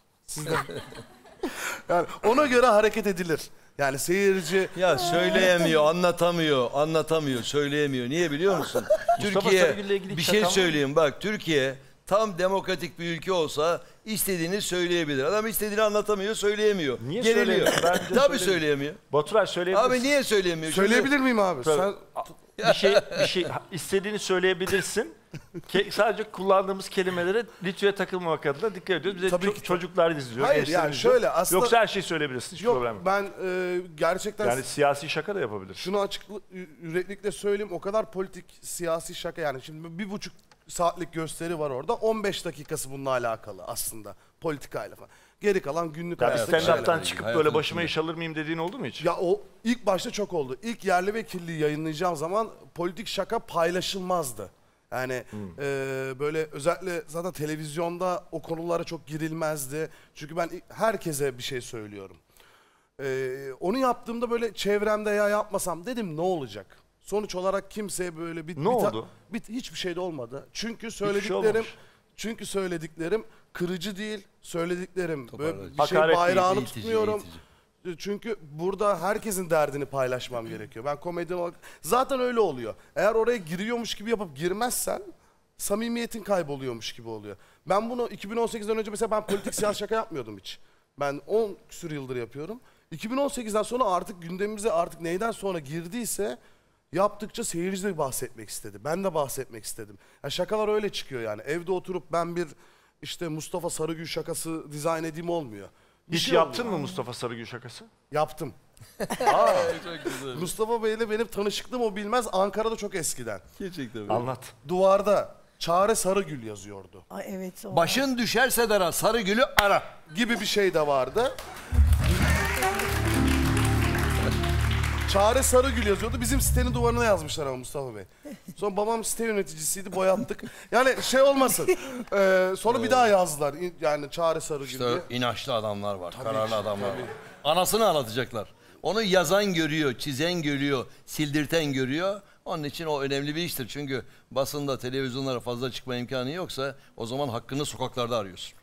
Yani ona göre hareket edilir. Yani seyirci Ya söyleyemiyor, anlatamıyor, anlatamıyor, söyleyemiyor. Niye biliyor musun? Mustafa Türkiye, Sarıgül'le ilgili bir şaka şey var mı? söyleyeyim bak, Türkiye tam demokratik bir ülke olsa istediğini söyleyebilir. Adam istediğini anlatamıyor, söyleyemiyor. Niye Geriliyor. söyleyemiyor? Bence Tabii söyleyemiyor. söyleyemiyor. Baturay söyleyebilirsin. Abi niye söyleyemiyor? Şimdi- söyleyebilir miyim abi? Sen Bir şey, bir şey istediğini söyleyebilirsin. Ke- sadece kullandığımız kelimelere ritüele takılmamak adına dikkat ediyoruz. Bize Tabii ço- ki çok- çocuklar izliyor. Hayır, gençler yani izliyor. şöyle aslında- Yoksa her şeyi söyleyebilirsin. Hiç problem yok yok. ben e, gerçekten Yani siyasi şaka da yapabilirsin. şunu açıklı yüreklilikle söyleyeyim, o kadar politik siyasi şaka, yani şimdi bir buçuk saatlik gösteri var orada, on beş dakikası bununla alakalı aslında politikayla falan. Geri kalan günlük Ya bir hayattaki stand-up'tan şeyler. çıkıp hayatın böyle başıma içinde. iş alır mıyım dediğin oldu mu hiç? Ya o ilk başta çok oldu. İlk Yerli ve Kirli'yi yayınlayacağım zaman politik şaka paylaşılmazdı. Yani Hmm. e, böyle özellikle zaten televizyonda o konulara çok girilmezdi. Çünkü ben ilk- herkese bir şey söylüyorum. E, onu yaptığımda böyle çevremde ya yapmasam dedim, ne olacak? Sonuç olarak kimseye böyle bir... Ne bir ta- oldu? bir, hiçbir şey de olmadı. Çünkü şey söylediklerim... olmamış. çünkü söylediklerim kırıcı değil. Söylediklerim böyle Toparlayıcı. bir şey Hakaret değil, bayrağını eğitici, tutmuyorum. eğitici. Çünkü burada herkesin derdini paylaşmam gerekiyor. Ben komedyen olarak zaten öyle oluyor. Eğer oraya giriyormuş gibi yapıp girmezsen samimiyetin kayboluyormuş gibi oluyor. Ben bunu iki bin on sekizden önce mesela ben politik siyasi şaka yapmıyordum hiç. Ben on küsur yıldır yapıyorum. iki bin on sekizden sonra artık gündemimize artık neyden sonra girdiyse yaptıkça seyirci de bahsetmek istedi. Ben de bahsetmek istedim. Yani şakalar öyle çıkıyor yani. Evde oturup ben bir işte Mustafa Sarıgül şakası dizayn edeyim olmuyor. Bir Hiç şey yaptın oluyor. mı Mustafa Sarıgül şakası? Yaptım. Çok güzel. Mustafa Bey'le benim tanışıklığım o bilmez, Ankara'da çok eskiden. Gerçekten. Anlat. Duvarda Çare Sarıgül yazıyordu Ay evet. O. Başın düşerse dara, Sarıgül'ü ara. gibi bir şey de vardı. Çare Sarıgül yazıyordu. Bizim sitenin duvarına yazmışlar ama Mustafa Bey. Sonra babam site yöneticisiydi, boyattık. Yani şey olmasın. Ee, sonra bir daha yazdılar. Yani Çare Sarıgül İşte diye. inançlı adamlar var, kararlı adamlar var. Anasını ağlatacaklar. Onu yazan görüyor, çizen görüyor, sildirten görüyor. Onun için o önemli bir iştir. Çünkü basında, televizyonlara fazla çıkma imkanı yoksa o zaman hakkını sokaklarda arıyorsun.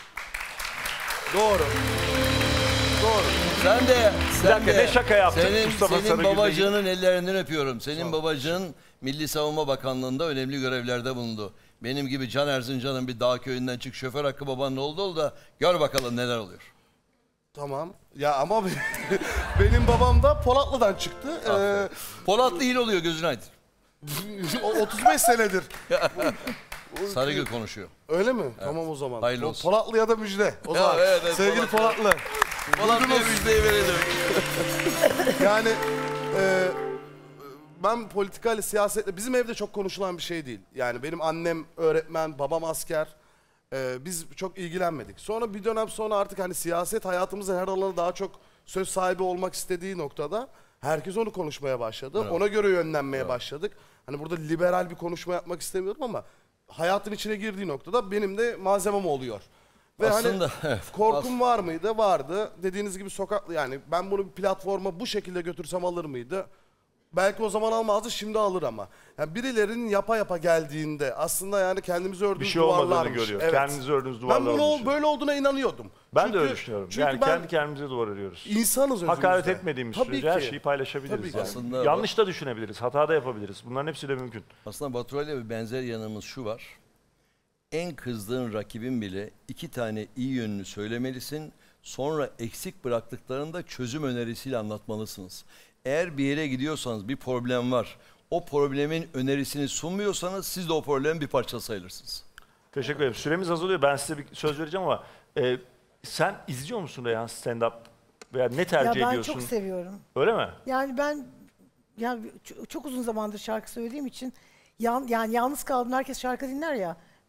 Doğru. Doğru. Sen de, sen dakika, de ne şaka yaptın senin, Mustafa senin Sarıgül'le babacığının ellerinden öpüyorum. Senin babacığın Milli Savunma Bakanlığı'nda önemli görevlerde bulundu. Benim gibi Can Erzincan'ın bir dağ köyünden çık, şoför hakkı babanın oldu ol da gör bakalım neler oluyor. Tamam. Ya ama benim babam da Polatlı'dan çıktı. Ee, Polatlı hil oluyor, gözün aydın. o otuz beş senedir. Sarıgül konuşuyor. Öyle mi? Tamam o zaman. Hayırlı O olsun. Polatlı'ya da müjde. O Ya, zaman evet, evet, sevgili Polatlı. Polatlı. Polatlı'ya müjdeyi verelim. Yani e, ben politikayla, siyasetle, bizim evde çok konuşulan bir şey değil. Yani benim annem öğretmen, babam asker. E, biz çok ilgilenmedik. Sonra bir dönem sonra artık hani siyaset hayatımızın her alanı daha çok söz sahibi olmak istediği noktada herkes onu konuşmaya başladı. Evet. Ona göre yönlenmeye başladık. Hani burada liberal bir konuşma yapmak istemiyorum ama hayatın içine girdiği noktada benim de malzemem oluyor. Ve Aslında, hani evet. korkum var mıydı? Vardı. Dediğiniz gibi sokaklı, yani ben bunu bir platforma bu şekilde götürsem alır mıydı? Belki o zaman almazdı, şimdi alır ama. Yani birilerinin yapa yapa geldiğinde aslında yani kendimizi ördüğümüz Bir şey olmadığını duvarlarmış. görüyor. Evet. Kendinizi ördüğünüz duvarlar Ben bunu oluşuyor. böyle olduğuna inanıyordum. Ben Çünkü- de öyle düşünüyorum. Çünkü Yani ben kendi kendimize duvar örüyoruz. insanız özümüzde. Hakaret etmediğimiz Tabii sürece her ki. şeyi paylaşabiliriz. Tabii ki. Yani. Aslında Yanlış da düşünebiliriz, hata da yapabiliriz. Bunların hepsi de mümkün. Aslında Baturay'la bir benzer yanımız şu var. En kızdığın rakibin bile iki tane iyi yönünü söylemelisin. Sonra eksik bıraktıklarını da çözüm önerisiyle anlatmalısınız. Eğer bir yere gidiyorsanız bir problem var. O problemin önerisini sunmuyorsanız siz de o problemin bir parçası sayılırsınız. Teşekkür ederim. Süremiz azalıyor. Ben size bir söz vereceğim ama e, sen izliyor musun Reyhan stand-up? Veya ne Ya tercih ben ediyorsun? çok seviyorum. Öyle mi? Yani ben yani ç- çok uzun zamandır şarkı söylediğim için yan, yani yalnız kaldım, herkes şarkı dinler ya.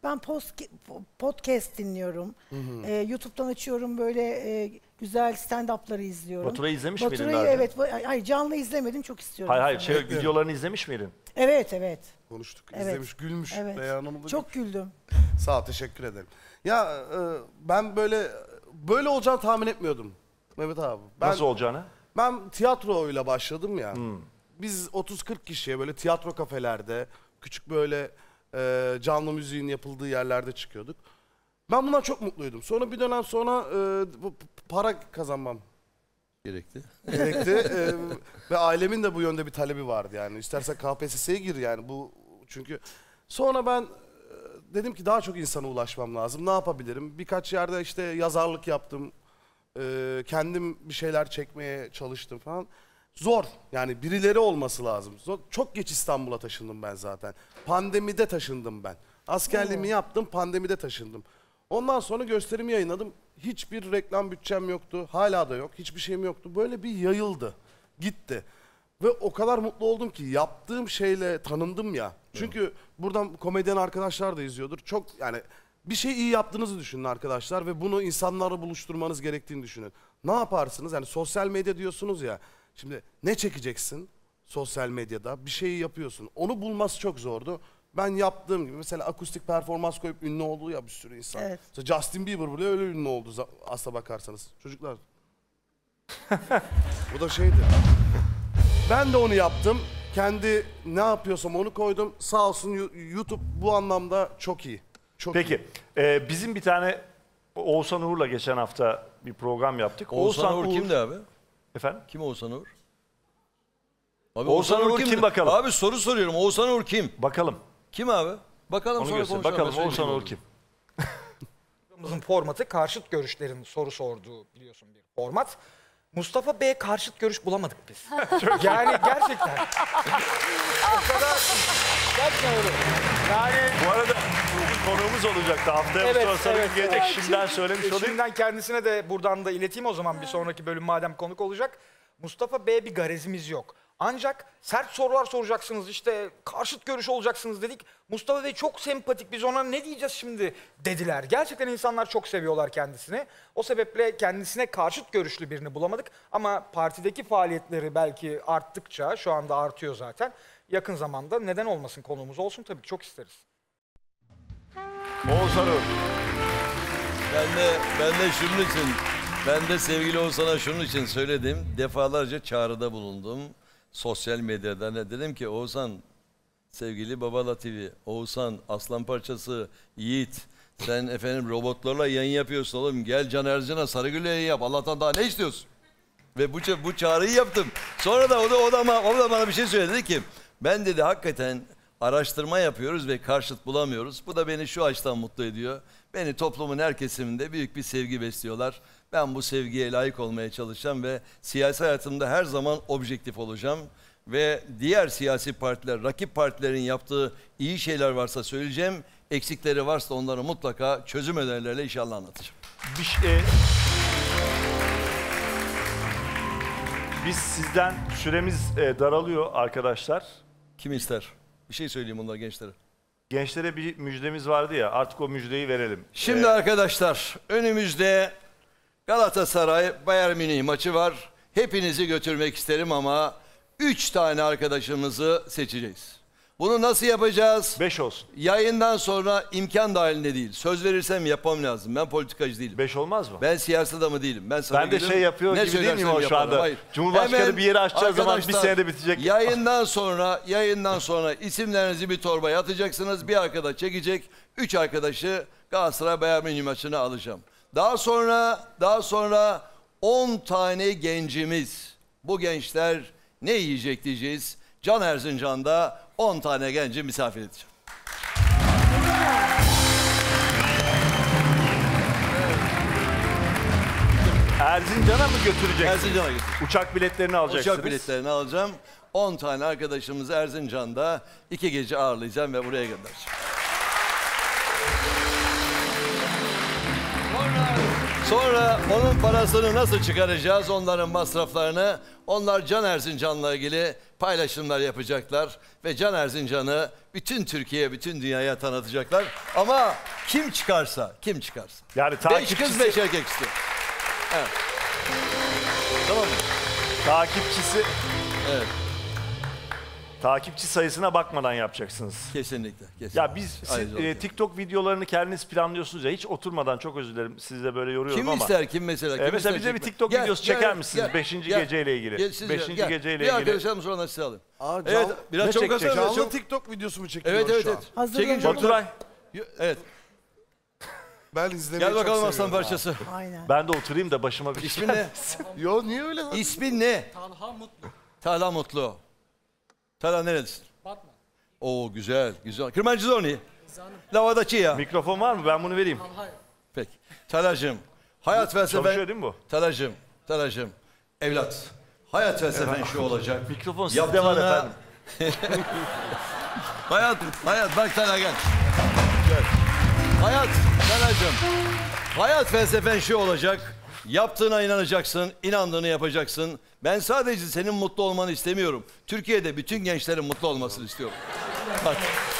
Ben post, podcast dinliyorum. Ee, YouTube'dan açıyorum böyle e, güzel stand-up'ları izliyorum. Baturay'ı izlemiş miydin Baturay'ı daha önce? evet. ba- Hayır canlı izlemedim, çok istiyorum. Hayır hayır izlemeyi. şey, videolarını izlemiş miydin? Evet evet. Konuştuk, Evet. izlemiş, gülmüş. Evet. Reyhan Hanım da Çok güldüm. Sağ ol, teşekkür ederim. Ya e, ben böyle böyle olacağını tahmin etmiyordum Mehmet abi. Ben, Nasıl olacağını? Ben tiyatroyla başladım ya. Biz otuz kırk kişiye böyle tiyatro kafelerde, küçük böyle e, canlı müziğin yapıldığı yerlerde çıkıyorduk. Ben bundan çok mutluydum. Sonra bir dönem sonra e, bu para kazanmam Gerekti. gerekti. E, ve ailemin de bu yönde bir talebi vardı yani. İstersen K P S S'ye gir yani bu çünkü sonra ben e, dedim ki daha çok insana ulaşmam lazım. Ne yapabilirim? Birkaç yerde işte yazarlık yaptım. E, kendim bir şeyler çekmeye çalıştım falan. Zor. Yani birileri olması lazım. Zor. Çok geç İstanbul'a taşındım ben zaten. Pandemide taşındım ben. Askerliğimi yaptım, pandemide taşındım. Ondan sonra gösterimi yayınladım. Hiçbir reklam bütçem yoktu. Hala da yok. Hiçbir şeyim yoktu. Böyle bir yayıldı. Gitti. Ve o kadar mutlu oldum ki yaptığım şeyle tanındım ya. Çünkü buradan komedyen arkadaşlar da izliyordur. Çok yani bir şey iyi yaptığınızı düşünün arkadaşlar ve bunu insanlarla buluşturmanız gerektiğini düşünün. Ne yaparsınız? Yani sosyal medya diyorsunuz ya. Şimdi ne çekeceksin sosyal medyada? Bir şeyi yapıyorsun. Onu bulması çok zordu. Ben yaptığım gibi mesela akustik performans koyup ünlü olduğu ya bir sürü insan. Evet. Mesela Justin Bieber bile öyle ünlü oldu za- aslına bakarsanız. Çocuklar. Bu da şeydi. Ben de onu yaptım. Kendi ne yapıyorsam onu koydum. Sağ olsun YouTube bu anlamda çok iyi. Çok Peki iyi. e, bizim bir tane Oğuzhan Uğur'la geçen hafta bir program yaptık. Oğuzhan Uğur kimdi abi? Efendim? Kim Oğuzhan Uğur? Abi Oğuzhan Uğur kim bakalım? Abi soru soruyorum. Oğuzhan Uğur kim? Bakalım. Kim abi? Bakalım Onu sonra göster. konuşalım. Bakalım Ben Oğuzhan söyleyeyim Uğur onu. kim? Programımızın formatı karşıt görüşlerin soru sorduğu biliyorsun bir format. Mustafa Bey'e karşıt görüş bulamadık biz. yani gerçekten. o kadar gerçekten öyle. Yani Bu arada bugün konuğumuz olacaktı. Haftaya Evet, sonra sanırım evet, gelecek. evet. Şimdiden söylemiş olayım. Şimdiden kendisine de buradan da ileteyim o zaman bir sonraki bölüm madem konuk olacak. Mustafa Bey'e bir garezimiz yok. Ancak sert sorular soracaksınız işte karşıt görüş olacaksınız dedik. Mustafa Bey çok sempatik biz ona ne diyeceğiz şimdi dediler. Gerçekten insanlar çok seviyorlar kendisini. O sebeple kendisine karşıt görüşlü birini bulamadık. Ama partideki faaliyetleri belki arttıkça şu anda artıyor zaten. Yakın zamanda neden olmasın konuğumuz olsun tabii ki çok isteriz. Oğuzhan Uğur. Ben de, ben de şunun için, ben de sevgili Oğuzhan'a şunun için söyledim. Defalarca çağrıda bulundum. Sosyal medyada ne dedim ki Oğuzhan, sevgili Baba Latifi, Oğuzhan, Aslan Parçası, Yiğit, sen efendim robotlarla yayın yapıyorsun oğlum. Gel Can Erzin'e Sarıgül'le yayın yap. Allah'tan daha ne istiyorsun? Ve bu, bu çağrıyı yaptım. Sonra da o da, o da, o da bana bir şey söyledi dedi ki, ben dedi hakikaten araştırma yapıyoruz ve karşıt bulamıyoruz. Bu da beni şu açıdan mutlu ediyor. Beni toplumun her kesiminde büyük bir sevgi besliyorlar. Ben bu sevgiye layık olmaya çalışacağım ve siyasi hayatımda her zaman objektif olacağım. Ve diğer siyasi partiler, rakip partilerin yaptığı iyi şeyler varsa söyleyeceğim. Eksikleri varsa onları mutlaka çözüm önerilerle inşallah anlatacağım. Bir şey, biz sizden süremiz e, daralıyor arkadaşlar. Kim ister? Bir şey söyleyeyim bunlara gençlere. Gençlere bir müjdemiz vardı ya artık o müjdeyi verelim. Şimdi Ee, arkadaşlar önümüzde Galatasaray Bayern Münih maçı var. Hepinizi götürmek isterim ama üç tane arkadaşımızı seçeceğiz. Bunu nasıl yapacağız? Beş olsun. Yayından sonra imkan dahilinde değil. Söz verirsem yapmam lazım. Ben politikacı değilim. Beş olmaz mı? Ben siyasi adamı değilim. Ben sana Ben de gelirim, şey yapıyor ne gibi değil miyim söylersem o şu yaparım. anda? Hayır. Cumhurbaşkanı Hemen bir yere açacağı zaman bir arkadaşlar, senede bitecek. Yayından sonra, yayından sonra isimlerinizi bir torbaya atacaksınız. Bir arkadaş çekecek. Üç arkadaşı Galatasaray Bayern Münih maçına alacağım. Daha sonra, daha sonra on tane gencimiz. Bu gençler ne yiyecek diyeceğiz. Can Erzincan'da on tane genci misafir edeceğim. Erzincan'a mı götüreceksin? Erzincan'a götüreceğim. Uçak biletlerini alacaksınız. Uçak biletlerini alacağım. on tane arkadaşımızı Erzincan'da iki gece ağırlayacağım ve buraya göndereceğim. Sonra Sonra onun parasını nasıl çıkaracağız, onların masraflarını, onlar Can Erzincan'la ilgili paylaşımlar yapacaklar ve Can Erzincan'ı bütün Türkiye, bütün dünyaya tanıtacaklar. Ama kim çıkarsa, kim çıkarsa. Yani Beş takipçisi, kız, beş erkek istiyor. Evet. Tamam mı? takipçisi, Evet, takipçi sayısına bakmadan yapacaksınız. kesinlikle. kesinlikle. Ya biz siz, Ayrıca e, olacak. TikTok videolarını kendiniz planlıyorsunuz ya, hiç oturmadan, çok özür dilerim sizle böyle yoruyorum Kim ama. ister, kim mesela? Kim E, mesela ister bize bir çekmek? TikTok Gel, videosu gel, çeker gel, misiniz? gel, Beşinci gel. geceyle ilgili. Gel, siz Beşinci gel. geceyle Bir ilgili. arkadaşlarım sonra size alın. Aa, can, Evet, biraz Ne çok çekecek? hasar. canlı Çok... TikTok videosu mu çekiliyor Evet, evet, şu an? evet. Hazırlanın. Çekin çok. Baturay, Evet. Ben izlemeyi Gel bakalım çok aslan seviyorum. parçası. Aynen. ben de oturayım da başıma bir İsmin ne? Yo niye öyle lan? İsmin ne? Talha Mutlu. Talha Mutlu. Talha neredesin? Batman. Oo güzel, güzel. Kırmancı Zoni. Lavadaki ya. Mikrofon var mı? Ben bunu vereyim. Peki. Talha'cığım, hayat felsefen... Çalışıyor değil mi bu? Talha'cığım, Talha'cığım, evlat. Hayat felsefen şu olacak. Mikrofon sizde var efendim. hayat, hayat bak Talha gel. Gel. Hayat, Talha'cığım. Hayat felsefen şu olacak. Yaptığına inanacaksın, inandığını yapacaksın. Ben sadece senin mutlu olmanı istemiyorum. Türkiye'de bütün gençlerin mutlu olmasını istiyorum. Bak.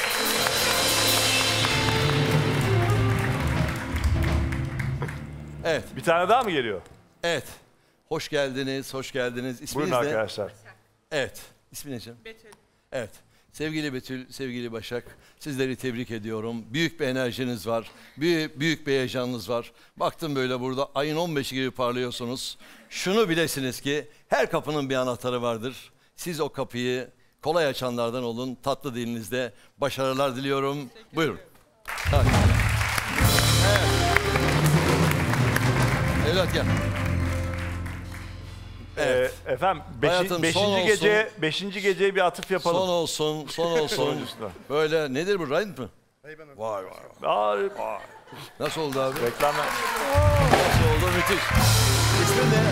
Evet, Bir tane daha mı geliyor? evet. Hoş geldiniz, hoş geldiniz. İsminiz Buyurun ne? arkadaşlar. Evet. İsmi ne canım? Betül. Evet. Sevgili Betül, sevgili Başak, sizleri tebrik ediyorum. Büyük bir enerjiniz var, büyük, büyük bir heyecanınız var. Baktım böyle burada ayın on beşi gibi parlıyorsunuz. Şunu bilesiniz ki her kapının bir anahtarı vardır. Siz o kapıyı kolay açanlardan olun. Tatlı dilinizde başarılar diliyorum. Buyurun. Hadi. Evet. Evlat gel. Evet. Ee, efendim beşi, Hayatım, son beşinci olsun. gece beşinci geceye bir atıf yapalım. Son olsun, son olsun. Sonuncusuna. Böyle nedir bu? Rhyme mı? Vay vay vay. Aa, aa, Nasıl oldu abi? reklam. Nasıl oldu? Müthiş. İsmin ne?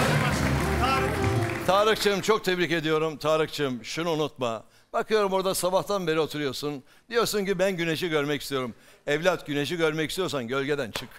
Tarık'cığım çok tebrik ediyorum. Tarık'cığım şunu unutma. Bakıyorum orada sabahtan beri oturuyorsun. Diyorsun ki ben güneşi görmek istiyorum. Evlat güneşi görmek istiyorsan gölgeden çık.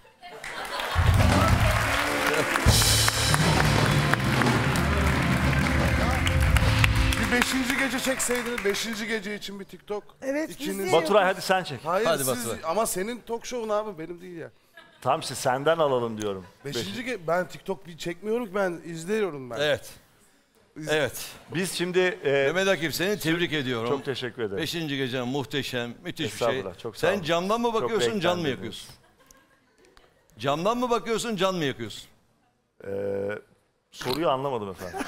Bir beşinci gece çekseydiniz, beşinci gece için bir TikTok. Evet, biz İkiniz- de- Baturay hadi sen çek. Hayır Hadi siz, Baturay. ama senin talk show'un abi benim değil ya. Tamam işte senden alalım diyorum. Beşinci ge- ben TikTok bir çekmiyorum ki, ben izliyorum ben. Evet. Evet. Biz şimdi e, Mehmet Akif seni tebrik ediyorum. çok teşekkür ederim. Beşinci gecen muhteşem, müthiş bir şey. Estağfurullah, çok sağ Sen olun. camdan mı bakıyorsun, Çok can mı renklendirdiniz. yakıyorsun? Camdan mı bakıyorsun, can mı yakıyorsun? Ee, soruyu anlamadım efendim.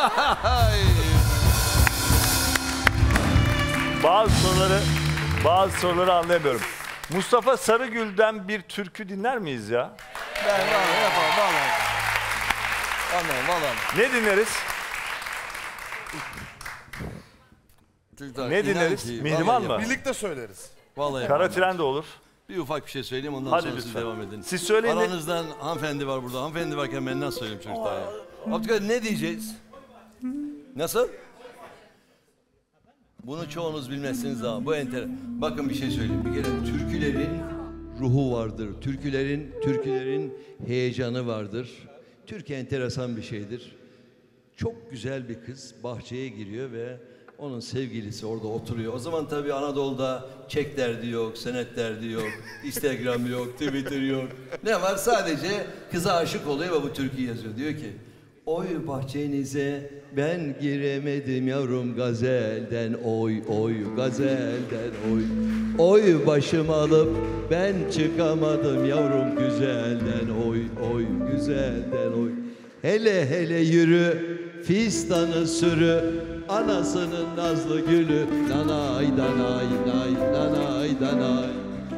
bazı soruları bazı soruları anlayamıyorum. Mustafa Sarıgül'den bir türkü dinler miyiz ya? Ben vallahi yapamam, vallahi. Anladım, vallahi. Ne dinleriz? Çocuklar, Ne inan dinleriz? ki, Mihrimah vallahi mı? yapamam. Birlikte söyleriz. Vallahi Kara yapamam. tren de olur. Bir ufak bir şey söyleyeyim, ondan Hadi sonra siz lütfen. devam edin. Siz söyleyin. Aranızdan hanımefendi var burada. Hanımefendi varken ben nasıl söyleyeyim çocuklar ya? Abdülkadir ne diyeceğiz? Nasıl? Bunu çoğunuz bilmezsiniz ama bu enter. Bakın bir şey söyleyeyim. Bir kere türkülerin ruhu vardır. Türkülerin, türkülerin heyecanı vardır. Türkiye enteresan bir şeydir. Çok güzel bir kız bahçeye giriyor ve onun sevgilisi orada oturuyor. O zaman tabii Anadolu'da çek derdi yok, senet derdi yok, Instagram yok, Twitter yok. Ne var? Sadece kıza aşık oluyor ve bu türküyü yazıyor. Diyor ki, oy bahçenize ben giremedim yavrum gazelden, oy oy gazelden oy. Oy başımı alıp ben çıkamadım yavrum güzelden, oy oy güzelden oy. Hele hele yürü fistanı sürü, anasının nazlı gülü, danay danay danay danay danay.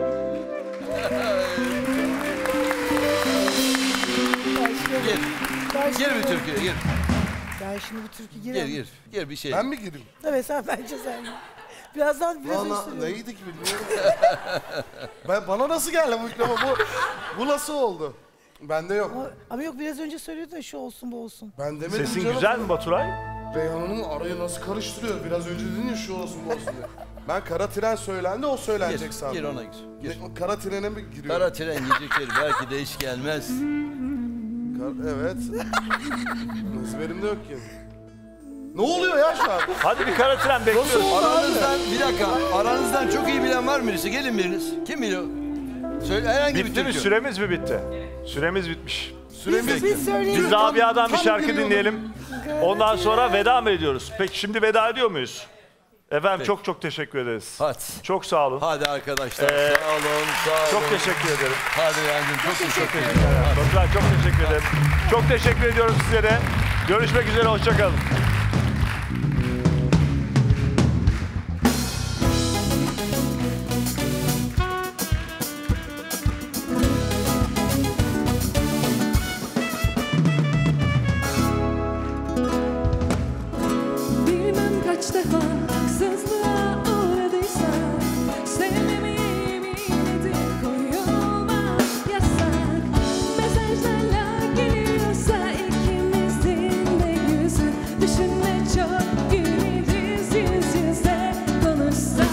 Gir, Ben gir bir şimdi- türküye gir. Ben şimdi bir türkü Gir gireyim. gir, gir bir şey. Ben mi gireyim? Evet sen bence sen. Birazdan biraz Bana üstüne. neydi ki bilmiyorum. ben bana nasıl geldi bu mikrofon? Bu, bu nasıl oldu? Bende yok. Ama, ama yok biraz önce söylüyordun ya şu olsun bu olsun. Ben demedim Sesin canım. güzel mi Baturay? Reyhan'ın arayı nasıl karıştırıyor? Biraz önce dedin ya şu olsun bu olsun diye. Ben kara tren söylendi, o söylenecek Gir, sandım. gir ona gir. gir. Ne- Kara trene mi giriyor? Kara tren gecikir, belki de hiç gelmez. Kar- evet. Ezberimde yok ki. Ne oluyor ya şu an? Hadi bir kara tren bekliyoruz. Aranızdan, bir dakika, aranızdan çok iyi bilen var mı birisi? Gelin biriniz. Kim biliyor? Söyle, herhangi bir Bitti mi? türkü. Süremiz mi bitti? Süremiz bitmiş. Süremiz Biz söyleyelim. Biz Rabia'dan bir tam şarkı biliyordum. dinleyelim. Ondan sonra veda mı ediyoruz? Peki şimdi veda ediyor muyuz? Efendim Peki. çok çok teşekkür ederiz. Hadi. Çok sağ olun. Hadi arkadaşlar, Ee, sağ olun, sağ olun. Çok teşekkür ederim. Hadi Yancım, çok teşekkür ederim. Çocuklar çok teşekkür ederim. Çok teşekkür ediyorum size de. Görüşmek üzere, hoşçakalın. Bilmem kaç defa haksızlığa uğradıysak sevmemi yemin edip koyulmak yasak. Mesajlarla geliyorsa ikimizin de yüzü düşünme çok güleriz yüz yüze konuşsak.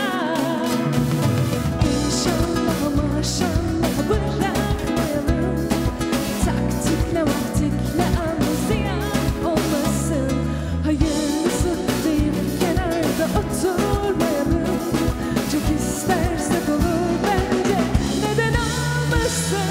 İnşallah maşallah bırakmayalım. Taktikle maktikle anlayan olmasın. Hayırlısı deyip kenarda oturmayalım. Çok istersek olur bence, neden olmasın?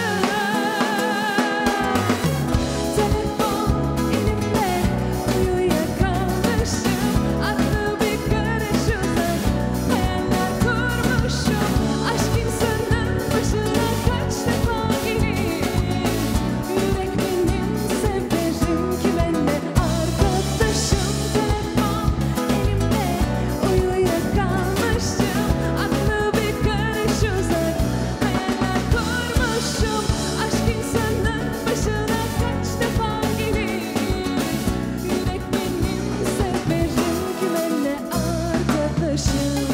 Telefon elimde, uyuyakalmışım. Aklı bir karış uzak, hayaller kurmuşum. Aşk insanın başına kaç defa gelir. Yürek benim severim ki benle arkadaşım. Telefon elimde, uyuyakalmışım. Aklı bir karış uzak, hayaller kurmuşum. Aşk insanın başına kaç defa gelir. Yürek benim severim ki benle arkadaşım.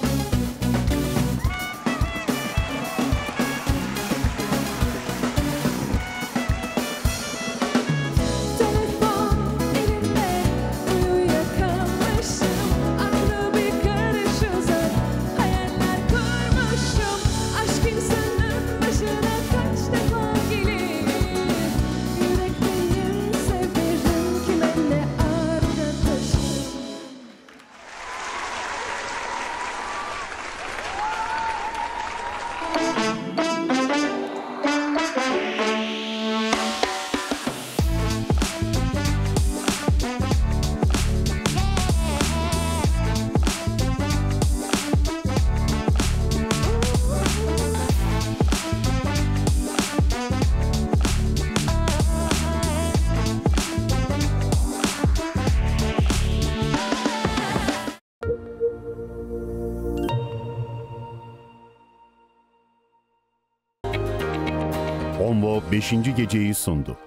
Telefon elimde, uyuyakalmışım. Aklı bir karış uzak, hayaller kurmuşum. Aşk insanın başına kaç defa gelir. Yürek benim severim ki benle arkadaşım. Onvo beşinci geceyi sundu.